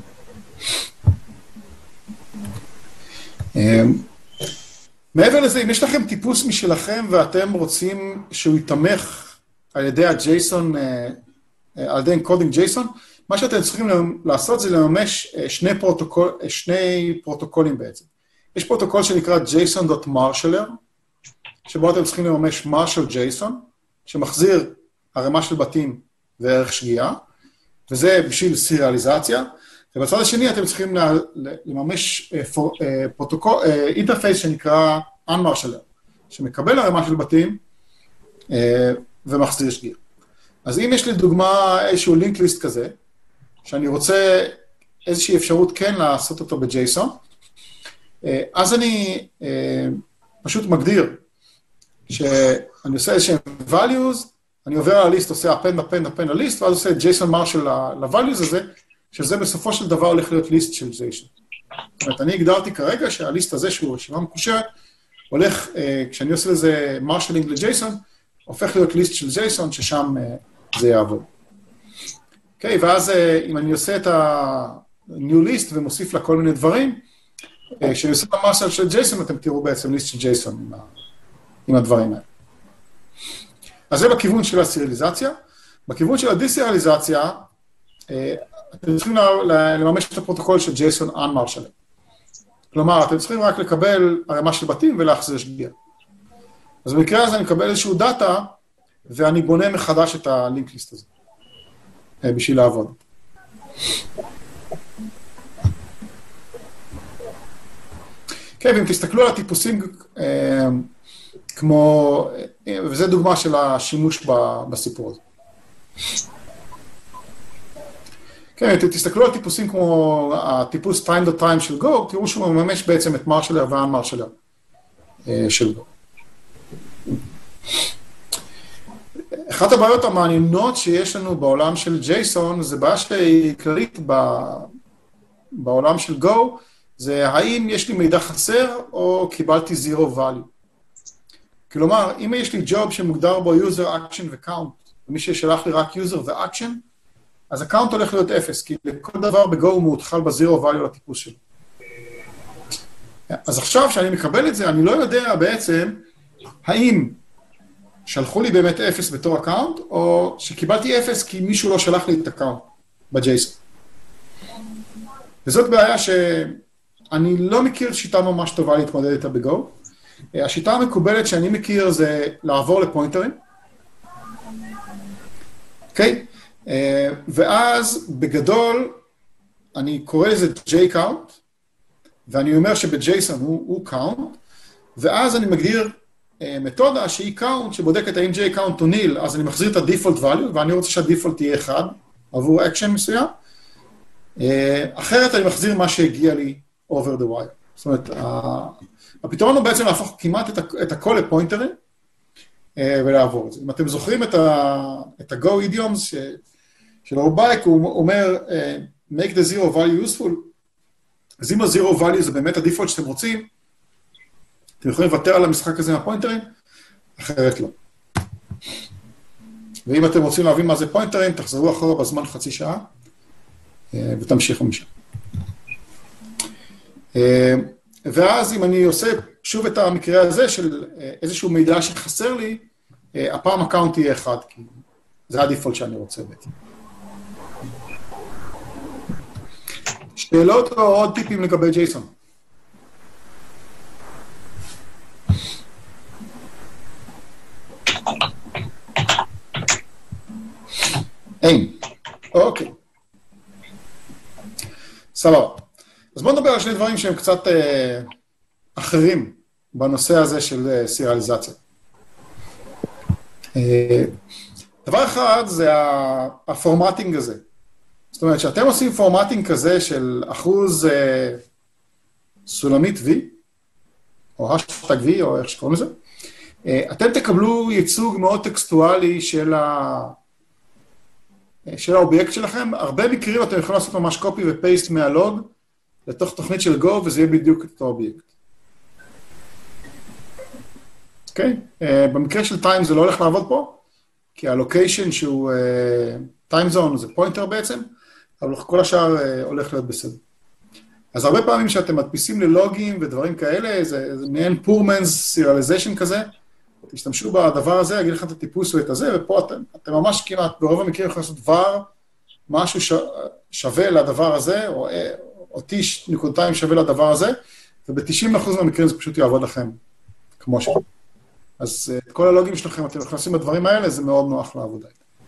מעבר לזה, אם יש לכם טיפוס משלכם ואתם רוצים שהוא יתמך על ידי הג'ייסון, על ידי אנקודינג ג'ייסון, מה שאתם צריכים לעשות זה לממש שני, פרוטוקול, שני פרוטוקולים בעצם. יש פרוטוקול שנקרא json.marshaller, שבו אתם צריכים לממש marshal JSON, שמחזיר הרמה של בתים וערך שגיאה, וזה בשביל סריאליזציה, ובצד השני אתם צריכים לממש פרוטוקול, אינטרפייס שנקרא unmarshaller, שמקבל הרמה של בתים ומחזיר שגיאה. אז אם יש לי דוגמה איזשהו לינק ליסט כזה, שאני רוצה איזושהי אפשרות כן לעשות אותו ב-JSON, אז אני פשוט מגדיר שאני עושה איזשהם values, אני עובר על הליסט, עושה append, append, append לליסט, ואז עושה JSON marshal ל-values הזה, שזה בסופו של דבר הולך להיות ליסט של JSON. זאת אומרת, אני הגדרתי כרגע שהליסט הזה, שהוא רשימה מקושרת, הולך, כשאני עושה לזה marshalling ל-JSON, הופך להיות ליסט של JSON, ששם זה יעבוד. אוקיי, ואז אם אני עושה את ה-new list ומוסיף לה כל מיני דברים, כשאני עושה את המרשל של JSON, אתם תראו בעצם ליסט של JSON עם, עם הדברים האלה. אז זה בכיוון של הסריאליזציה. בכיוון של הדיסריאליזציה, אתם צריכים לממש את הפרוטוקול של JSON unmarshal. כלומר, אתם צריכים רק לקבל הרמה של בתים ולהחזיר שגיאה. אז במקרה הזה אני מקבל איזשהו דאטה, ואני בונה מחדש את הלינק ליסט הזה, בשביל לעבוד. כן, ואם תסתכלו על הטיפוסים, כמו, וזו דוגמה של השימוש בסיפור הזה. כן, תסתכלו על טיפוסים כמו הטיפוס time.time של Go, תראו שהוא מממש בעצם את מרשלר והאן-מרשלר של Go. אחת הבעיות המעניינות שיש לנו בעולם של JSON, זה בעיה שהיא כללית בעולם של Go, זה האם יש לי מידע חסר או קיבלתי zero value. כלומר, אם יש לי ג'וב שמוגדר בו user, action ו-count, ומי ששלח לי רק user ו-action, אז ה-count הולך להיות אפס, כי לכל דבר ב-Go הוא מאותחל ב-zero value לטיפוס שלו. אז עכשיו שאני מקבל את זה, אני לא יודע בעצם האם שלחו לי באמת אפס בתור אקאונט, או שקיבלתי אפס כי מישהו לא שלח לי את אקאונט ב-JSON. וזאת בעיה שאני לא מכיר שיטה ממש טובה להתמודד איתה ב-Go. השיטה המקובלת שאני מכיר זה לעבור לפוינטרים. אוקיי? ואז בגדול אני קורא לזה J-count, ואני אומר שב-JSON הוא, הוא count, ואז אני מגדיר מתודה שהיא count, שבודקת האם J-count הוא ניל, אז אני מחזיר את ה-default value, ואני רוצה שה-default תהיה אחד, עבור action מסוים. אחרת אני מחזיר מה שהגיע לי over the wire. זאת אומרת, הפתרון הוא בעצם להפוך כמעט את הכל לפוינטרים, ולעבור את זה. אם אתם זוכרים את ה-Go idioms של אורבייק, הוא אומר, make the zero value useful, אז אם ה-zero value זה באמת ה-default שאתם רוצים, אתם יכולים לוותר על המשחק הזה מהפוינטרים, אחרת לא. ואם אתם רוצים להבין מה זה פוינטרים, תחזרו אחורה בזמן חצי שעה, ותמשיכו משם. ואז אם אני עושה שוב את המקרה הזה של איזשהו מידע שחסר לי, הפעם אקאונט יהיה אחד, כי זה הדיפולט שאני רוצה בעצם. שאלות או עוד טיפים לגבי ג'ייסון? אין. אוקיי. סבבה. אז בואו נדבר על שני דברים שהם קצת אה, אחרים בנושא הזה של אה, סיריאליזציה. אה, דבר אחד זה הפורמטינג הזה. זאת אומרת, שאתם עושים פורמטינג כזה של אחוז אה, סולמית V, או השטג V, או איך שקוראים לזה, אה, אתם תקבלו ייצוג מאוד טקסטואלי של, ה... של האובייקט שלכם. הרבה מקרים אתם יכולים לעשות ממש קופי ופייסט מהלוג, לתוך תוכנית של Go, וזה יהיה בדיוק את האובייקט. אוקיי? במקרה של time זה לא הולך לעבוד פה, כי הלוקיישן שהוא time zone זה פוינטר בעצם, אבל כל השאר הולך להיות בסדר. אז הרבה פעמים שאתם מדפיסים ללוגים ודברים כאלה, זה, זה מעין פורמנס Serialization כזה, תשתמשו בדבר הזה, אגיד לכם את הטיפוס ואת הזה, ופה אתם, אתם ממש כמעט, ברוב המקרים יכולים לעשות דבר, משהו ש, שווה לדבר הזה, או או T נקודתיים שווה לדבר הזה, וב-תשעים אחוז מהמקרים זה פשוט יעבוד לכם כמו ש... אז את כל הלוגים שלכם, אתם נכנסים בדברים האלה, זה מאוד נוח לעבודה.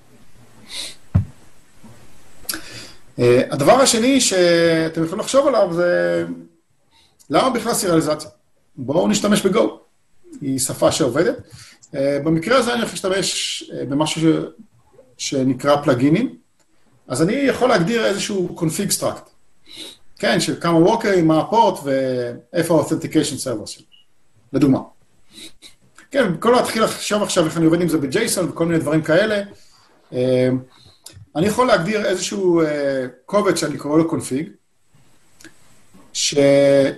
הדבר השני שאתם יכולים לחשוב עליו זה, למה בכלל סיריאליזציה? בואו נשתמש ב-Go, היא שפה שעובדת. במקרה הזה אני הולך להשתמש במשהו ש... שנקרא פלאגינים, אז אני יכול להגדיר איזשהו config struct. כן, של כמה ווקרים, מה הפורט, ואיפה ה-authentication server שלי, לדוגמה. כן, כל להתחיל לחשוב עכשיו איך אני עובד עם זה בג'ייסון וכל מיני דברים כאלה. אני יכול להגדיר איזשהו קובץ שאני קורא לו קונפיג, שיש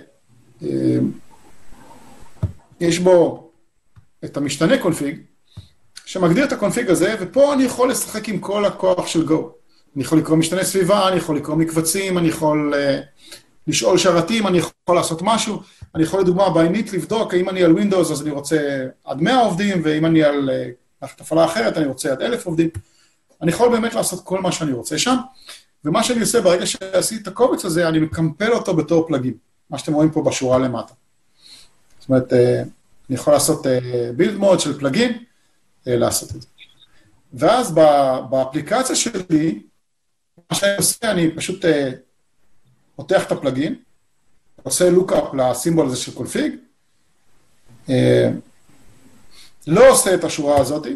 בו את המשתנה קונפיג, שמגדיר את הקונפיג הזה, ופה אני יכול לשחק עם כל הכוח של Go. אני יכול לקרוא משתנה סביבה, אני יכול לקרוא מקבצים, אני יכול uh, לשאול שרתים, אני יכול לעשות משהו, אני יכול לדוגמה באינית לבדוק, האם אני על Windows אז אני רוצה עד מאה עובדים, ואם אני על uh, הפעלה אחרת אני רוצה עד אלף עובדים. אני יכול באמת לעשות כל מה שאני רוצה שם, ומה שאני עושה ברגע שעשיתי את הקובץ הזה, אני מקמפל אותו בתור פלגים, מה שאתם רואים פה בשורה למטה. זאת אומרת, uh, אני יכול לעשות uh, build mode של פלגים, uh, לעשות את זה. ואז באפליקציה שלי, מה שאני עושה, אני פשוט uh, פותח את הפלגין, עושה לוקאפ לסימבול הזה של קונפיג, uh, לא עושה את השורה הזאת,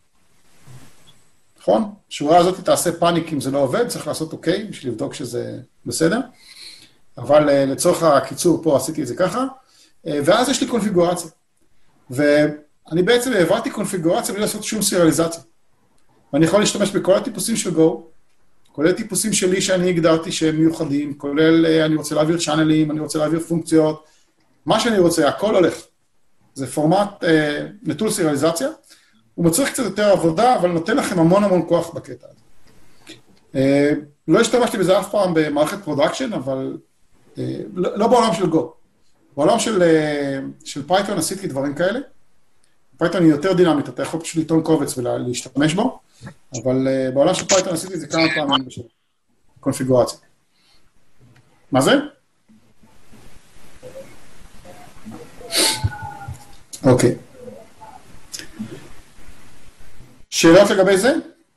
נכון? השורה הזאת תעשה פאניק אם זה לא עובד, צריך לעשות אוקיי, בשביל לבדוק שזה בסדר, אבל uh, לצורך הקיצור פה עשיתי את זה ככה, uh, ואז יש לי קונפיגורציה, ואני בעצם העברתי קונפיגורציה בלי לעשות שום סיריאליזציה, ואני יכול להשתמש בכל הטיפוסים של Go, כולל טיפוסים שלי שאני הגדרתי שהם מיוחדים, כולל אני רוצה להעביר צ'אנלים, אני רוצה להעביר פונקציות, מה שאני רוצה, הכל הולך. זה פורמט אה, נטול סיריאליזציה, הוא מצריך קצת יותר עבודה, אבל נותן לכם המון המון כוח בקטע הזה. אה, לא השתמשתי בזה אף פעם במערכת פרודקשן, אבל אה, לא, לא בעולם של Go. בעולם של, אה, של פייתון עשיתי דברים כאלה, פייתון היא יותר דינמית, אתה יכול פשוט לטעון קובץ ולהשתמש בו, אבל uh, בעולם של פייתון עשיתי את זה כמה פעמים בשביל קונפיגורציה. מה זה? אוקיי. שאלות לגבי זה?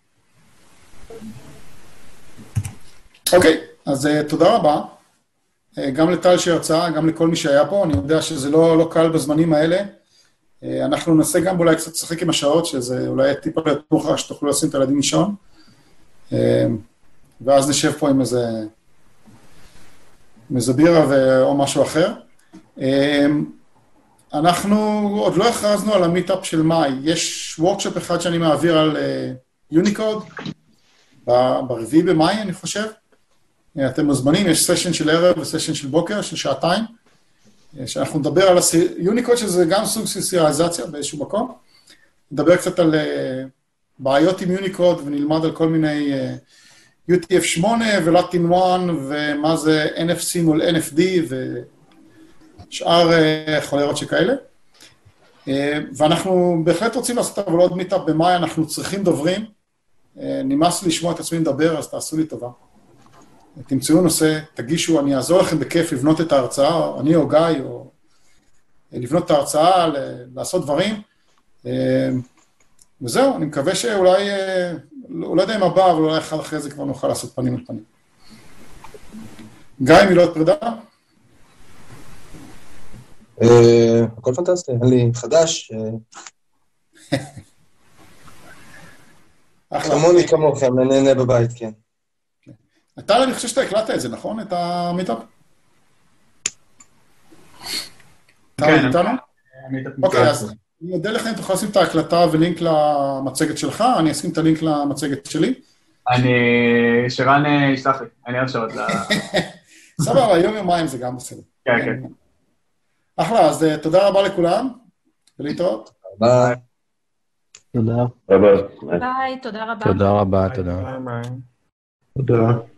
אוקיי, אז uh, תודה רבה. Uh, גם לטל שירצה, גם לכל מי שהיה פה, אני יודע שזה לא, לא קל בזמנים האלה, אנחנו ננסה גם אולי קצת לשחק עם השעות, שזה אולי טיפה לתמוכה שתוכלו לשים את הילדים לישון, ואז נשב פה עם איזה, עם איזה בירה או משהו אחר. אנחנו עוד לא הכרזנו על המיטאפ של מאי, יש וורקשופ אחד שאני מעביר על יוניקוד, ברביעי במאי אני חושב, אתם מוזמנים, יש סשן של ערב וסשן של בוקר, של שעתיים, שאנחנו נדבר על יוניקוד, שזה גם סוג של סיריאליזציה באיזשהו מקום, נדבר קצת על בעיות עם יוניקוד, ונלמד על כל מיני יו טי אף שמונה ולטין אחת, ומה זה אן אף סי מול אן אף די, ושאר חולרות שכאלה. ואנחנו בהחלט רוצים לעשות אבל עוד מיטאפ במאי, אנחנו צריכים דוברים, נמאס לי לשמוע את עצמי לדבר, אז תעשו לי טובה. תמצאו נושא, תגישו, אני אעזור לכם בכיף לבנות את ההרצאה, אני או גיא, או לבנות את ההרצאה, לעשות דברים. וזהו, אני מקווה שאולי, לא יודע אם הבא, אבל אולי אחד אחרי זה כבר נוכל לעשות פנים על פנים. גיא, מילות פרידה? הכל פנטסטי, אין לי חדש. כמוני כמוכם, אני נהנה בבית, כן. טל, אני חושב שאתה הקלטת את זה, נכון? את המיטאפ? טל, איתנו? אוקיי, אז אני יודע לך אם תוכל לשים את ההקלטה ולינק למצגת שלך, אני אשים את הלינק למצגת שלי. אני, שרן ישלח לי, אני אוהב שעות ל... סבבה, יום יומיים זה גם בסדר. כן, כן. אחלה, אז תודה רבה לכולם, ולהתראות. ביי. תודה. ביי, תודה רבה. תודה רבה, תודה. תודה.